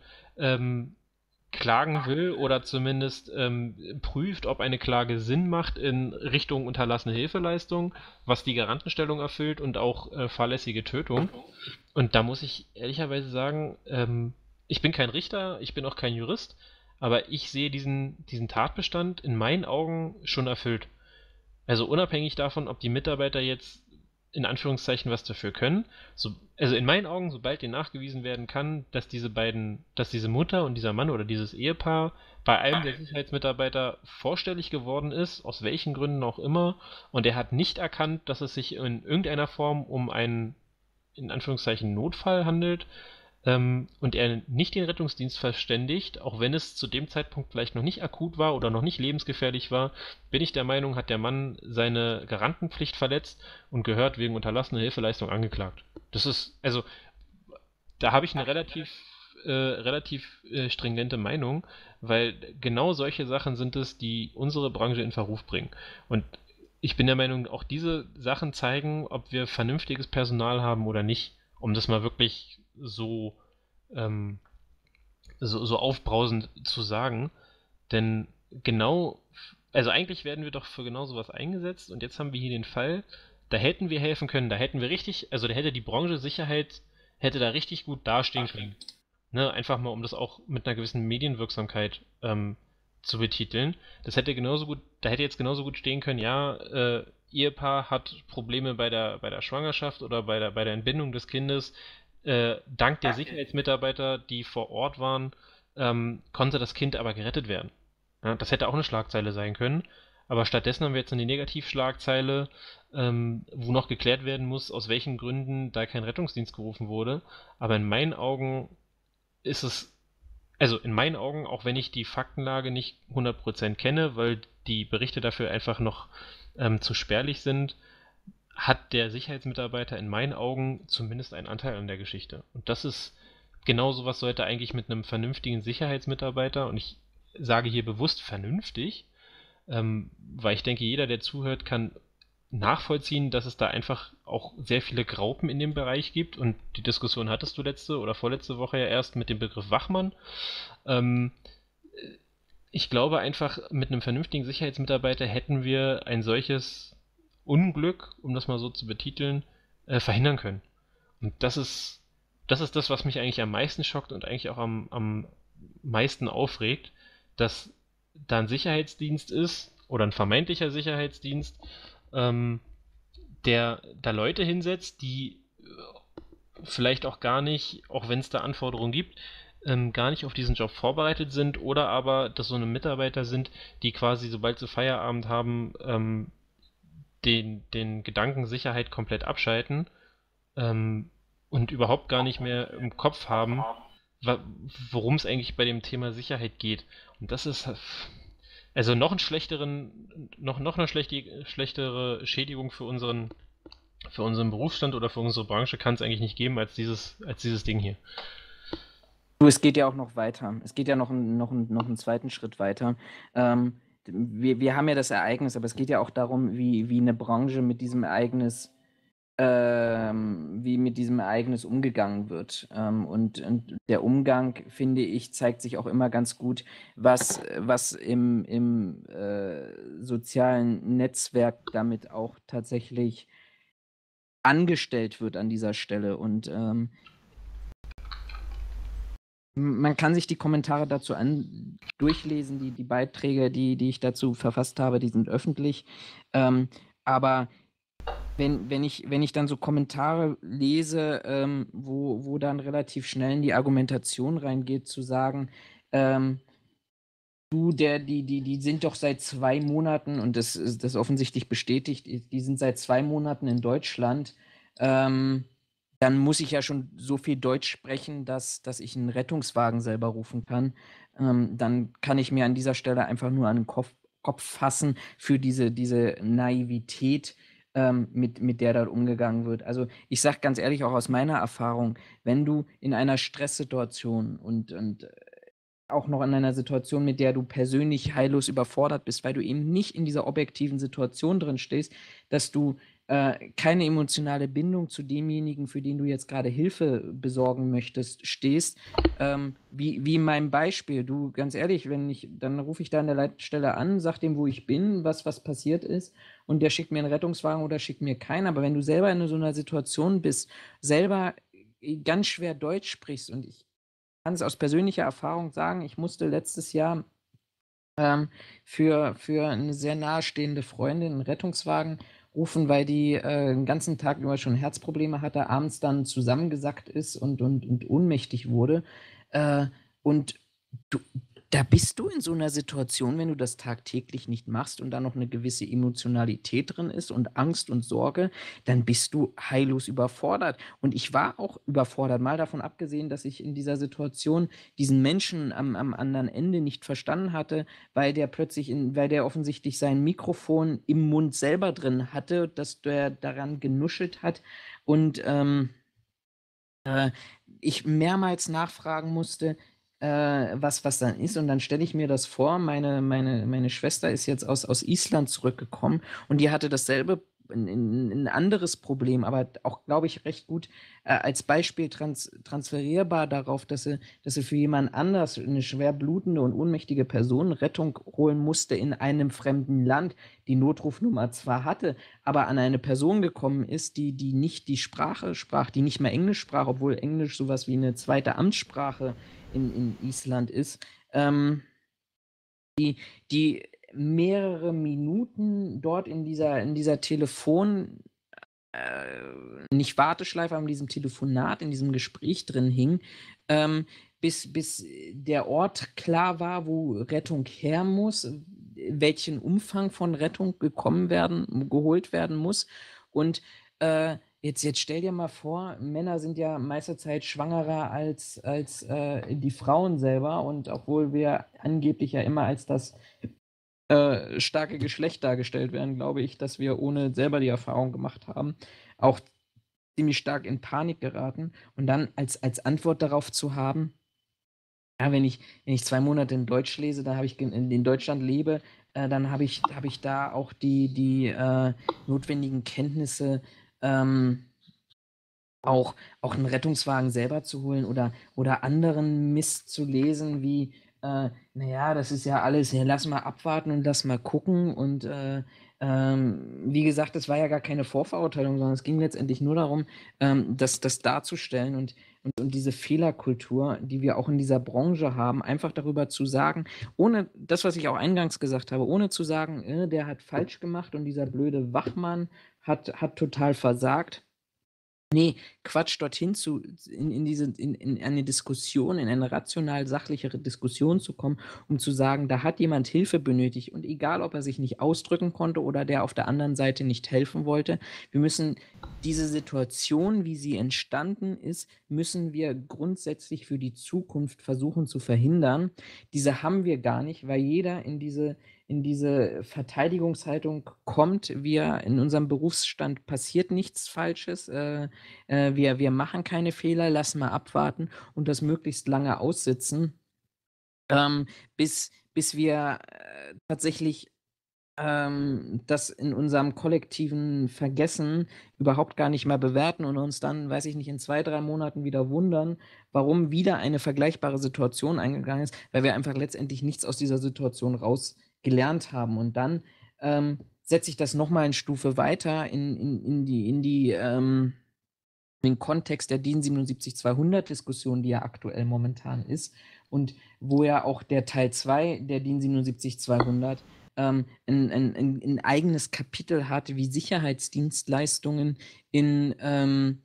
klagen will oder zumindest prüft, ob eine Klage Sinn macht in Richtung unterlassene Hilfeleistung, was die Garantenstellung erfüllt und auch fahrlässige Tötung. Und da muss ich ehrlicherweise sagen, ich bin kein Richter, ich bin auch kein Jurist, aber ich sehe diesen Tatbestand in meinen Augen schon erfüllt. Also unabhängig davon, ob die Mitarbeiter jetzt in Anführungszeichen was dafür können. Also in meinen Augen, sobald dir nachgewiesen werden kann, dass diese Mutter und dieser Mann oder dieses Ehepaar bei einem der Sicherheitsmitarbeiter vorstellig geworden ist, aus welchen Gründen auch immer, und er hat nicht erkannt, dass es sich in irgendeiner Form um einen, in Anführungszeichen, Notfall handelt, und er nicht den Rettungsdienst verständigt, auch wenn es zu dem Zeitpunkt vielleicht noch nicht akut war oder noch nicht lebensgefährlich war, bin ich der Meinung, hat der Mann seine Garantenpflicht verletzt und gehört wegen unterlassener Hilfeleistung angeklagt. Das ist, also, da habe ich eine relativ stringente Meinung, weil genau solche Sachen sind es, die unsere Branche in Verruf bringen. Und ich bin der Meinung, auch diese Sachen zeigen, ob wir vernünftiges Personal haben oder nicht, um das mal wirklich ähm, so aufbrausend zu sagen. Denn genau, also eigentlich werden wir doch für genau sowas eingesetzt, und jetzt haben wir hier den Fall, da hätten wir helfen können, da hätten wir richtig, also da hätte die Branche Sicherheit, hätte da richtig gut dastehen können. Ne, einfach mal, um das auch mit einer gewissen Medienwirksamkeit zu betiteln. Da hätte jetzt genauso gut stehen können, ja, Ehepaar hat Probleme bei der Schwangerschaft oder bei der Entbindung des Kindes. Dank der Sicherheitsmitarbeiter, die vor Ort waren, konnte das Kind aber gerettet werden. Ja, das hätte auch eine Schlagzeile sein können. Aber stattdessen haben wir jetzt eine Negativschlagzeile, wo noch geklärt werden muss, aus welchen Gründen da kein Rettungsdienst gerufen wurde. Aber in meinen Augen ist es, also in meinen Augen, auch wenn ich die Faktenlage nicht 100% kenne, weil die Berichte dafür einfach noch zu spärlich sind, hat der Sicherheitsmitarbeiter in meinen Augen zumindest einen Anteil an der Geschichte. Und das ist, genau sowas sollte eigentlich mit einem vernünftigen Sicherheitsmitarbeiter, und ich sage hier bewusst vernünftig, weil ich denke, jeder, der zuhört, kann nachvollziehen, dass es da einfach auch sehr viele Graupen in dem Bereich gibt, und die Diskussion hattest du letzte oder vorletzte Woche ja erst mit dem Begriff Wachmann. Ähm, Ich glaube einfach, mit einem vernünftigen Sicherheitsmitarbeiter hätten wir ein solches Unglück, um das mal so zu betiteln, verhindern können. Und das ist das, was mich eigentlich am meisten schockt und eigentlich auch am meisten aufregt, dass da ein Sicherheitsdienst ist oder ein vermeintlicher Sicherheitsdienst, der da Leute hinsetzt, die vielleicht auch gar nicht, auch wenn es da Anforderungen gibt, gar nicht auf diesen Job vorbereitet sind oder aber, dass so eine Mitarbeiter sind, die quasi, sobald sie Feierabend haben, den Gedanken Sicherheit komplett abschalten ähm, und überhaupt gar nicht mehr im Kopf haben, worum es eigentlich bei dem Thema Sicherheit geht. Und das ist also noch eine schlechtere Schädigung für unseren Berufsstand oder für unsere Branche kann es eigentlich nicht geben als dieses Ding hier. Du, es geht ja auch noch weiter. Es geht ja noch einen zweiten Schritt weiter. Wir haben ja das Ereignis, aber es geht ja auch darum, wie eine Branche mit diesem Ereignis, wie mit diesem Ereignis umgegangen wird. Und der Umgang, finde ich, zeigt sich auch immer ganz gut, was im sozialen Netzwerk damit auch tatsächlich angestellt wird an dieser Stelle. Und man kann sich die Kommentare dazu durchlesen, die Beiträge, die ich dazu verfasst habe, die sind öffentlich. Aber wenn ich dann so Kommentare lese, wo dann relativ schnell in die Argumentation reingeht, zu sagen, die sind doch seit 2 Monaten, und das ist das offensichtlich bestätigt, die sind seit 2 Monaten in Deutschland, dann muss ich ja schon so viel Deutsch sprechen, dass ich einen Rettungswagen selber rufen kann. Dann kann ich mir an dieser Stelle einfach nur an den Kopf fassen für diese Naivität, mit der dort umgegangen wird. Also ich sage ganz ehrlich, auch aus meiner Erfahrung, wenn du in einer Stresssituation und auch noch in einer Situation, mit der du persönlich heillos überfordert bist, weil du eben nicht in dieser objektiven Situation drin stehst, dass du keine emotionale Bindung zu demjenigen, für den du jetzt gerade Hilfe besorgen möchtest, stehst. Wie in meinem Beispiel. Du, ganz ehrlich, dann rufe ich da an der Leitstelle an, sag dem, wo ich bin, was passiert ist, und der schickt mir einen Rettungswagen oder schickt mir keinen. Aber wenn du selber in so einer Situation bist, selber ganz schwer Deutsch sprichst, und ich kann es aus persönlicher Erfahrung sagen, ich musste letztes Jahr für eine sehr nahestehende Freundin einen Rettungswagen rufen, weil die den ganzen Tag über schon Herzprobleme hatte, abends dann zusammengesackt ist und ohnmächtig wurde. Und du, da bist du in so einer Situation, wenn du das tagtäglich nicht machst und da noch eine gewisse Emotionalität drin ist und Angst und Sorge, dann bist du heillos überfordert. Und ich war auch überfordert, mal davon abgesehen, dass ich in dieser Situation diesen Menschen am anderen Ende nicht verstanden hatte, weil der offensichtlich sein Mikrofon im Mund selber drin hatte, dass der daran genuschelt hat und ich mehrmals nachfragen musste, was dann ist. Und dann stelle ich mir das vor, meine Schwester ist jetzt aus Island zurückgekommen und die hatte dasselbe, ein anderes Problem, aber auch, glaube ich, recht gut als Beispiel transferierbar darauf, dass sie für jemand anders, eine schwer blutende und ohnmächtige Person, Rettung holen musste in einem fremden Land, die Notrufnummer zwar hatte, aber an eine Person gekommen ist, die nicht die Sprache sprach, die nicht mehr Englisch sprach, obwohl Englisch sowas wie eine zweite Amtssprache in Island ist, die mehrere Minuten dort in dieser nicht Warteschleife, aber in diesem Telefonat, in diesem Gespräch drin hing, bis der Ort klar war, wo Rettung her muss, welchen Umfang von Rettung geholt werden muss. Und jetzt stell dir mal vor, Männer sind ja meiste Zeit schwangerer als die Frauen selber. Und obwohl wir angeblich ja immer als das starke Geschlecht dargestellt werden, glaube ich, dass wir, ohne selber die Erfahrung gemacht haben, auch ziemlich stark in Panik geraten. Und dann als Antwort darauf zu haben, ja, wenn ich 2 Monate in Deutsch lese, dann habe ich in Deutschland lebe, dann habe ich da auch die notwendigen Kenntnisse, auch einen Rettungswagen selber zu holen oder anderen Mist zu lesen, wie, naja, das ist ja alles, ja, lass mal abwarten und lass mal gucken und Wie gesagt, es war ja gar keine Vorverurteilung, sondern es ging letztendlich nur darum, das darzustellen und diese Fehlerkultur, die wir auch in dieser Branche haben, einfach darüber zu sagen, ohne das, was ich auch eingangs gesagt habe, ohne zu sagen, der hat falsch gemacht und dieser blöde Wachmann hat total versagt. Nee, Quatsch, dorthin in eine Diskussion, in eine rational sachlichere Diskussion zu kommen, um zu sagen, da hat jemand Hilfe benötigt und egal, ob er sich nicht ausdrücken konnte oder der auf der anderen Seite nicht helfen wollte, wir müssen diese Situation, wie sie entstanden ist, müssen wir grundsätzlich für die Zukunft versuchen zu verhindern. Diese haben wir gar nicht, weil jeder in diese Verteidigungshaltung kommt. Wir in unserem Berufsstand passiert nichts Falsches. Wir machen keine Fehler, lassen mal abwarten und das möglichst lange aussitzen, bis wir tatsächlich das in unserem kollektiven Vergessen überhaupt gar nicht mehr bewerten und uns dann, weiß ich nicht, in 2, 3 Monaten wieder wundern, warum wieder eine vergleichbare Situation eingegangen ist, weil wir einfach letztendlich nichts aus dieser Situation raus gelernt haben. Und dann setze ich das nochmal eine Stufe weiter in den Kontext der DIN 77200-Diskussion, die ja aktuell momentan ist und wo ja auch der Teil 2 der DIN 77200 ein eigenes Kapitel hat, wie Sicherheitsdienstleistungen in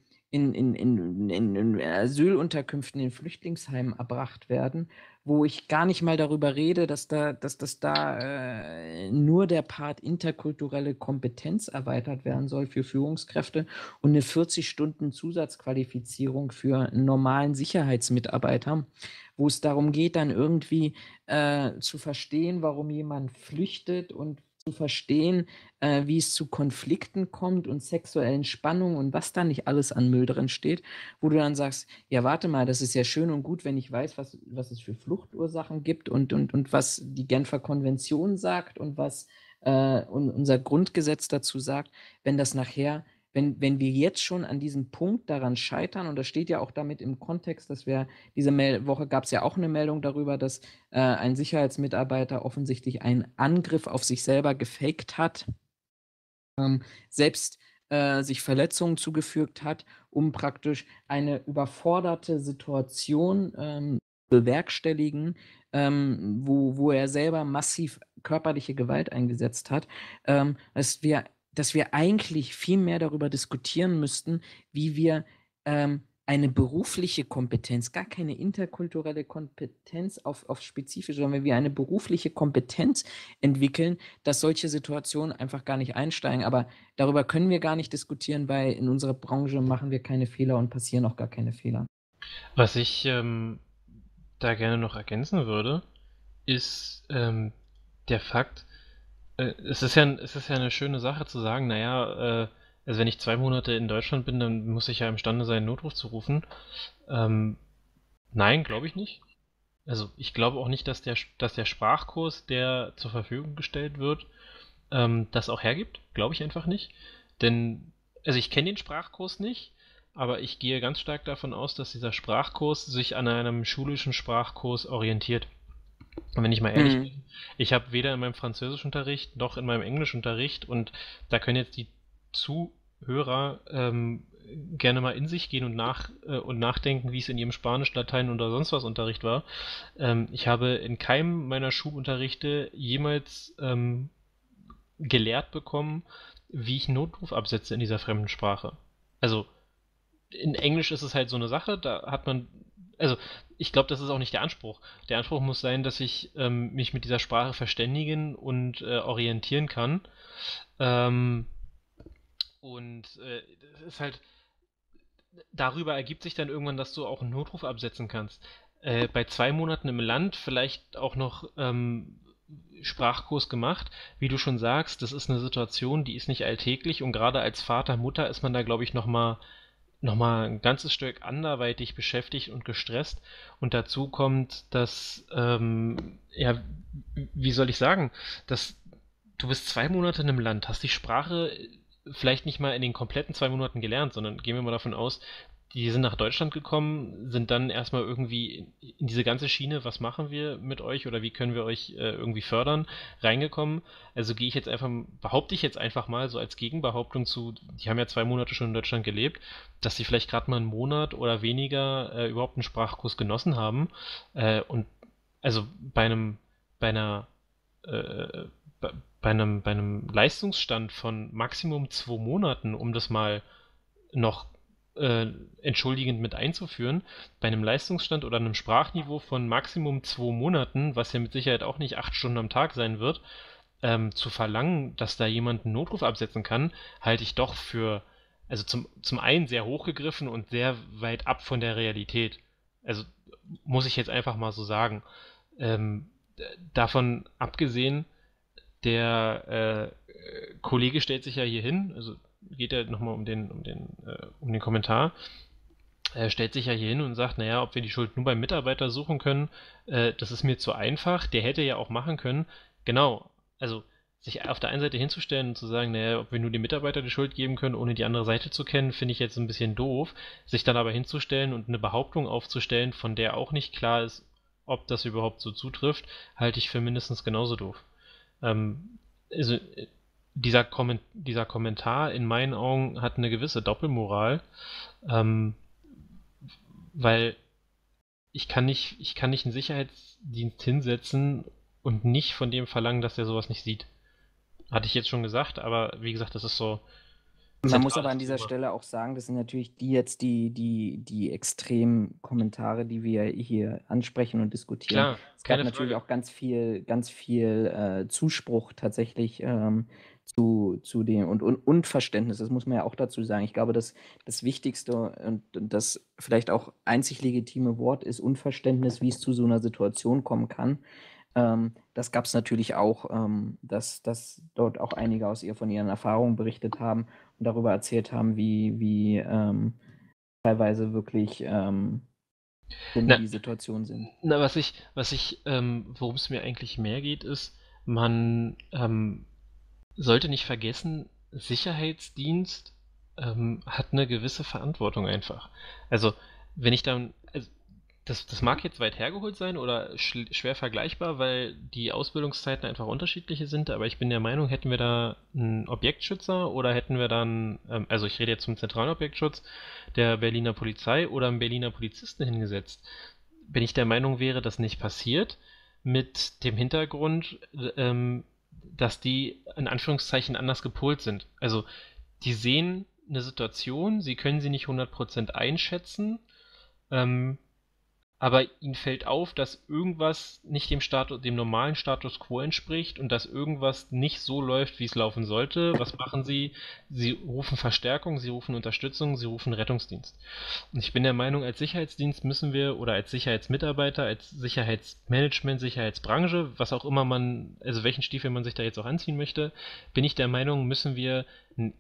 Asylunterkünften, in Flüchtlingsheimen erbracht werden, wo ich gar nicht mal darüber rede, dass das da nur der Part interkulturelle Kompetenz erweitert werden soll für Führungskräfte und eine 40-Stunden-Zusatzqualifizierung für einen normalen Sicherheitsmitarbeiter, wo es darum geht, dann irgendwie zu verstehen, warum jemand flüchtet und zu verstehen, wie es zu Konflikten kommt und sexuellen Spannungen und was da nicht alles an Müll drin steht, wo du dann sagst, ja, warte mal, das ist ja schön und gut, wenn ich weiß, was es für Fluchtursachen gibt und was die Genfer Konvention sagt und was unser Grundgesetz dazu sagt, wenn das nachher wenn wir jetzt schon an diesem Punkt daran scheitern, und das steht ja auch damit im Kontext, dass wir diese Woche gab es ja auch eine Meldung darüber, dass ein Sicherheitsmitarbeiter offensichtlich einen Angriff auf sich selber gefaked hat, selbst sich Verletzungen zugefügt hat, um praktisch eine überforderte Situation bewerkstelligen, wo er selber massiv körperliche Gewalt eingesetzt hat, dass wir eigentlich viel mehr darüber diskutieren müssten, wie wir eine berufliche Kompetenz, gar keine interkulturelle Kompetenz auf spezifisch, sondern wie wir eine berufliche Kompetenz entwickeln, dass solche Situationen einfach gar nicht einsteigen. Aber darüber können wir gar nicht diskutieren, weil in unserer Branche machen wir keine Fehler und passieren auch gar keine Fehler. Was ich da gerne noch ergänzen würde, ist der Fakt, es ist ja eine schöne Sache zu sagen, naja, also wenn ich 2 Monate in Deutschland bin, dann muss ich ja imstande sein, einen Notruf zu rufen. Nein, glaube ich nicht. Also ich glaube auch nicht, dass der Sprachkurs, der zur Verfügung gestellt wird, das auch hergibt. Glaube ich einfach nicht. Denn, also ich kenne den Sprachkurs nicht, aber ich gehe ganz stark davon aus, dass dieser Sprachkurs sich an einem schulischen Sprachkurs orientiert. Und wenn ich mal ehrlich bin, ich habe weder in meinem Französischunterricht noch in meinem Englischunterricht, und da können jetzt die Zuhörer gerne mal in sich gehen und nachdenken, wie es in ihrem Spanisch, Latein oder sonst was Unterricht war. Ich habe in keinem meiner Schulunterrichte jemals gelehrt bekommen, wie ich einen Notruf absetze in dieser fremden Sprache. Also in Englisch ist es halt so eine Sache, da hat man, also ich glaube, das ist auch nicht der Anspruch. Der Anspruch muss sein, dass ich mich mit dieser Sprache verständigen und orientieren kann. Ähm, und das ist halt, darüber ergibt sich dann irgendwann, dass du auch einen Notruf absetzen kannst. Bei 2 Monaten im Land vielleicht auch noch Sprachkurs gemacht. Wie du schon sagst, das ist eine Situation, die ist nicht alltäglich, und gerade als Vater, Mutter ist man da, glaube ich, noch mal ein ganzes Stück anderweitig beschäftigt und gestresst. Und dazu kommt, dass, ja, wie soll ich sagen, dass du bist 2 Monate in einem Land, hast die Sprache vielleicht nicht mal in den kompletten 2 Monaten gelernt, sondern gehen wir mal davon aus, die sind nach Deutschland gekommen, sind dann erstmal irgendwie in diese ganze Schiene, was machen wir mit euch oder wie können wir euch irgendwie fördern, reingekommen. Also behaupte ich jetzt einfach mal so als Gegenbehauptung zu, die haben ja 2 Monate schon in Deutschland gelebt, dass sie vielleicht gerade mal einen Monat oder weniger überhaupt einen Sprachkurs genossen haben. Und also bei einer äh, bei einem Leistungsstand von Maximum 2 Monaten, um das mal noch entschuldigend mit einzuführen, bei einem Leistungsstand oder einem Sprachniveau von Maximum 2 Monaten, was ja mit Sicherheit auch nicht 8 Stunden am Tag sein wird, zu verlangen, dass da jemand einen Notruf absetzen kann, halte ich doch für, also zum einen sehr hochgegriffen und sehr weit ab von der Realität. Also muss ich jetzt einfach mal so sagen. Ähm, Davon abgesehen, der Kollege stellt sich ja hier hin, also geht ja nochmal um den Kommentar. Er stellt sich ja hier hin und sagt, naja, ob wir die Schuld nur beim Mitarbeiter suchen können, das ist mir zu einfach. Der hätte ja auch machen können. Genau, also sich auf der einen Seite hinzustellen und zu sagen, naja, ob wir nur dem Mitarbeiter die Schuld geben können, ohne die andere Seite zu kennen, finde ich jetzt ein bisschen doof. Sich dann aber hinzustellen und eine Behauptung aufzustellen, von der auch nicht klar ist, ob das überhaupt so zutrifft, halte ich für mindestens genauso doof. Also dieser Kommentar in meinen Augen hat eine gewisse Doppelmoral, ähm, weil ich kann nicht einen Sicherheitsdienst hinsetzen und nicht von dem verlangen, dass der sowas nicht sieht. Hatte ich jetzt schon gesagt, aber wie gesagt, das ist so Man muss aber zentrales an dieser Thema. Stelle auch sagen, das sind natürlich die extremen Kommentare, die wir hier ansprechen und diskutieren. Klar, Es gab keine natürlich Frage. auch ganz viel Zuspruch tatsächlich zu dem und Verständnis, das muss man ja auch dazu sagen. Ich glaube, das Wichtigste und das vielleicht auch einzig legitime Wort ist Unverständnis, wie es zu so einer Situation kommen kann. Das gab es natürlich auch, dass dort auch einige von ihren Erfahrungen berichtet haben und darüber erzählt haben, wie teilweise wirklich schlimm Na, die Situationen sind. worum es mir eigentlich mehr geht, ist, man sollte nicht vergessen, Sicherheitsdienst hat eine gewisse Verantwortung einfach. Also, wenn ich dann, also, das mag jetzt weit hergeholt sein oder schwer vergleichbar, weil die Ausbildungszeiten einfach unterschiedliche sind, aber ich bin der Meinung, hätten wir da einen Objektschützer oder hätten wir dann, also ich rede jetzt zum zentralen Objektschutz der Berliner Polizei oder einen Berliner Polizisten hingesetzt, wenn ich der Meinung wäre, das nicht passiert, mit dem Hintergrund, dass die in Anführungszeichen anders gepolt sind. Also die sehen eine Situation, sie können sie nicht 100% einschätzen, ähm, aber ihnen fällt auf, dass irgendwas nicht dem normalen Status quo entspricht und dass irgendwas nicht so läuft, wie es laufen sollte. Was machen sie? Sie rufen Verstärkung, sie rufen Unterstützung, sie rufen Rettungsdienst. Und ich bin der Meinung, als Sicherheitsdienst müssen wir oder als Sicherheitsmitarbeiter, als Sicherheitsmanagement, Sicherheitsbranche, was auch immer also welchen Stiefel man sich da jetzt auch anziehen möchte, bin ich der Meinung, müssen wir ein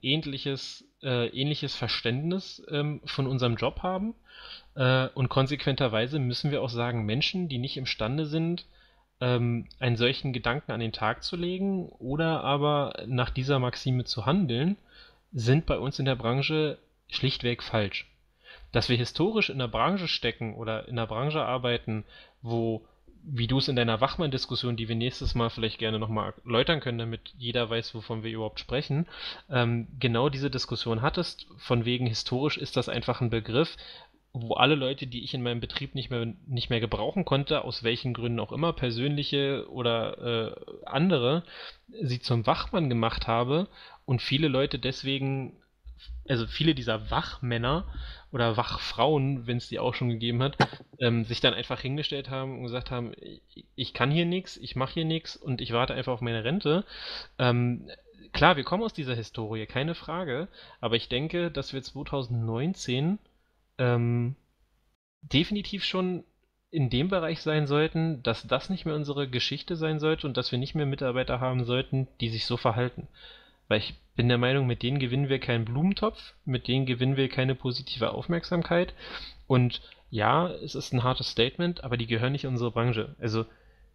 ähnliches Verständnis von unserem Job haben. Und konsequenterweise müssen wir auch sagen, Menschen, die nicht imstande sind, einen solchen Gedanken an den Tag zu legen oder aber nach dieser Maxime zu handeln, sind bei uns in der Branche schlichtweg falsch. Dass wir historisch in der Branche stecken oder in der Branche arbeiten, wo, wie du es in deiner Wachmann-Diskussion, die wir nächstes Mal vielleicht gerne nochmal erläutern können, damit jeder weiß, wovon wir überhaupt sprechen, genau diese Diskussion hattest, von wegen historisch ist das einfach ein Begriff, wo alle Leute, die ich in meinem Betrieb nicht mehr gebrauchen konnte, aus welchen Gründen auch immer, persönliche oder andere, sie zum Wachmann gemacht habe und viele Leute deswegen, also viele dieser Wachmänner oder Wachfrauen, wenn es die auch schon gegeben hat, sich dann einfach hingestellt haben und gesagt haben, ich kann hier nichts, ich mache hier nichts und ich warte einfach auf meine Rente. Ähm, Klar, wir kommen aus dieser Historie, keine Frage, aber ich denke, dass wir 2019 ähm, definitiv schon in dem Bereich sein sollten, dass das nicht mehr unsere Geschichte sein sollte und dass wir nicht mehr Mitarbeiter haben sollten, die sich so verhalten. Weil ich bin der Meinung, mit denen gewinnen wir keinen Blumentopf, mit denen gewinnen wir keine positive Aufmerksamkeit. Und ja, es ist ein hartes Statement, aber die gehören nicht in unsere Branche. Also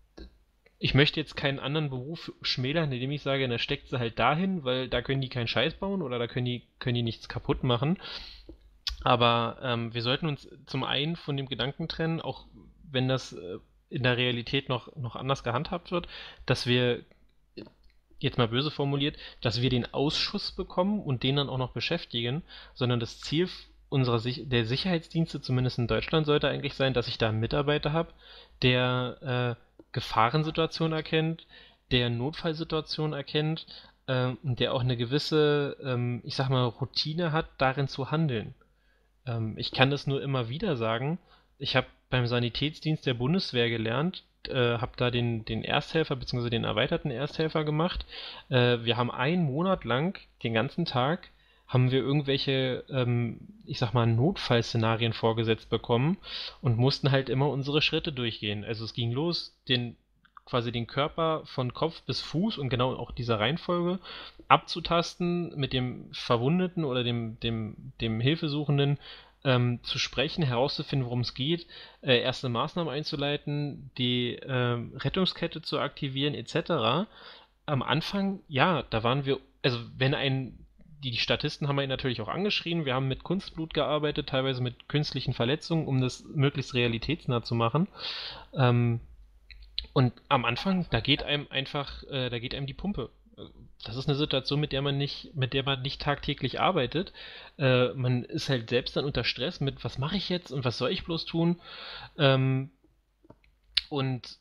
ich möchte jetzt keinen anderen Beruf schmälern, indem ich sage, da steckt sie halt dahin, weil da können die keinen Scheiß bauen oder da können die nichts kaputt machen. Aber wir sollten uns zum einen von dem Gedanken trennen, auch wenn das in der Realität noch anders gehandhabt wird, dass wir, jetzt mal böse formuliert, dass wir den Ausschuss bekommen und den dann auch noch beschäftigen, sondern das Ziel der Sicherheitsdienste, zumindest in Deutschland, sollte eigentlich sein, dass ich da einen Mitarbeiter habe, der Gefahrensituationen erkennt, der Notfallsituationen erkennt und der auch eine gewisse, ich sag mal, Routine hat, darin zu handeln. Ich kann das nur immer wieder sagen. Ich habe beim Sanitätsdienst der Bundeswehr gelernt, habe da den Ersthelfer bzw. den erweiterten Ersthelfer gemacht. Wir haben einen Monat lang, den ganzen Tag, haben wir irgendwelche, ich sag mal, Notfallszenarien vorgesetzt bekommen und mussten halt immer unsere Schritte durchgehen. Also es ging los, quasi den Körper von Kopf bis Fuß und genau auch dieser Reihenfolge abzutasten, mit dem Verwundeten oder dem Hilfesuchenden zu sprechen, herauszufinden, worum es geht, erste Maßnahmen einzuleiten, die Rettungskette zu aktivieren, etc. Am Anfang, ja, da waren wir, also die Statisten haben ihn natürlich auch angeschrien, wir haben mit Kunstblut gearbeitet, teilweise mit künstlichen Verletzungen, um das möglichst realitätsnah zu machen. Und am Anfang, da geht einem die Pumpe. Das ist eine Situation, mit der man nicht tagtäglich arbeitet. Man ist halt selbst dann unter Stress mit, was mache ich jetzt und was soll ich bloß tun? Ähm, und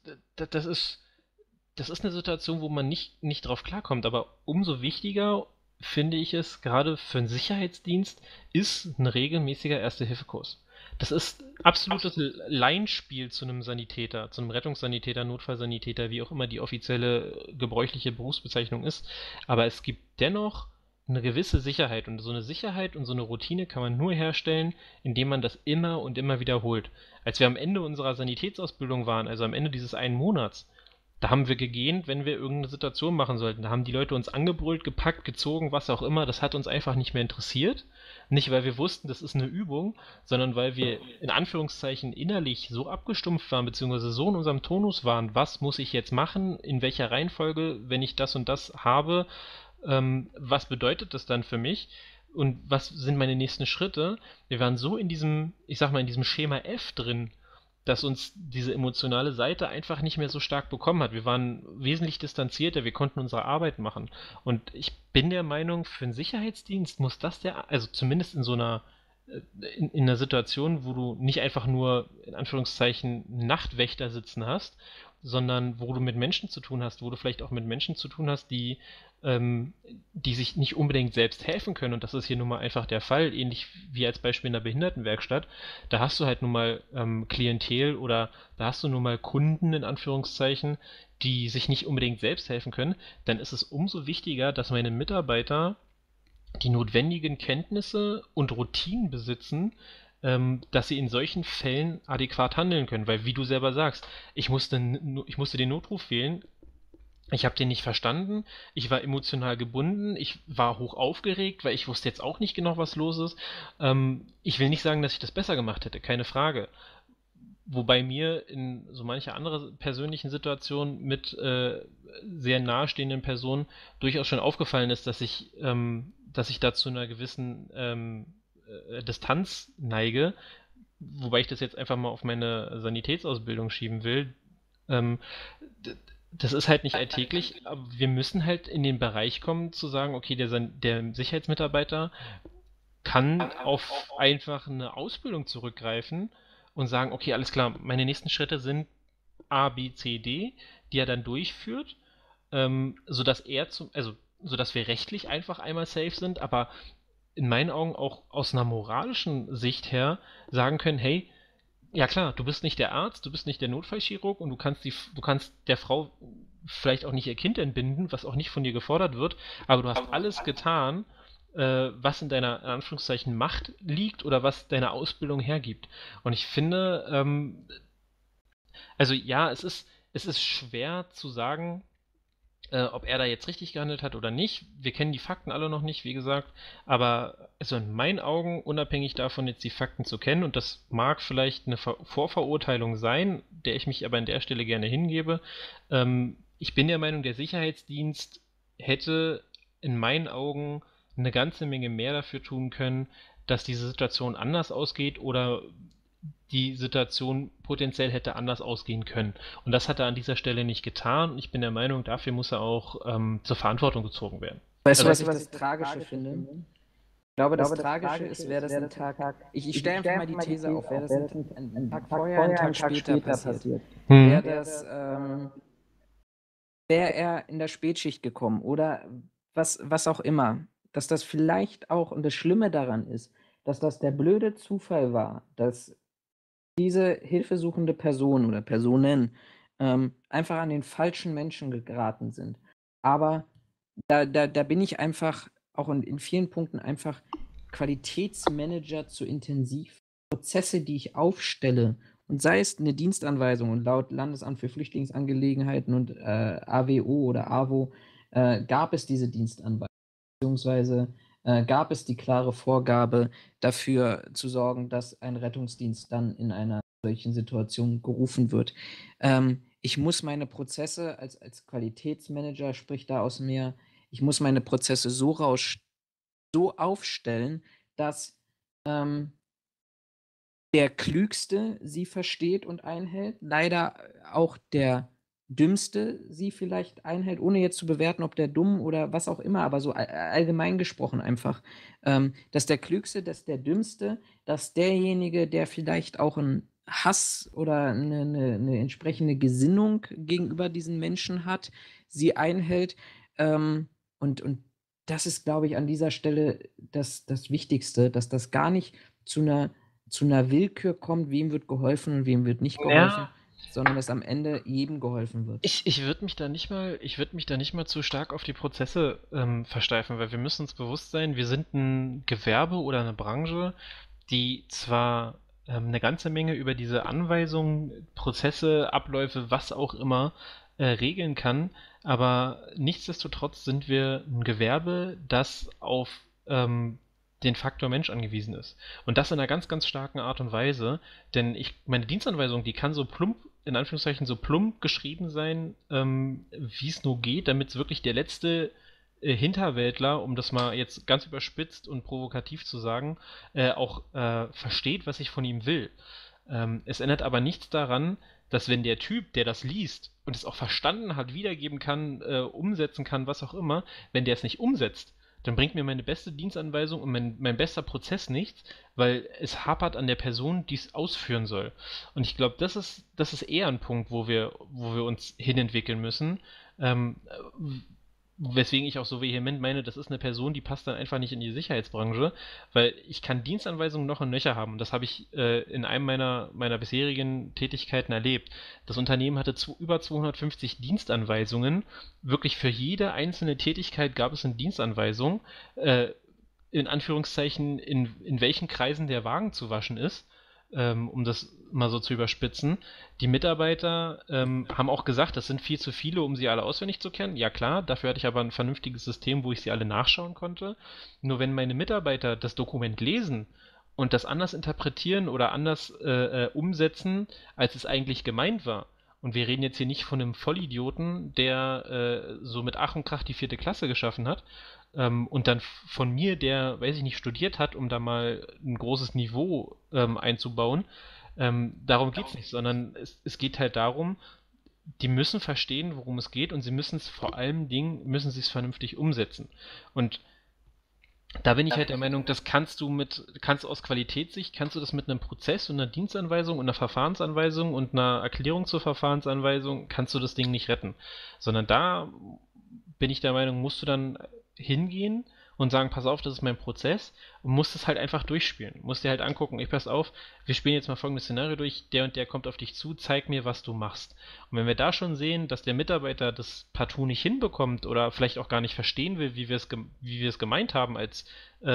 das ist eine Situation, wo man nicht drauf klarkommt. Aber umso wichtiger finde ich es, gerade für einen Sicherheitsdienst, ist ein regelmäßiger Erste-Hilfe-Kurs. Das ist absolutes Laienspiel zu einem Sanitäter, zu einem Rettungssanitäter, Notfallsanitäter, wie auch immer die offizielle gebräuchliche Berufsbezeichnung ist. Aber es gibt dennoch eine gewisse Sicherheit. Und so eine Sicherheit und so eine Routine kann man nur herstellen, indem man das immer und immer wiederholt. Als wir am Ende unserer Sanitätsausbildung waren, also am Ende dieses einen Monats, da haben wir gegähnt, wenn wir irgendeine Situation machen sollten. Da haben die Leute uns angebrüllt, gepackt, gezogen, was auch immer. Das hat uns einfach nicht mehr interessiert. Nicht, weil wir wussten, das ist eine Übung, sondern weil wir in Anführungszeichen innerlich so abgestumpft waren, beziehungsweise so in unserem Tonus waren, was muss ich jetzt machen, in welcher Reihenfolge, wenn ich das und das habe, was bedeutet das dann für mich? Und was sind meine nächsten Schritte? Wir waren so in diesem, ich sag mal, in diesem Schema F drin, dass uns diese emotionale Seite einfach nicht mehr so stark bekommen hat. Wir waren wesentlich distanzierter, wir konnten unsere Arbeit machen. Und ich bin der Meinung, für einen Sicherheitsdienst muss also zumindest in so einer, in einer Situation, wo du nicht einfach nur, in Anführungszeichen, Nachtwächter sitzen hast, sondern wo du mit Menschen zu tun hast, wo du vielleicht auch mit Menschen zu tun hast, die sich nicht unbedingt selbst helfen können. Und das ist hier nun mal einfach der Fall, ähnlich wie als Beispiel in der Behindertenwerkstatt. Da hast du halt nun mal Klientel oder da hast du nun mal Kunden in Anführungszeichen, die sich nicht unbedingt selbst helfen können. Dann ist es umso wichtiger, dass meine Mitarbeiter die notwendigen Kenntnisse und Routinen besitzen, dass sie in solchen Fällen adäquat handeln können. Weil, wie du selber sagst, ich musste den Notruf wählen, ich habe den nicht verstanden, ich war emotional gebunden, ich war hoch aufgeregt, weil ich wusste jetzt auch nicht genau, was los ist. Ich will nicht sagen, dass ich das besser gemacht hätte, keine Frage. Wobei mir in so mancher andere persönlichen Situation mit sehr nahestehenden Personen durchaus schon aufgefallen ist, dass ich da zu einer gewissen Distanz neige, wobei ich das jetzt einfach mal auf meine Sanitätsausbildung schieben will. Ähm, Das ist halt nicht alltäglich, aber wir müssen halt in den Bereich kommen, zu sagen, okay, der Sicherheitsmitarbeiter kann auf einfach eine Ausbildung zurückgreifen und sagen, okay, alles klar, meine nächsten Schritte sind A, B, C, D, die er dann durchführt, sodass sodass wir rechtlich einfach einmal safe sind, aber in meinen Augen auch aus einer moralischen Sicht her sagen können, hey, ja klar, du bist nicht der Arzt, du bist nicht der Notfallchirurg und du kannst der Frau vielleicht auch nicht ihr Kind entbinden, was auch nicht von dir gefordert wird, aber du hast alles getan, was in deiner, in Anführungszeichen, Macht liegt oder was deine Ausbildung hergibt. Und ich finde, also ja, es ist schwer zu sagen, ob er da jetzt richtig gehandelt hat oder nicht. Wir kennen die Fakten alle noch nicht, wie gesagt. Aber also in meinen Augen, unabhängig davon, jetzt die Fakten zu kennen, und das mag vielleicht eine Vorverurteilung sein, der ich mich aber an der Stelle gerne hingebe, ich bin der Meinung, der Sicherheitsdienst hätte in meinen Augen eine ganze Menge mehr dafür tun können, dass diese Situation anders ausgeht oder die Situation potenziell hätte anders ausgehen können. Und das hat er an dieser Stelle nicht getan. Und ich bin der Meinung, dafür muss er auch zur Verantwortung gezogen werden. Weißt du, was ich das Tragische finde? Ich glaube, das Tragische ist, wäre das ein Tag. Ich stelle einfach mal die These auf, wäre das ein Tag vorher, ein Tag später passiert. Wäre er in der Spätschicht gekommen oder was auch immer, dass das vielleicht auch, und das Schlimme daran ist, dass das der blöde Zufall war, dass diese hilfesuchende Person oder Personen einfach an den falschen Menschen geraten sind. Aber da bin ich einfach auch in vielen Punkten einfach Qualitätsmanager zu intensiv. Prozesse, die ich aufstelle, und sei es eine Dienstanweisung, und laut Landesamt für Flüchtlingsangelegenheiten und AWO oder AWO gab es diese Dienstanweisung, beziehungsweise gab es die klare Vorgabe dafür zu sorgen, dass ein Rettungsdienst dann in einer solchen Situation gerufen wird. Ich muss meine Prozesse als Qualitätsmanager, sprich da aus mir, ich muss meine Prozesse so aufstellen, dass der Klügste sie versteht und einhält, leider auch der Dümmste sie vielleicht einhält, ohne jetzt zu bewerten, ob der dumm oder was auch immer, aber so allgemein gesprochen einfach, dass der Klügste, dass der Dümmste, dass derjenige, der vielleicht auch einen Hass oder eine entsprechende Gesinnung gegenüber diesen Menschen hat, sie einhält. Und das ist, glaube ich, an dieser Stelle das Wichtigste, dass das gar nicht zu einer Willkür kommt, wem wird geholfen und wem wird nicht geholfen, sondern dass am Ende jedem geholfen wird. Ich würde mich da nicht mal zu stark auf die Prozesse versteifen, weil wir müssen uns bewusst sein, wir sind ein Gewerbe oder eine Branche, die zwar eine ganze Menge über diese Anweisungen, Prozesse, Abläufe, was auch immer regeln kann, aber nichtsdestotrotz sind wir ein Gewerbe, das auf den Faktor Mensch angewiesen ist. Und das in einer ganz, ganz starken Art und Weise, denn meine Dienstanweisung, die kann so plump, in Anführungszeichen so plump geschrieben sein, wie es nur geht, damit es wirklich der letzte Hinterwäldler, um das mal jetzt ganz überspitzt und provokativ zu sagen, auch versteht, was ich von ihm will. Es ändert aber nichts daran, dass wenn der Typ, der das liest und es auch verstanden hat, wiedergeben kann, umsetzen kann, was auch immer, wenn der es nicht umsetzt, dann bringt mir meine beste Dienstanweisung und mein bester Prozess nichts, weil es hapert an der Person, die es ausführen soll. Und ich glaube, das ist eher ein Punkt, wo wir uns hinentwickeln müssen. Weswegen ich auch so vehement meine, das ist eine Person, die passt dann einfach nicht in die Sicherheitsbranche, weil ich kann Dienstanweisungen noch und nöcher haben. Und das habe ich in einem meiner bisherigen Tätigkeiten erlebt. Das Unternehmen hatte über 250 Dienstanweisungen. Wirklich für jede einzelne Tätigkeit gab es eine Dienstanweisung, in Anführungszeichen, in welchen Kreisen der Wagen zu waschen ist, um das mal so zu überspitzen. Die Mitarbeiter haben auch gesagt, das sind viel zu viele, um sie alle auswendig zu kennen. Ja klar, dafür hatte ich aber ein vernünftiges System, wo ich sie alle nachschauen konnte. Nur wenn meine Mitarbeiter das Dokument lesen und das anders interpretieren oder anders umsetzen, als es eigentlich gemeint war, und wir reden jetzt hier nicht von einem Vollidioten, der so mit Ach und Krach die 4. Klasse geschaffen hat, und dann von mir, der, weiß ich nicht, studiert hat, um da mal ein großes Niveau einzubauen. Darum geht es nicht, sondern es geht halt darum, die müssen verstehen, worum es geht, und sie müssen es vor allem müssen sie es vernünftig umsetzen. Und da bin ich halt der Meinung, das kannst du aus Qualitätssicht, kannst du das mit einem Prozess und einer Dienstanweisung und einer Verfahrensanweisung und einer Erklärung zur Verfahrensanweisung, kannst du das Ding nicht retten. Sondern da bin ich der Meinung, musst du dann hingehen und sagen, pass auf, das ist mein Prozess, und musst es halt einfach durchspielen. Musst dir halt angucken, pass auf, wir spielen jetzt mal folgendes Szenario durch, der und der kommt auf dich zu, zeig mir, was du machst. Und wenn wir da schon sehen, dass der Mitarbeiter das partout nicht hinbekommt oder vielleicht auch gar nicht verstehen will, wie wir es gemeint haben als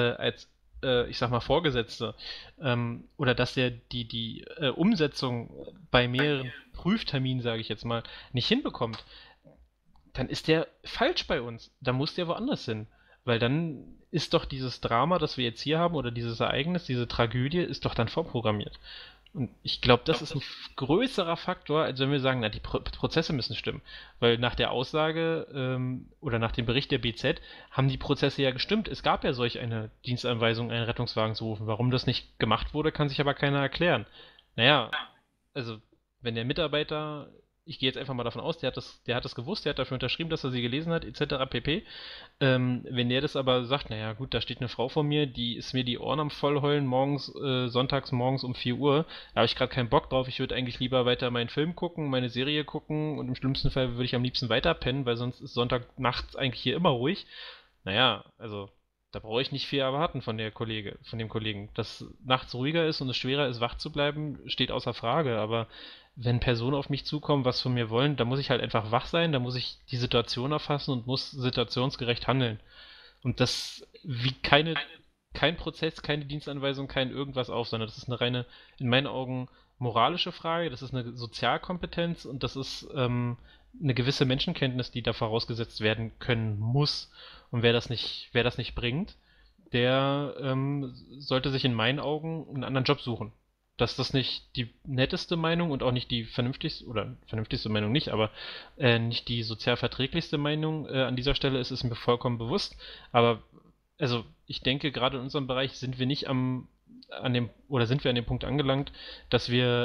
ich sag mal, Vorgesetzte, oder dass der die Umsetzung bei mehreren Prüfterminen, sage ich jetzt mal, nicht hinbekommt, dann ist der falsch bei uns. Da muss der woanders hin. Weil dann ist doch dieses Drama, das wir jetzt hier haben, oder dieses Ereignis, diese Tragödie, ist doch dann vorprogrammiert. Und ich glaube, das ist ein größerer Faktor, als wenn wir sagen, na, die Prozesse müssen stimmen. Weil nach der Aussage oder nach dem Bericht der BZ haben die Prozesse ja gestimmt. Es gab ja solch eine Dienstanweisung, einen Rettungswagen zu rufen. Warum das nicht gemacht wurde, kann sich aber keiner erklären. Naja, also wenn der Mitarbeiter, ich gehe jetzt einfach mal davon aus, der hat das gewusst, der hat dafür unterschrieben, dass er sie gelesen hat, etc. pp. Wenn der das aber sagt, naja gut, da steht eine Frau vor mir, die ist mir die Ohren am Vollheulen morgens, sonntags morgens um 4 Uhr, da habe ich gerade keinen Bock drauf, ich würde eigentlich lieber weiter meinen Film gucken, meine Serie gucken und im schlimmsten Fall würde ich am liebsten weiter pennen, weil sonst ist Sonntag nachts eigentlich hier immer ruhig. Naja, also da brauche ich nicht viel erwarten von von dem Kollegen. Dass nachts ruhiger ist und es schwerer ist, wach zu bleiben, steht außer Frage. Aber wenn Personen auf mich zukommen, was von mir wollen, da muss ich halt einfach wach sein, da muss ich die Situation erfassen und muss situationsgerecht handeln. Und das wiegt kein Prozess, keine Dienstanweisung, kein irgendwas auf, sondern das ist eine reine, in meinen Augen, moralische Frage, das ist eine Sozialkompetenz und das ist eine gewisse Menschenkenntnis, die da vorausgesetzt werden können muss. Und wer das nicht bringt, der sollte sich in meinen Augen einen anderen Job suchen. Dass das nicht die netteste Meinung und auch nicht die vernünftigste, oder vernünftigste Meinung nicht, aber nicht die sozial verträglichste Meinung an dieser Stelle ist, ist mir vollkommen bewusst. Aber also ich denke, gerade in unserem Bereich sind wir nicht sind wir an dem Punkt angelangt, dass wir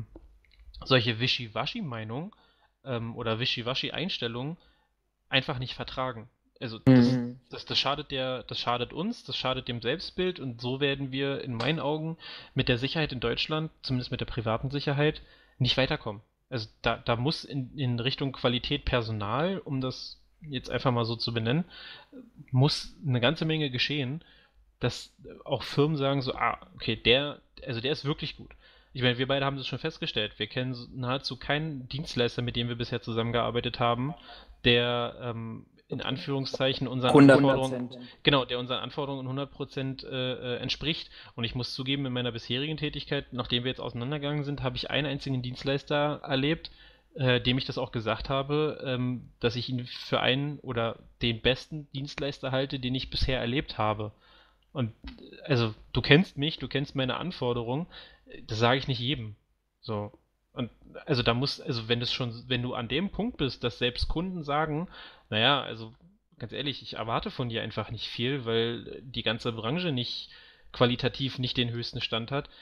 solche Wischiwaschi-Meinungen oder Wischiwaschi-Einstellungen einfach nicht vertragen. Also das das schadet uns, das schadet dem Selbstbild und so werden wir in meinen Augen mit der Sicherheit in Deutschland, zumindest mit der privaten Sicherheit, nicht weiterkommen. Also da muss in Richtung Qualität Personal, um das jetzt einfach mal so zu benennen, muss eine ganze Menge geschehen, dass auch Firmen sagen so, okay, der ist wirklich gut. Ich meine, wir beide haben das schon festgestellt. Wir kennen nahezu keinen Dienstleister, mit dem wir bisher zusammengearbeitet haben, der in Anführungszeichen unseren 100%. genau, der unseren Anforderungen 100% entspricht. Und ich muss zugeben, in meiner bisherigen Tätigkeit, nachdem wir jetzt auseinandergegangen sind, habe ich einen einzigen Dienstleister erlebt, dem ich das auch gesagt habe, dass ich ihn für einen oder den besten Dienstleister halte, den ich bisher erlebt habe. Und also, du kennst mich, du kennst meine Anforderungen, das sage ich nicht jedem. So. Und also also wenn du an dem Punkt bist, dass selbst Kunden sagen, naja, also ganz ehrlich, ich erwarte von dir einfach nicht viel, weil die ganze Branche nicht qualitativ nicht den höchsten Stand hat,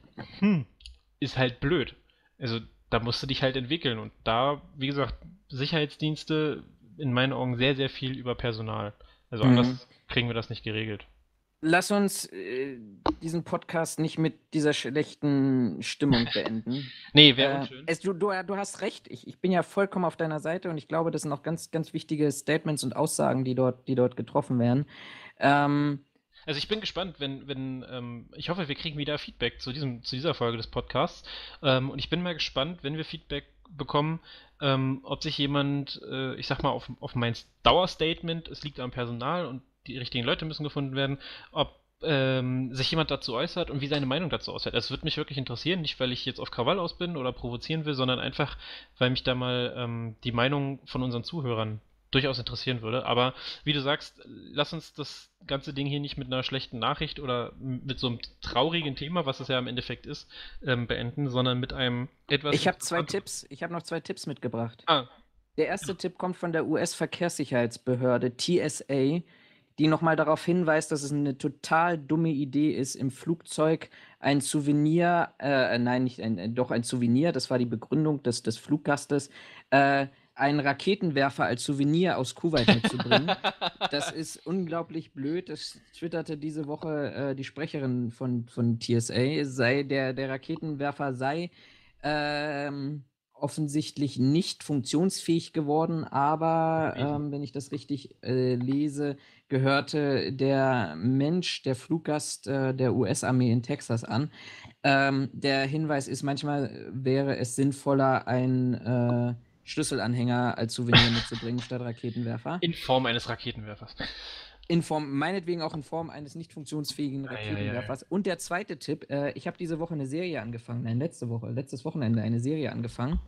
ist halt blöd. Also da musst du dich halt entwickeln und da, wie gesagt, Sicherheitsdienste in meinen Augen sehr, sehr viel über Personal. Also anders kriegen wir das nicht geregelt. Lass uns diesen Podcast nicht mit dieser schlechten Stimmung beenden. Nee, wäre unschön. Du hast recht, ich bin ja vollkommen auf deiner Seite und ich glaube, das sind auch ganz, ganz wichtige Statements und Aussagen, die dort getroffen werden. Also ich bin gespannt, ich hoffe, wir kriegen wieder Feedback zu dieser Folge des Podcasts. Und ich bin mal gespannt, wenn wir Feedback bekommen, ob sich jemand, ich sag mal, auf mein Dauerstatement, es liegt am Personal und die richtigen Leute müssen gefunden werden, ob sich jemand dazu äußert und wie seine Meinung dazu aussieht. Das würde mich wirklich interessieren, nicht weil ich jetzt auf Krawall aus bin oder provozieren will, sondern einfach, weil mich da mal die Meinung von unseren Zuhörern durchaus interessieren würde. Aber wie du sagst, lass uns das ganze Ding hier nicht mit einer schlechten Nachricht oder mit so einem traurigen Thema, was es ja im Endeffekt ist, beenden, sondern mit einem etwas... Ich habe noch 2 Tipps mitgebracht. Der erste Tipp kommt von der US-Verkehrssicherheitsbehörde TSA, die nochmal darauf hinweist, dass es eine total dumme Idee ist, im Flugzeug ein Souvenir, ein Souvenir, das war die Begründung des Fluggastes, einen Raketenwerfer als Souvenir aus Kuwait mitzubringen. Das ist unglaublich blöd. Das twitterte diese Woche die Sprecherin von TSA, der Raketenwerfer sei offensichtlich nicht funktionsfähig geworden, aber wenn ich das richtig lese, gehörte der Fluggast der US-Armee in Texas an. Der Hinweis ist, manchmal wäre es sinnvoller, einen Schlüsselanhänger als Souvenir mitzubringen statt Raketenwerfer. In Form eines Raketenwerfers. Meinetwegen auch in Form eines nicht funktionsfähigen Raketenwerfers. Und der zweite Tipp, ich habe diese Woche eine Serie angefangen, letztes Wochenende eine Serie angefangen.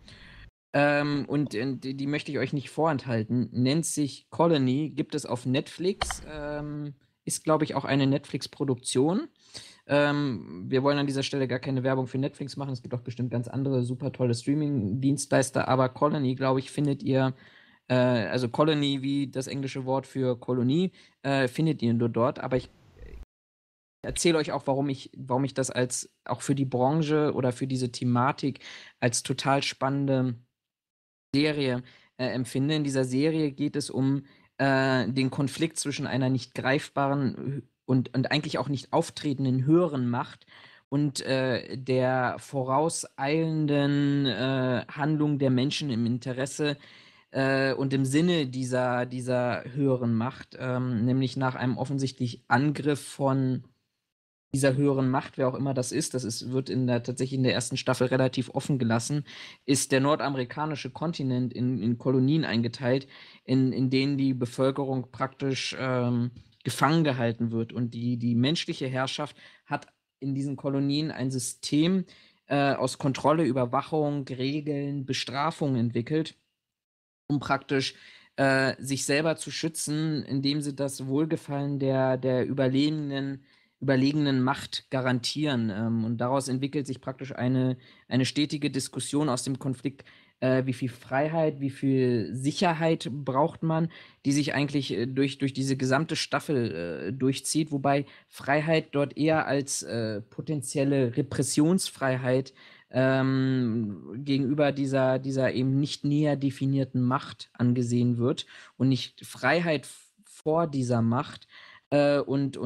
Und die möchte ich euch nicht vorenthalten. Nennt sich Colony, gibt es auf Netflix, ist, glaube ich, auch eine Netflix-Produktion. Wir wollen an dieser Stelle gar keine Werbung für Netflix machen. Es gibt auch bestimmt ganz andere super tolle Streaming-Dienstleister, aber Colony, glaube ich, findet ihr, also Colony wie das englische Wort für Kolonie, findet ihr nur dort. Aber ich erzähle euch auch, warum ich das als auch für die Branche oder für diese Thematik als total spannende Serie empfinde. In dieser Serie geht es um den Konflikt zwischen einer nicht greifbaren und eigentlich auch nicht auftretenden höheren Macht und der vorauseilenden Handlung der Menschen im Interesse und im Sinne dieser höheren Macht, nämlich nach einem offensichtlich Angriff von dieser höheren Macht, wer auch immer das ist, wird tatsächlich in der ersten Staffel relativ offen gelassen, ist der nordamerikanische Kontinent in Kolonien eingeteilt, in denen die Bevölkerung praktisch gefangen gehalten wird. Und die menschliche Herrschaft hat in diesen Kolonien ein System aus Kontrolle, Überwachung, Regeln, Bestrafung entwickelt, um praktisch sich selber zu schützen, indem sie das Wohlgefallen der überlegenen Macht garantieren. Und daraus entwickelt sich praktisch eine stetige Diskussion aus dem Konflikt, wie viel Freiheit, wie viel Sicherheit braucht man, die sich eigentlich durch diese gesamte Staffel durchzieht, wobei Freiheit dort eher als potenzielle Repressionsfreiheit gegenüber dieser eben nicht näher definierten Macht angesehen wird und nicht Freiheit vor dieser Macht und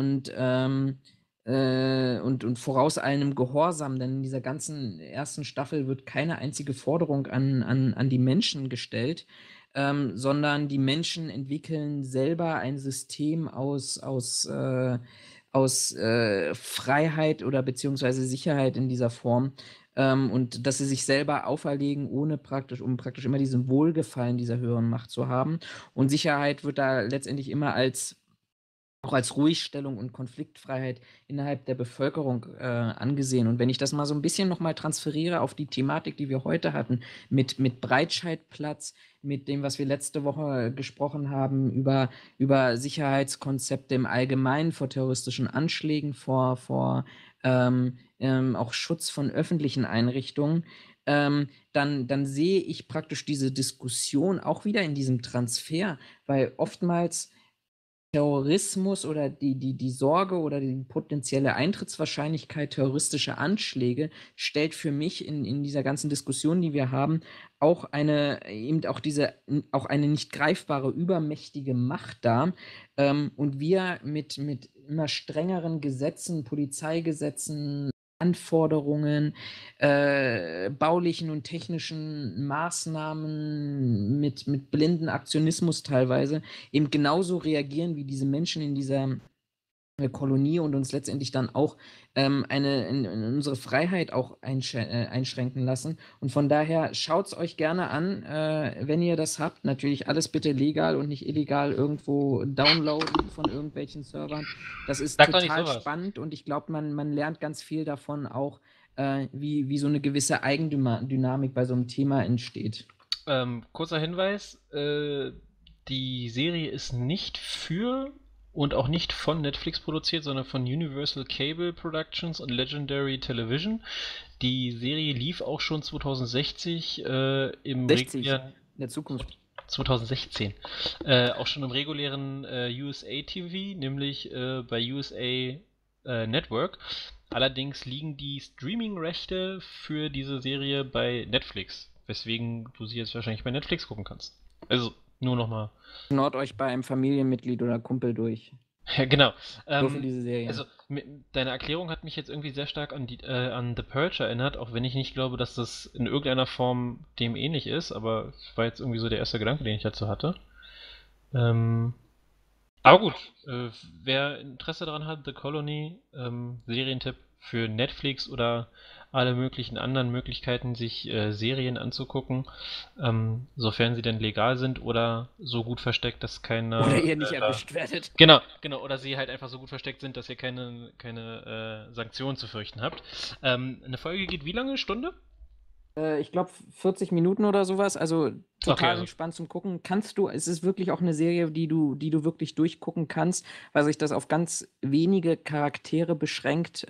vorauseilendem Gehorsam, denn in dieser ganzen ersten Staffel wird keine einzige Forderung an die Menschen gestellt, sondern die Menschen entwickeln selber ein System aus Freiheit oder beziehungsweise Sicherheit in dieser Form, und dass sie sich selber auferlegen, um praktisch immer diesen Wohlgefallen dieser höheren Macht zu haben. Und Sicherheit wird da letztendlich immer auch als Ruhigstellung und Konfliktfreiheit innerhalb der Bevölkerung angesehen. Und wenn ich das mal so ein bisschen nochmal transferiere auf die Thematik, die wir heute hatten, mit Breitscheidplatz, mit dem, was wir letzte Woche gesprochen haben, über Sicherheitskonzepte im Allgemeinen vor terroristischen Anschlägen, vor auch Schutz von öffentlichen Einrichtungen, dann sehe ich praktisch diese Diskussion auch wieder in diesem Transfer, weil oftmals Terrorismus oder die Sorge oder die potenzielle Eintrittswahrscheinlichkeit terroristischer Anschläge stellt für mich in dieser ganzen Diskussion, die wir haben, auch eine nicht greifbare, übermächtige Macht dar. Und wir mit immer strengeren Gesetzen, Polizeigesetzen, Anforderungen, baulichen und technischen Maßnahmen mit blinden Aktionismus teilweise eben genauso reagieren wie diese Menschen in dieser Kolonie und uns letztendlich dann auch in unsere Freiheit auch einschränken lassen. Und von daher schaut es euch gerne an, wenn ihr das habt. Natürlich alles bitte legal und nicht illegal irgendwo downloaden von irgendwelchen Servern. Das ist Sag doch nicht total sowas. spannend und ich glaube, man lernt ganz viel davon auch, wie so eine gewisse Eigendynamik bei so einem Thema entsteht. Kurzer Hinweis, die Serie ist nicht für und auch nicht von Netflix produziert, sondern von Universal Cable Productions und Legendary Television. Die Serie lief auch schon 2060 im 60 regulären in der Zukunft. 2016. Auch schon im regulären USA TV, nämlich bei USA Network. Allerdings liegen die Streaming-Rechte für diese Serie bei Netflix, weswegen du sie jetzt wahrscheinlich bei Netflix gucken kannst. Also nur nochmal. Nord euch bei einem Familienmitglied oder Kumpel durch. Ja, genau. Nur für diese Serie. Also deine Erklärung hat mich jetzt irgendwie sehr stark an The Purge erinnert, auch wenn ich nicht glaube, dass das in irgendeiner Form dem ähnlich ist, aber es war jetzt irgendwie so der erste Gedanke, den ich dazu hatte. Aber gut, wer Interesse daran hat, The Colony, Serientipp für Netflix oder alle möglichen anderen Möglichkeiten, sich Serien anzugucken, sofern sie denn legal sind oder so gut versteckt, dass keiner... Oder ihr nicht erwischt werdet. Genau, oder sie halt einfach so gut versteckt sind, dass ihr keine Sanktionen zu fürchten habt. Eine Folge geht wie lange? Stunde? Ich glaube 40 Minuten oder sowas, also Okay, total also entspannt zum Gucken. Es ist wirklich auch eine Serie, die du wirklich durchgucken kannst, weil sich das auf ganz wenige Charaktere beschränkt.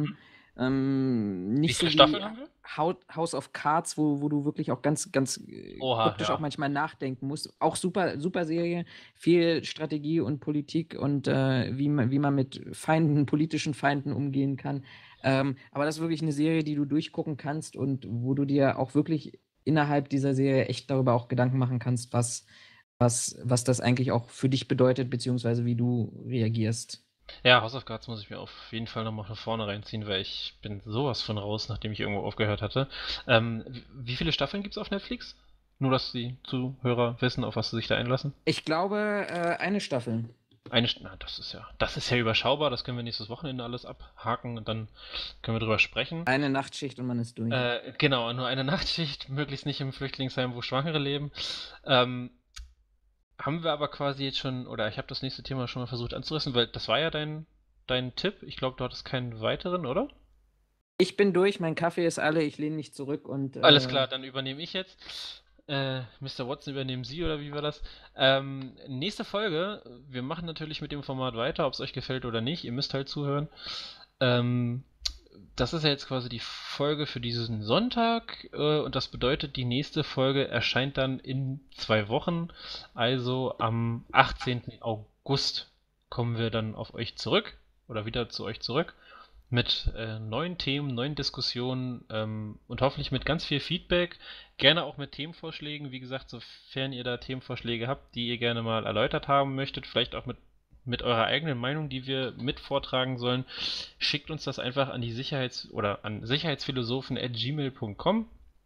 wie Nicht viele so wie Staffeln haben wir? House of Cards, wo du wirklich auch ganz Oha, kryptisch auch ja. manchmal nachdenken musst. Auch super, super Serie, viel Strategie und Politik und wie man mit Feinden, politischen Feinden umgehen kann. Aber das ist wirklich eine Serie, die du durchgucken kannst und wo du dir auch wirklich innerhalb dieser Serie echt darüber auch Gedanken machen kannst, was das eigentlich auch für dich bedeutet, beziehungsweise wie du reagierst. Ja, House of Cards muss ich mir auf jeden Fall nochmal von vorne reinziehen, weil ich bin sowas von raus, nachdem ich irgendwo aufgehört hatte. Wie viele Staffeln gibt's auf Netflix? Nur, dass die Zuhörer wissen, auf was sie sich da einlassen. Ich glaube, eine Staffel. Na, das ist ja überschaubar, das können wir nächstes Wochenende alles abhaken und dann können wir drüber sprechen. Eine Nachtschicht und man ist durch. Genau, nur eine Nachtschicht, möglichst nicht im Flüchtlingsheim, wo Schwangere leben. Ähm, Haben wir aber quasi jetzt schon, oder ich habe das nächste Thema schon mal versucht anzurissen, weil das war ja dein Tipp. Ich glaube, du hattest keinen weiteren, oder? Ich bin durch, mein Kaffee ist alle, ich lehne mich zurück und Alles klar, dann übernehme ich jetzt. Mr. Watson übernehmen Sie oder wie war das? Nächste Folge, wir machen natürlich mit dem Format weiter, ob es euch gefällt oder nicht. Ihr müsst halt zuhören. Ähm, Das ist ja jetzt quasi die Folge für diesen Sonntag und das bedeutet, die nächste Folge erscheint dann in 2 Wochen. Also am 18. August kommen wir dann auf euch zurück oder wieder zu euch zurück mit neuen Themen, neuen Diskussionen und hoffentlich mit ganz viel Feedback. Gerne auch mit Themenvorschlägen. Wie gesagt, sofern ihr da Themenvorschläge habt, die ihr gerne mal erläutert haben möchtet, vielleicht auch mit eurer eigenen Meinung, die wir mit vortragen sollen, schickt uns das einfach an die an sicherheitsphilosophen@gmail.com.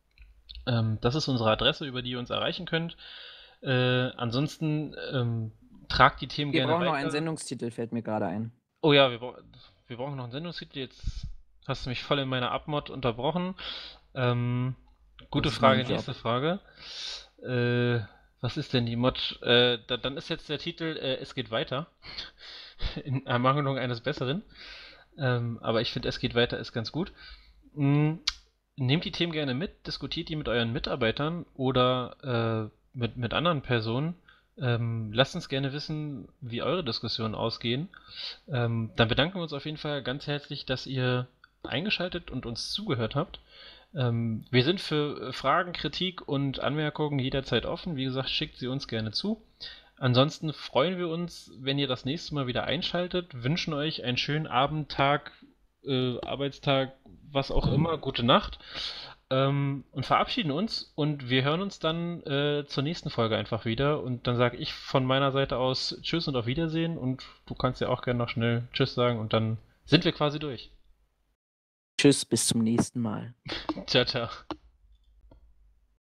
Das ist unsere Adresse, über die ihr uns erreichen könnt. Ansonsten tragt die Themen wir gerne brauchen noch einen weiter. Sendungstitel, fällt mir gerade ein. Oh ja, wir brauchen noch einen Sendungstitel. Jetzt hast du mich voll in meiner Abmod unterbrochen. Ähm, Das Gute ist mein Frage, Job. nächste Frage. Was ist denn die Mod? Dann ist jetzt der Titel Es geht weiter. In Ermangelung eines Besseren. Aber ich finde, Es geht weiter ist ganz gut. Mm, Nehmt die Themen gerne mit, diskutiert die mit euren Mitarbeitern oder mit anderen Personen. Lasst uns gerne wissen, wie eure Diskussionen ausgehen. Dann bedanken wir uns auf jeden Fall ganz herzlich, dass ihr eingeschaltet und uns zugehört habt. Wir sind für Fragen, Kritik und Anmerkungen jederzeit offen. Wie gesagt, schickt sie uns gerne zu. Ansonsten freuen wir uns, wenn ihr das nächste Mal wieder einschaltet, wünschen euch einen schönen Abend, Tag, Arbeitstag, was auch immer, gute Nacht und verabschieden uns und wir hören uns dann zur nächsten Folge einfach wieder und dann sage ich von meiner Seite aus Tschüss und auf Wiedersehen und du kannst ja auch gerne noch schnell Tschüss sagen und dann sind wir quasi durch. Tschüss, bis zum nächsten Mal. Ciao, ciao.